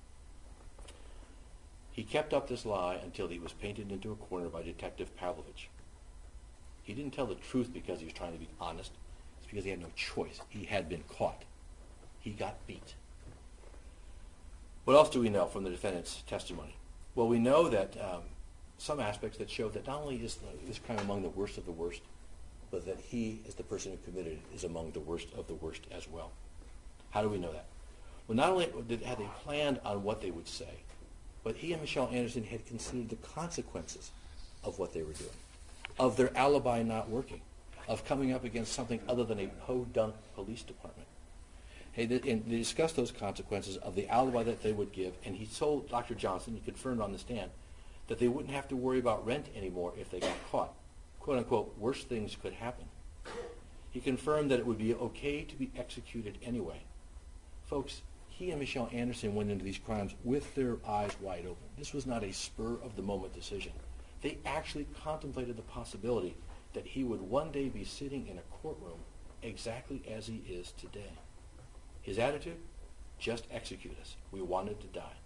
He kept up this lie until he was painted into a corner by Detective Pavlovich. He didn't tell the truth because he was trying to be honest. It's because he had no choice. He had been caught. He got beat. What else do we know from the defendant's testimony? Well, we know that um, some aspects that show that not only is this crime among the worst of the worst, but that he, as the person who committed it, is among the worst of the worst as well. How do we know that? Well, not only did, had they planned on what they would say, but he and Michelle Anderson had considered the consequences of what they were doing, of their alibi not working, of coming up against something other than a podunk police department. Hey, they, and they discussed those consequences of the alibi that they would give, and he told Doctor Johnson, he confirmed on the stand, that they wouldn't have to worry about rent anymore if they got caught. Quote unquote, worse things could happen. He confirmed that it would be okay to be executed anyway. Folks, he and Michelle Anderson went into these crimes with their eyes wide open. This was not a spur-of-the-moment decision. They actually contemplated the possibility that he would one day be sitting in a courtroom exactly as he is today. His attitude? Just execute us. We wanted to die.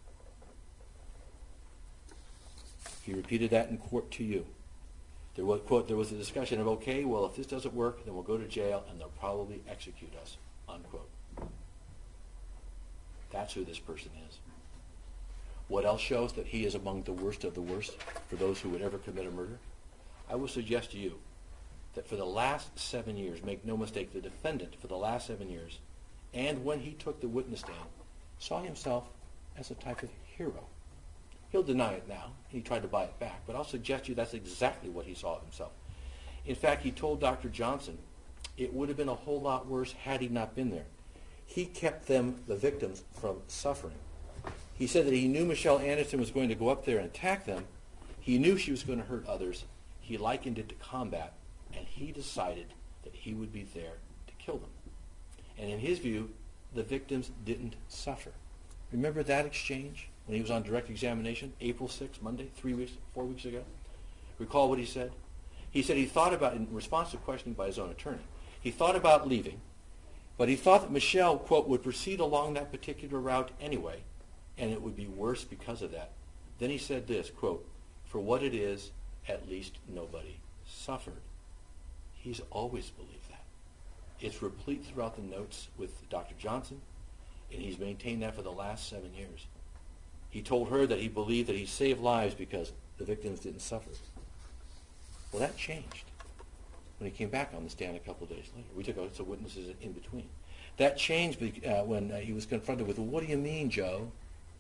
He repeated that in court to you. There was, quote, there was a discussion of, okay, well, if this doesn't work, then we'll go to jail and they'll probably execute us, unquote. That's who this person is. What else shows that he is among the worst of the worst for those who would ever commit a murder? I will suggest to you that for the last seven years, make no mistake, the defendant for the last seven years, and when he took the witness stand, saw himself as a type of hero. He'll deny it now. He tried to buy it back, but I'll suggest to you that's exactly what he saw of himself. In fact, he told Doctor Johnson it would have been a whole lot worse had he not been there. He kept them, the victims, from suffering. He said that he knew Michelle Anderson was going to go up there and attack them. He knew she was going to hurt others. He likened it to combat, and he decided that he would be there to kill them. And in his view, the victims didn't suffer. Remember that exchange when he was on direct examination, April sixth, Monday, three weeks, four weeks ago? Recall what he said? He said he thought about, in response to questioning by his own attorney, he thought about leaving, but he thought that Michelle, quote, would proceed along that particular route anyway, and it would be worse because of that. Then he said this, quote, for what it is, at least nobody suffered. He's always believed that. It's replete throughout the notes with Doctor Johnson, and he's maintained that for the last seven years. He told her that he believed that he saved lives because the victims didn't suffer. Well, that changed when he came back on the stand a couple of days later. We took out some witnesses in between. That changed uh, when uh, he was confronted with, well, what do you mean, Joe?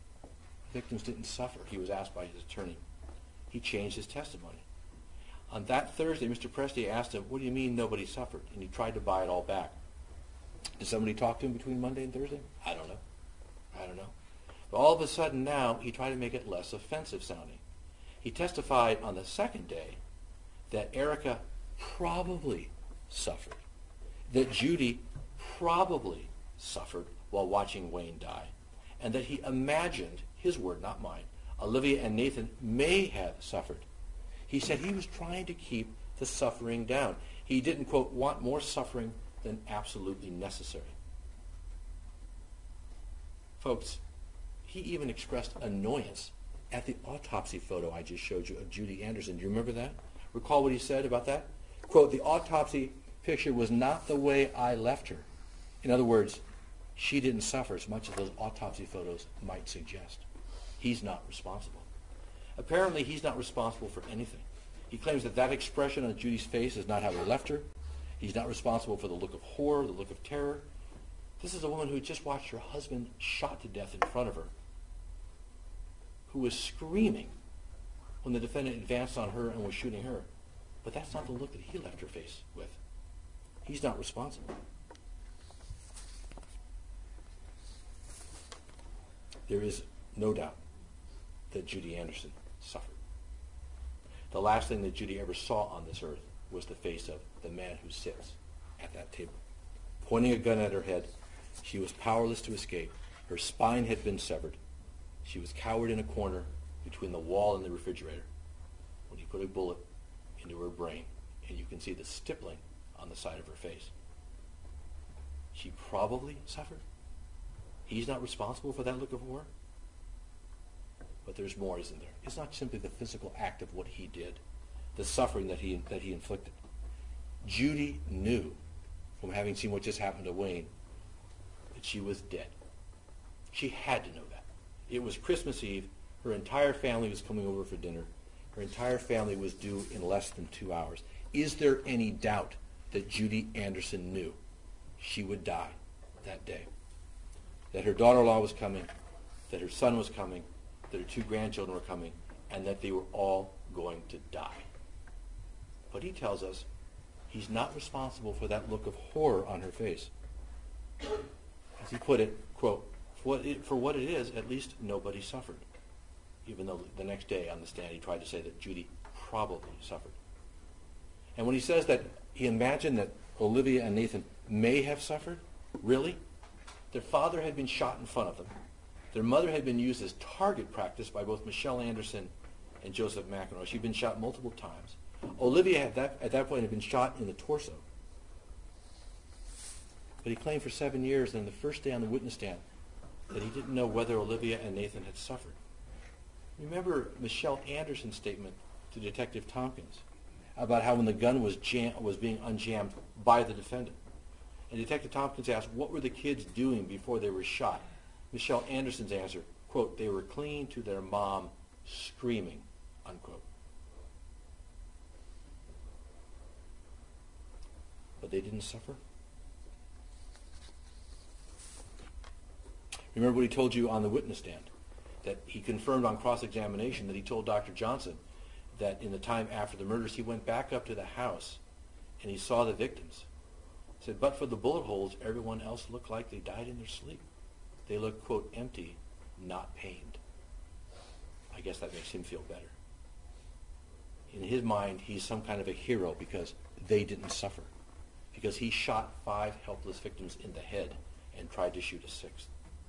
The victims didn't suffer. He was asked by his attorney. He changed his testimony. On that Thursday, Mister Presti asked him, what do you mean nobody suffered? And he tried to buy it all back. Did somebody talk to him between Monday and Thursday? I don't know. I don't know. But all of a sudden now, he tried to make it less offensive sounding. He testified on the second day that Erica probably suffered, that Judy probably suffered while watching Wayne die, and that he imagined, his word, not mine, Olivia and Nathan may have suffered. He said he was trying to keep the suffering down. He didn't, quote, want more suffering than absolutely necessary. Folks, he even expressed annoyance at the autopsy photo I just showed you of Judy Anderson. Do you remember that? Recall what he said about that? Quote, the autopsy picture was not the way I left her. In other words, she didn't suffer as much as those autopsy photos might suggest. He's not responsible. Apparently, he's not responsible for anything. He claims that that expression on Judy's face is not how he left her. He's not responsible for the look of horror, the look of terror. This is a woman who just watched her husband shot to death in front of her, who was screaming when the defendant advanced on her and was shooting her. But that's not the look that he left her face with. He's not responsible. There is no doubt that Judy Anderson suffered. The last thing that Judy ever saw on this earth was the face of the man who sits at that table. Pointing a gun at her head, she was powerless to escape. Her spine had been severed. She was cowered in a corner between the wall and the refrigerator when he put a bullet into her brain, and you can see the stippling on the side of her face. She probably suffered. He's not responsible for that look of horror. But there's more, isn't there? It's not simply the physical act of what he did, the suffering that he that he inflicted. Judy knew, from having seen what just happened to Wayne, that she was dead. She had to know that. It was Christmas Eve. Her entire family was coming over for dinner. Her entire family was due in less than two hours. Is there any doubt that Judy Anderson knew she would die that day? That her daughter-in-law was coming, that her son was coming, that her two grandchildren were coming, and that they were all going to die. But he tells us he's not responsible for that look of horror on her face. As he put it, quote, for what it, for what it is, at least nobody suffered. Even though the next day on the stand he tried to say that Judy probably suffered. And when he says that he imagined that Olivia and Nathan may have suffered, really? Their father had been shot in front of them. Their mother had been used as target practice by both Michelle Anderson and Joseph McEnroe. She'd been shot multiple times. Olivia had that, at that point had been shot in the torso. But he claimed for seven years, and the first day on the witness stand, that he didn't know whether Olivia and Nathan had suffered. Remember Michelle Anderson's statement to Detective Tompkins about how when the gun was jam- was being unjammed by the defendant. And Detective Tompkins asked, what were the kids doing before they were shot? Michelle Anderson's answer, quote, they were clinging to their mom, screaming, unquote. But they didn't suffer. Remember what he told you on the witness stand? That he confirmed on cross-examination that he told Doctor Johnson that in the time after the murders, he went back up to the house and he saw the victims. He said, but for the bullet holes, everyone else looked like they died in their sleep. They looked, quote, empty, not pained. I guess that makes him feel better. In his mind, he's some kind of a hero because they didn't suffer. Because he shot five helpless victims in the head and tried to shoot a sixth.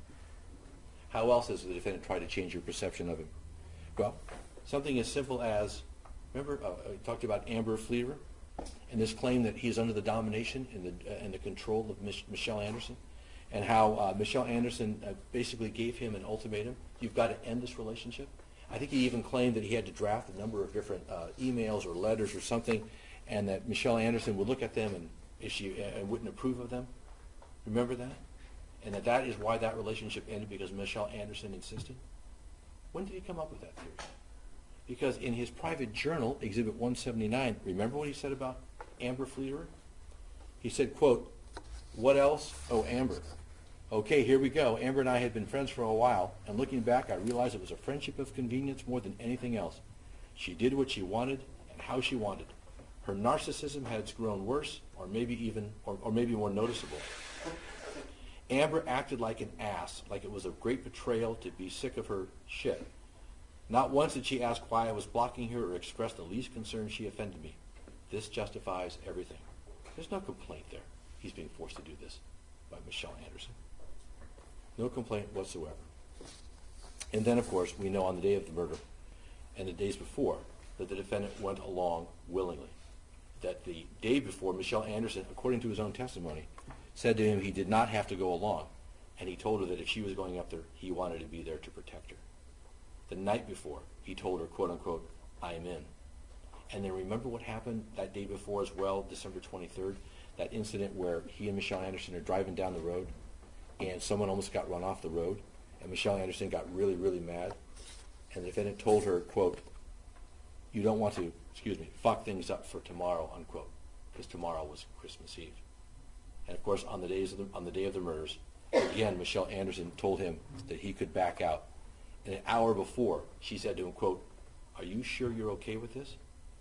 How else has the defendant tried to change your perception of him? Well, something as simple as, remember, uh, I talked about Amber Fleeter and this claim that he's under the domination and the, uh, and the control of Mich- Michelle Anderson, and how uh, Michelle Anderson uh, basically gave him an ultimatum. You've got to end this relationship. I think he even claimed that he had to draft a number of different uh, emails or letters or something, and that Michelle Anderson would look at them and issue and wouldn't approve of them. Remember that? And that that is why that relationship ended, because Michelle Anderson insisted. When did he come up with that theory? Because in his private journal, Exhibit one seventy-nine, remember what he said about Amber Fleeter? He said, quote, what else? Oh, Amber. Okay, here we go. Amber and I had been friends for a while, and looking back, I realized it was a friendship of convenience more than anything else. She did what she wanted and how she wanted. Her narcissism had grown worse, or maybe even, or, or maybe more noticeable. Amber acted like an ass, like it was a great betrayal to be sick of her shit. Not once did she ask why I was blocking her or express the least concern she offended me. This justifies everything. There's no complaint there. He's being forced to do this by Michelle Anderson. No complaint whatsoever. And then, of course, we know on the day of the murder and the days before that the defendant went along willingly. That the day before, Michelle Anderson, according to his own testimony, said to him he did not have to go along, and he told her that if she was going up there, he wanted to be there to protect her. The night before, he told her, quote unquote, I'm in. And then remember what happened that day before as well, December twenty-third, that incident where he and Michelle Anderson are driving down the road, and someone almost got run off the road, and Michelle Anderson got really, really mad, and the defendant told her, quote, you don't want to, excuse me, fuck things up for tomorrow, unquote, because tomorrow was Christmas Eve. And of course, on the days of the, on the day of the murders, again, Michelle Anderson told him that he could back out. And an hour before, she said to him, quote, are you sure you're okay with this?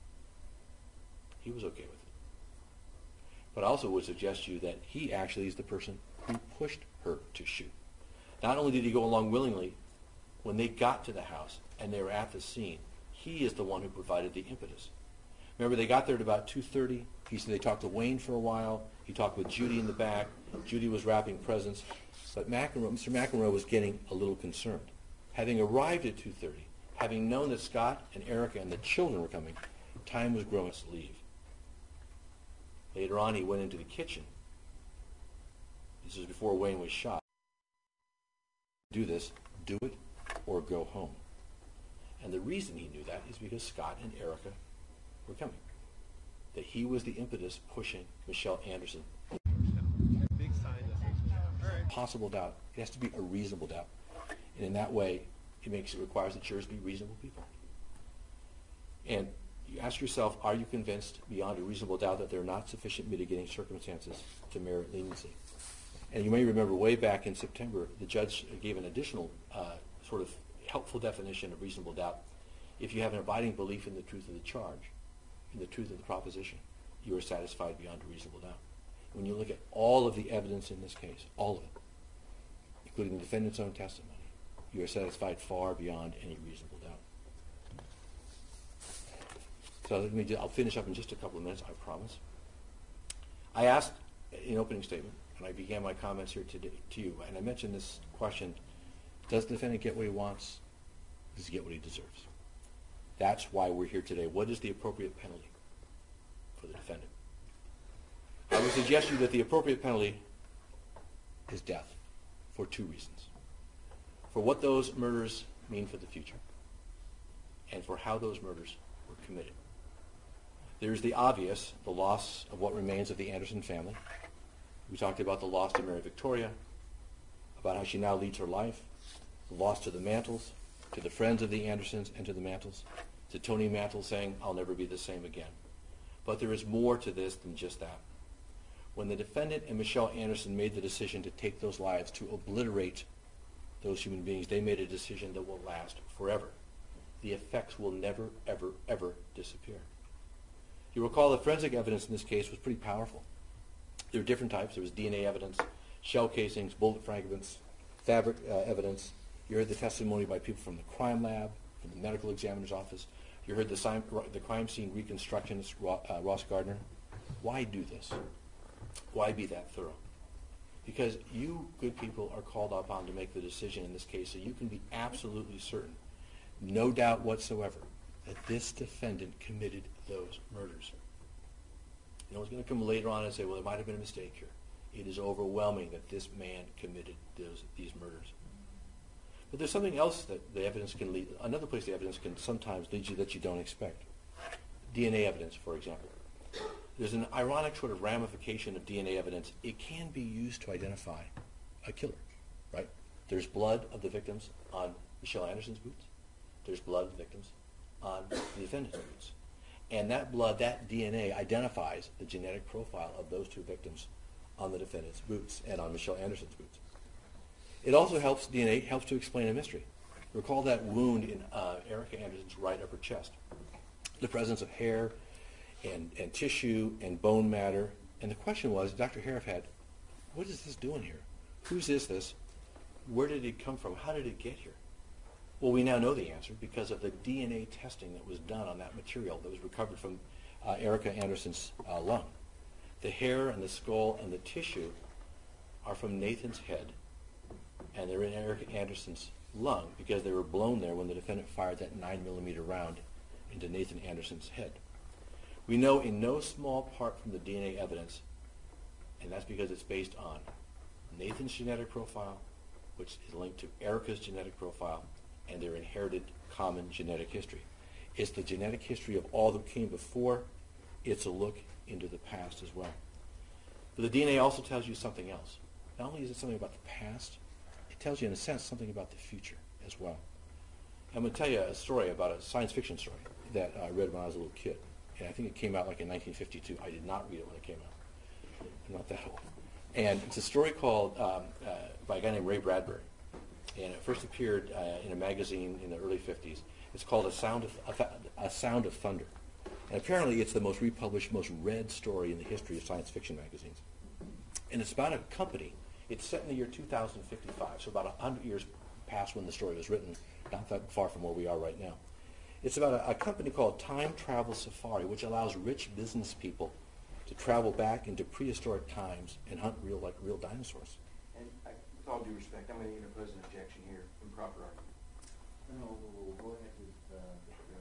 He was okay with it. But I also would suggest to you that he actually is the person who pushed her to shoot. Not only did he go along willingly, when they got to the house and they were at the scene, he is the one who provided the impetus. Remember, they got there at about two thirty. He said they talked to Wayne for a while. He talked with Judy in the back. Judy was wrapping presents. But McEnroe, Mister McEnroe was getting a little concerned. Having arrived at two thirty, having known that Scott and Erica and the children were coming, time was growing to leave. Later on, he went into the kitchen. This was before Wayne was shot. Do this, do it, or go home. And the reason he knew that is because Scott and Erica were coming. That he was the impetus pushing Michelle Anderson. Possible doubt. It has to be a reasonable doubt. And in that way, it makes it requires that jurors be reasonable people. And you ask yourself, are you convinced beyond a reasonable doubt that there are not sufficient mitigating circumstances to merit leniency? And you may remember way back in September, the judge gave an additional uh, sort of helpful definition of reasonable doubt. If you have an abiding belief in the truth of the charge, in the truth of the proposition, you are satisfied beyond a reasonable doubt. When you look at all of the evidence in this case, all of it, including the defendant's own testimony, you are satisfied far beyond any reasonable doubt. So let me do, I'll finish up in just a couple of minutes, I promise. I asked in opening statement, and I began my comments here today, to you, and I mentioned this question, does the defendant get what he wants? Does he get what he deserves? That's why we're here today. What is the appropriate penalty? for the defendant. I would suggest to you that the appropriate penalty is death for two reasons. For what those murders mean for the future, and for how those murders were committed. There is the obvious, the loss of what remains of the Anderson family. We talked about the loss to Mary Victoria, about how she now leads her life, the loss to the Mantles, to the friends of the Andersons and to the Mantles, to Tony Mantle saying, I'll never be the same again. But there is more to this than just that. When the defendant and Michelle Anderson made the decision to take those lives, to obliterate those human beings, they made a decision that will last forever. The effects will never, ever, ever disappear. You recall the forensic evidence in this case was pretty powerful. There were different types. There was D N A evidence, shell casings, bullet fragments, fabric uh, evidence. You heard the testimony by people from the crime lab, from the medical examiner's office. You heard the, sign, the crime scene reconstructionist, uh, Ross Gardner. Why do this? Why be that thorough? Because you good people are called upon to make the decision in this case, so you can be absolutely certain, no doubt whatsoever, that this defendant committed those murders. No one's going to come later on and say, well, there might have been a mistake here. It is overwhelming that this man committed those, these murders. But there's something else that the evidence can lead, another place the evidence can sometimes lead you that you don't expect. D N A evidence, for example. There's an ironic sort of ramification of D N A evidence. It can be used to identify a killer, right? There's blood of the victims on Michelle Anderson's boots. There's blood of the victims on the defendant's boots. And that blood, that D N A, identifies the genetic profile of those two victims on the defendant's boots and on Michelle Anderson's boots. It also helps, D N A helps to explain a mystery. Recall that wound in uh, Erica Anderson's right upper chest. The presence of hair and, and tissue and bone matter. And the question was, Doctor Harif had, what is this doing here? Whose is this? Where did it come from? How did it get here? Well, we now know the answer because of the D N A testing that was done on that material that was recovered from uh, Erica Anderson's uh, lung. The hair and the skull and the tissue are from Nathan's head, and they're in Erica Anderson's lung because they were blown there when the defendant fired that nine millimeter round into Nathan Anderson's head. We know in no small part from the D N A evidence, and that's because it's based on Nathan's genetic profile, which is linked to Erica's genetic profile, and their inherited common genetic history. It's the genetic history of all that came before. It's a look into the past as well. But the D N A also tells you something else. Not only is it something about the past, it tells you, in a sense, something about the future as well. I'm going to tell you a story about a science fiction story that I read when I was a little kid. And I think it came out like in nineteen fifty-two. I did not read it when it came out. I'm not that old. And it's a story called, um, uh, by a guy named Ray Bradbury. And it first appeared uh, in a magazine in the early fifties. It's called A Sound of, a, a Sound of Thunder. And apparently it's the most republished, most read story in the history of science fiction magazines. And it's about a company. It's set in the year two thousand fifty-five, so about one hundred years past when the story was written, not that far from where we are right now. It's about a, a company called Time Travel Safari, which allows rich business people to travel back into prehistoric times and hunt real, like real dinosaurs. And I, with all due respect, I'm going to interpose an objection here, improper argument. No, we'll go ahead with uh,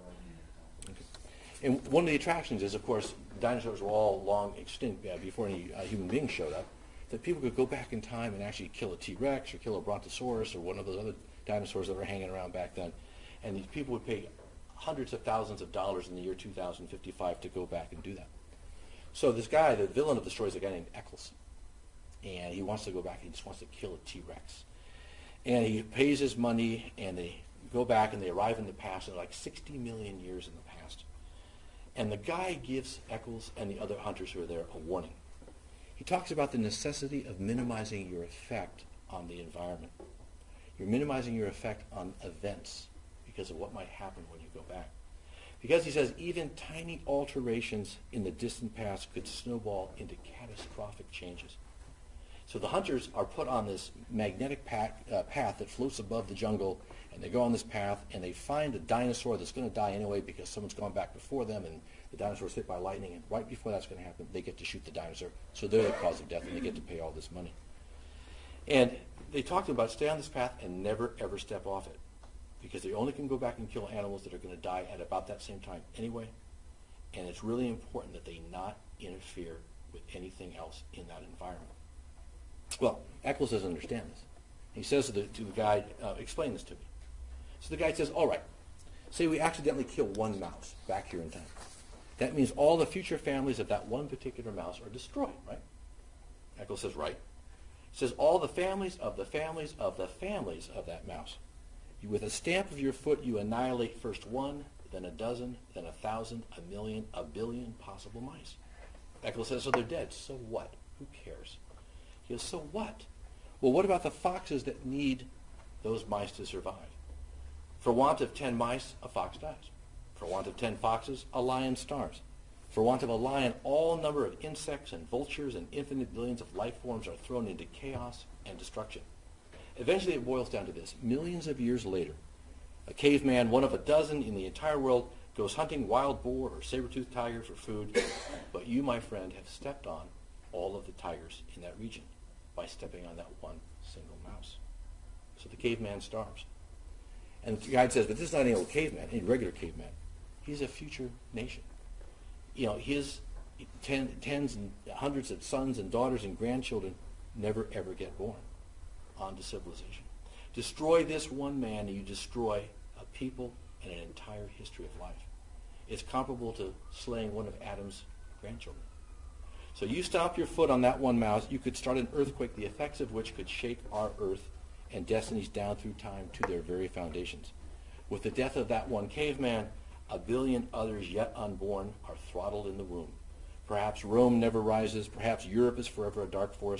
the argument. Okay. And one of the attractions is, of course, dinosaurs were all long extinct uh, before any uh, human beings showed up, that people could go back in time and actually kill a T-Rex or kill a Brontosaurus or one of those other dinosaurs that were hanging around back then. And these people would pay hundreds of thousands of dollars in the year two thousand fifty-five to go back and do that. So this guy, the villain of the story, is a guy named Eccles. And he wants to go back, he just wants to kill a T-Rex. And he pays his money, and they go back, and they arrive in the past, and they're like sixty million years in the past. And the guy gives Eccles and the other hunters who are there a warning. He talks about the necessity of minimizing your effect on the environment. You're minimizing your effect on events because of what might happen when you go back. Because he says even tiny alterations in the distant past could snowball into catastrophic changes. So the hunters are put on this magnetic path, uh, path that floats above the jungle, and they go on this path, and they find a dinosaur that's going to die anyway because someone's gone back before them, and the dinosaur's hit by lightning, and right before that's going to happen, they get to shoot the dinosaur. So they're the cause of death, and they get to pay all this money. And they talk to them about stay on this path and never, ever step off it, because they only can go back and kill animals that are going to die at about that same time anyway, And it's really important that they not interfere with anything else in that environment. Well, Eccles doesn't understand this. He says to the, to the guide, uh, explain this to me. So the guide says, all right, say we accidentally kill one mouse back here in time. That means all the future families of that one particular mouse are destroyed, right? Eccles says, right. He says, all the families of the families of the families of that mouse. You, with a stamp of your foot, you annihilate first one, then a dozen, then a thousand, a million, a billion possible mice. Eccles says, so they're dead. So what? Who cares? He goes, so what? Well, what about the foxes that need those mice to survive? For want of ten mice, a fox dies. For want of ten foxes, a lion starves. For want of a lion, all number of insects and vultures and infinite billions of life forms are thrown into chaos and destruction. Eventually it boils down to this. Millions of years later, a caveman, one of a dozen in the entire world, goes hunting wild boar or saber-toothed tiger for food, but you, my friend, have stepped on all of the tigers in that region by stepping on that one single mouse. So the caveman starves. And the guide says, but this is not any old caveman, any regular caveman. He's a future nation. You know, his ten, tens and hundreds of sons and daughters and grandchildren never ever get born onto civilization. Destroy this one man and you destroy a people and an entire history of life. It's comparable to slaying one of Adam's grandchildren. So you stomp your foot on that one mouse, you could start an earthquake, the effects of which could shake our earth and destinies down through time to their very foundations. With the death of that one caveman, a billion others yet unborn are throttled in the womb. Perhaps Rome never rises. Perhaps Europe is forever a dark forest.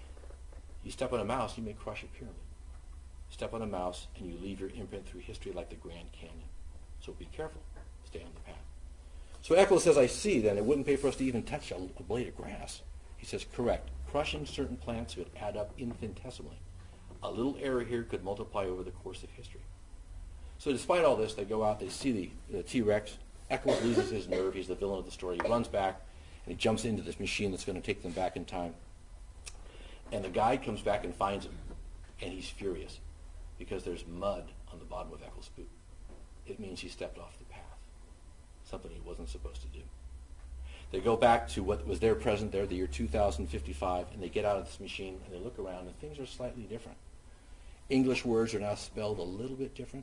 You step on a mouse, you may crush a pyramid. Step on a mouse, and you leave your imprint through history like the Grand Canyon. So be careful. Stay on the path. So Eccles says, I see, then, it wouldn't pay for us to even touch a, a blade of grass. He says, correct. Crushing certain plants could add up infinitesimally. A little error here could multiply over the course of history. So despite all this, they go out, they see the, the T-Rex. Eccles loses his nerve. He's the villain of the story. He runs back, and he jumps into this machine that's going to take them back in time. And the guide comes back and finds him, and he's furious because there's mud on the bottom of Eccles' boot. It means he stepped off the path, something he wasn't supposed to do. They go back to what was there present there, the year two thousand fifty-five, and they get out of this machine, and they look around, and things are slightly different. English words are now spelled a little bit different.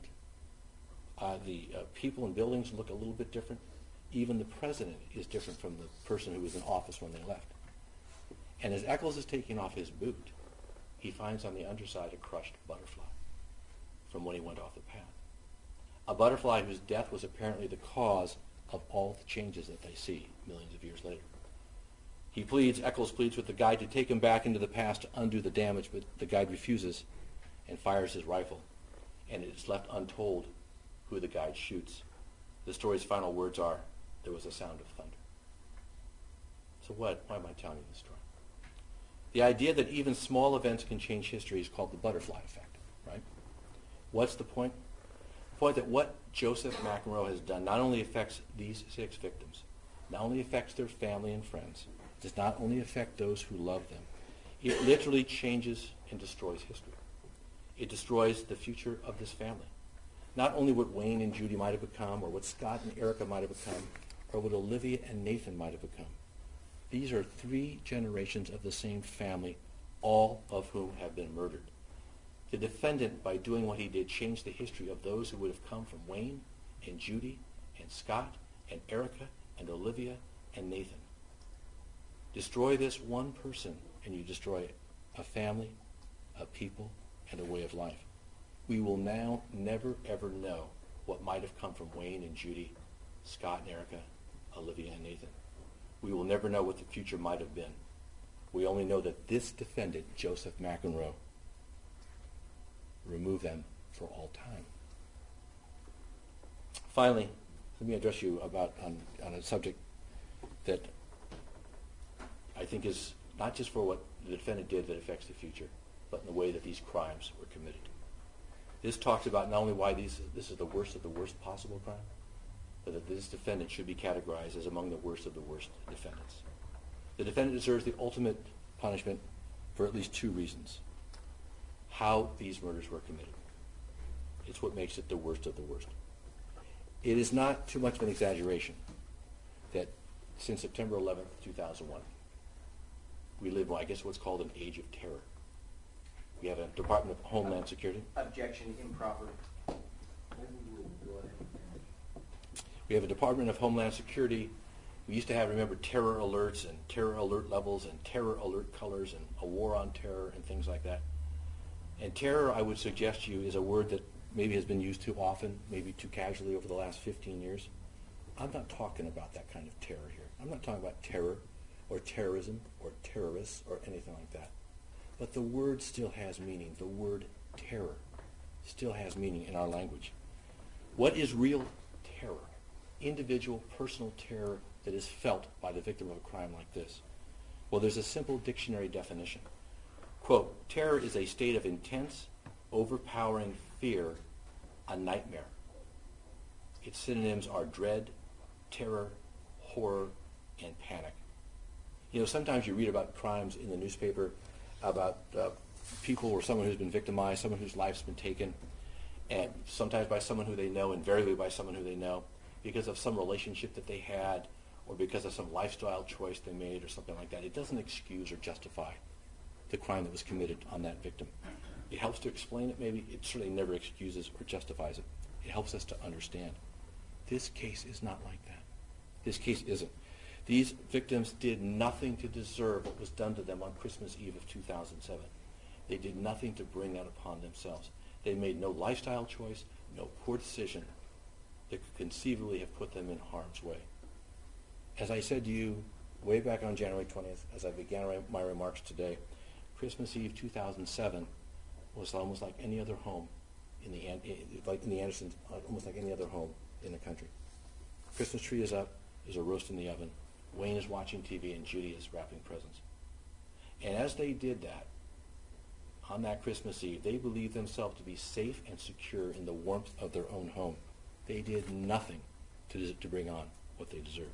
Uh, the uh, people and buildings look a little bit different. Even the president is different from the person who was in office when they left. And as Eccles is taking off his boot, he finds on the underside a crushed butterfly from when he went off the path. A butterfly whose death was apparently the cause of all the changes that they see millions of years later. He pleads, Eccles pleads with the guide to take him back into the past to undo the damage, but the guide refuses and fires his rifle. And it is left untold who the guide shoots. The story's final words are, there was a sound of thunder. So what? Why am I telling you this story? The idea that even small events can change history is called the butterfly effect, right? What's the point? The point that what Joseph McEnroe has done not only affects these six victims, not only affects their family and friends, it does not only affect those who love them, it literally changes and destroys history. It destroys the future of this family. Not only what Wayne and Judy might have become, or what Scott and Erica might have become, or what Olivia and Nathan might have become. These are three generations of the same family, all of whom have been murdered. The defendant, by doing what he did, changed the history of those who would have come from Wayne and Judy and Scott and Erica and Olivia and Nathan. Destroy this one person and you destroy a family, a people, and a way of life. We will now never, ever know what might have come from Wayne and Judy, Scott and Erica, Olivia and Nathan. We will never know what the future might have been. We only know that this defendant, Joseph McEnroe, removed them for all time. Finally, let me address you about on, on a subject that I think is not just for what the defendant did that affects the future, but in the way that these crimes were committed. This talks about not only why these, this is the worst of the worst possible crime, but that this defendant should be categorized as among the worst of the worst defendants. The defendant deserves the ultimate punishment for at least two reasons. How these murders were committed. It's what makes it the worst of the worst. It is not too much of an exaggeration that since September eleventh, two thousand one, we live, well, I guess what's called an age of terror. We have a Department of Homeland Security. Objection improper. We have a Department of Homeland Security. We used to have, remember, terror alerts and terror alert levels and terror alert colors and a war on terror and things like that. And terror, I would suggest to you, is a word that maybe has been used too often, maybe too casually over the last fifteen years. I'm not talking about that kind of terror here. I'm not talking about terror or terrorism or terrorists or anything like that. But the word still has meaning. The word terror still has meaning in our language. What is real terror? Individual, personal terror that is felt by the victim of a crime like this. Well, there's a simple dictionary definition. Quote, terror is a state of intense, overpowering fear, a nightmare. Its synonyms are dread, terror, horror, and panic. You know, sometimes you read about crimes in the newspaper, about uh, people or someone who's been victimized, someone whose life's been taken, and sometimes by someone who they know, invariably by someone who they know, because of some relationship that they had, or because of some lifestyle choice they made, or something like that. It doesn't excuse or justify the crime that was committed on that victim. It helps to explain it, maybe. It certainly never excuses or justifies it. It helps us to understand. This case is not like that. This case isn't. These victims did nothing to deserve what was done to them on Christmas Eve of two thousand seven. They did nothing to bring that upon themselves. They made no lifestyle choice, no poor decision that could conceivably have put them in harm's way. As I said to you way back on January twentieth, as I began my remarks today, Christmas Eve two thousand seven was almost like any other home in the like in the Andersons, almost like any other home in the country. Christmas tree is up, there's a roast in the oven, Wayne is watching T V, and Judy is wrapping presents. And as they did that, on that Christmas Eve, they believed themselves to be safe and secure in the warmth of their own home. They did nothing to, to bring on what they deserved.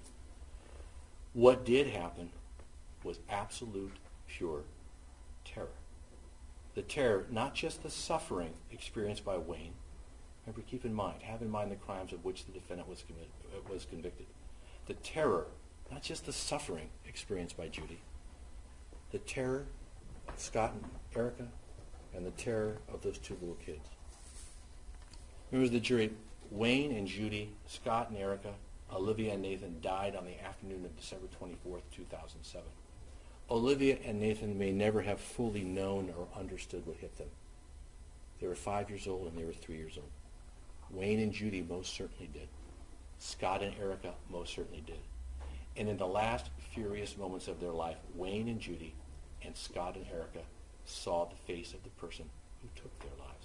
What did happen was absolute, pure terror. The terror, not just the suffering experienced by Wayne. Remember, keep in mind, have in mind the crimes of which the defendant was, committed, uh, was convicted. The terror, not just the suffering experienced by Judy. The terror of Scott and Erica, and the terror of those two little kids. Members of the jury, Wayne and Judy, Scott and Erica, Olivia and Nathan died on the afternoon of December twenty-fourth, two thousand seven. Olivia and Nathan may never have fully known or understood what hit them. They were five years old and they were three years old. Wayne and Judy most certainly did. Scott and Erica most certainly did. And in the last furious moments of their life, Wayne and Judy and Scott and Erica saw the face of the person who took their lives.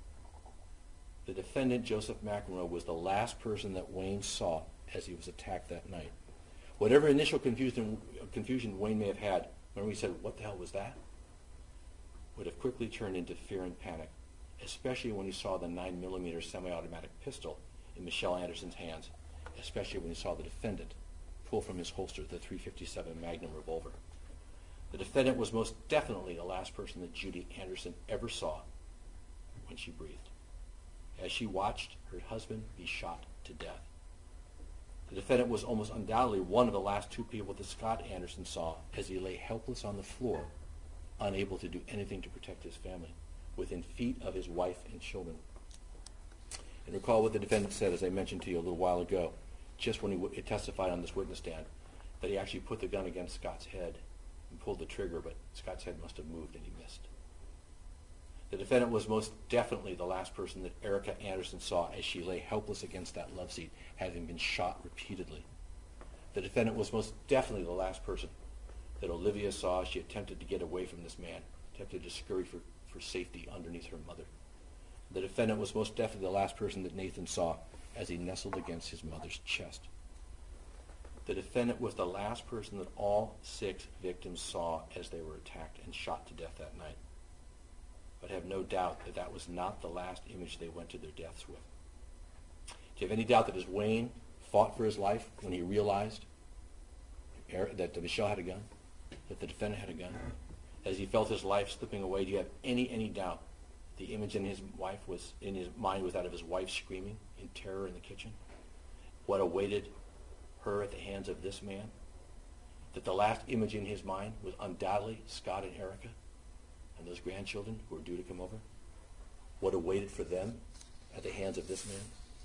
The defendant, Joseph McEnroe, was the last person that Wayne saw as he was attacked that night. Whatever initial confusion, confusion Wayne may have had when we said, "What the hell was that?" would have quickly turned into fear and panic, especially when he saw the nine millimeter semi-automatic pistol in Michelle Anderson's hands, especially when he saw the defendant pull from his holster the three fifty-seven Magnum revolver. The defendant was most definitely the last person that Judy Anderson ever saw when she breathed, as she watched her husband be shot to death. The defendant was almost undoubtedly one of the last two people that Scott Anderson saw as he lay helpless on the floor, unable to do anything to protect his family, within feet of his wife and children. And recall what the defendant said, as I mentioned to you a little while ago, just when he, w- he testified on this witness stand, that he actually put the gun against Scott's head and pulled the trigger, but Scott's head must have moved and he missed. The defendant was most definitely the last person that Erica Anderson saw as she lay helpless against that love seat, having been shot repeatedly. The defendant was most definitely the last person that Olivia saw as she attempted to get away from this man, attempted to scurry for, for safety underneath her mother. The defendant was most definitely the last person that Nathan saw as he nestled against his mother's chest. The defendant was the last person that all six victims saw as they were attacked and shot to death that night. But have no doubt that that was not the last image they went to their deaths with. Do you have any doubt that as Wayne fought for his life when he realized that Michelle had a gun, that the defendant had a gun, as he felt his life slipping away, do you have any any doubt the image in his wife was in his mind was that of his wife screaming in terror in the kitchen? What awaited her at the hands of this man, that the last image in his mind was undoubtedly Scott and Erica and those grandchildren who were due to come over, what awaited for them at the hands of this man?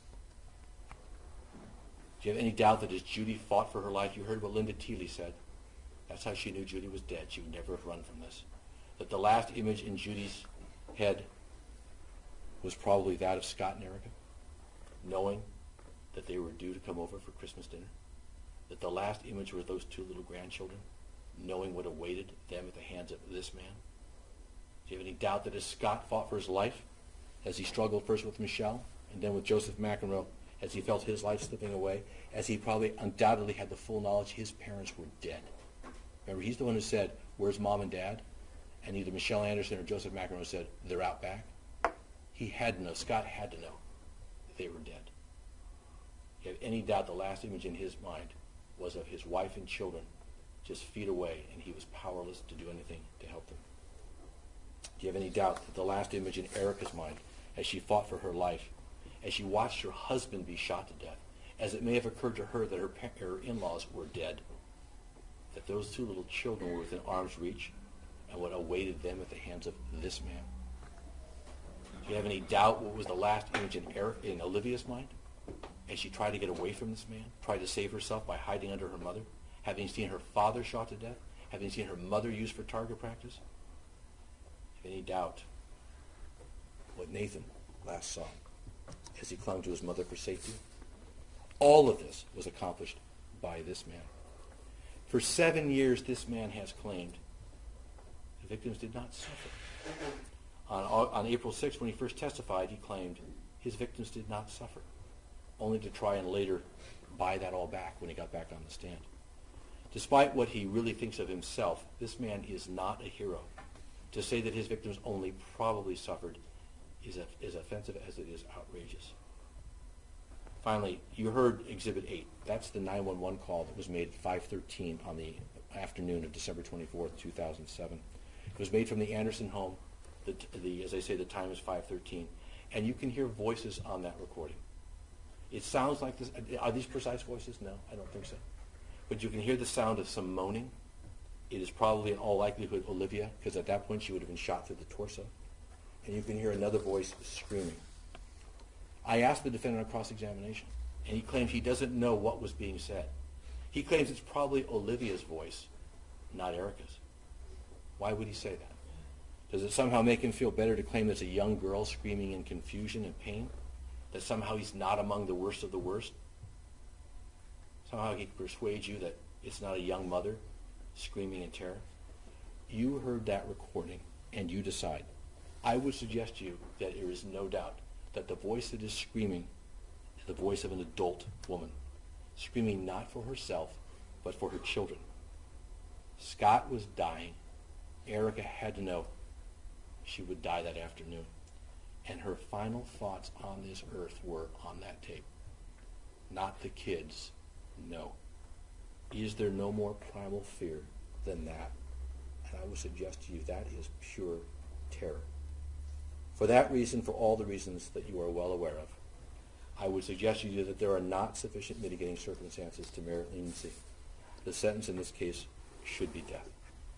Do you have any doubt that as Judy fought for her life, you heard what Linda Teeley said? That's how she knew Judy was dead. She would never have run from this. That the last image in Judy's head was probably that of Scott and Erica, knowing that they were due to come over for Christmas dinner. That the last image was those two little grandchildren, knowing what awaited them at the hands of this man. Do you have any doubt that as Scott fought for his life, as he struggled first with Michelle and then with Joseph McEnroe, as he felt his life slipping away, as he probably undoubtedly had the full knowledge his parents were dead. Remember, he's the one who said, "Where's mom and dad?" And either Michelle Anderson or Joseph McEnroe said, "They're out back." He had to know, Scott had to know that they were dead. Do you have any doubt the last image in his mind was of his wife and children just feet away, and he was powerless to do anything to help them? Do you have any doubt that the last image in Erica's mind, as she fought for her life, as she watched her husband be shot to death, as it may have occurred to her that her, pa- her in-laws were dead, that those two little children were within arm's reach, and what awaited them at the hands of this man? Do you have any doubt what was the last image in, Eric, in Olivia's mind, as she tried to get away from this man, tried to save herself by hiding under her mother, having seen her father shot to death, having seen her mother used for target practice? Do you have any doubt what Nathan last saw as he clung to his mother for safety? All of this was accomplished by this man. For seven years, this man has claimed the victims did not suffer. On, on April sixth, when he first testified, he claimed his victims did not suffer, only to try and later buy that all back when he got back on the stand. Despite what he really thinks of himself, this man is not a hero. To say that his victims only probably suffered is as offensive as it is outrageous. Finally, you heard Exhibit eight. That's the nine one one call that was made at five thirteen on the afternoon of December twenty-fourth, two thousand seven. It was made from the Anderson home. The, the, as I say, the time is five thirteen. And you can hear voices on that recording. It sounds like this. Are these precise voices? No, I don't think so. But you can hear the sound of some moaning. It is probably in all likelihood Olivia, because at that point she would have been shot through the torso. And you can hear another voice screaming. I asked the defendant on cross-examination, and he claims he doesn't know what was being said. He claims it's probably Olivia's voice, not Erica's. Why would he say that? Does it somehow make him feel better to claim there's a young girl screaming in confusion and pain? That somehow he's not among the worst of the worst? Somehow he can persuade you that it's not a young mother screaming in terror? You heard that recording, and you decide. I would suggest to you that there is no doubt that the voice that is screaming is the voice of an adult woman, screaming not for herself, but for her children. Scott was dying. Erica had to know she would die that afternoon. And her final thoughts on this earth were on that tape. Not the kids, no. Is there no more primal fear than that? And I would suggest to you that is pure terror. For that reason, for all the reasons that you are well aware of, I would suggest to you that there are not sufficient mitigating circumstances to merit leniency. The sentence in this case should be death.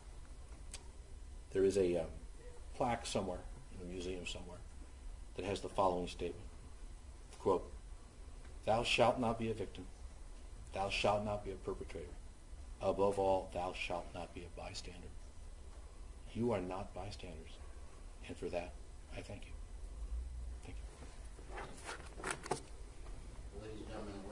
There is a uh, plaque somewhere, in a museum somewhere, that has the following statement. Quote, "Thou shalt not be a victim. Thou shalt not be a perpetrator. Above all, thou shalt not be a bystander." You are not bystanders. And for that, I thank you. Thank you. Ladies and gentlemen,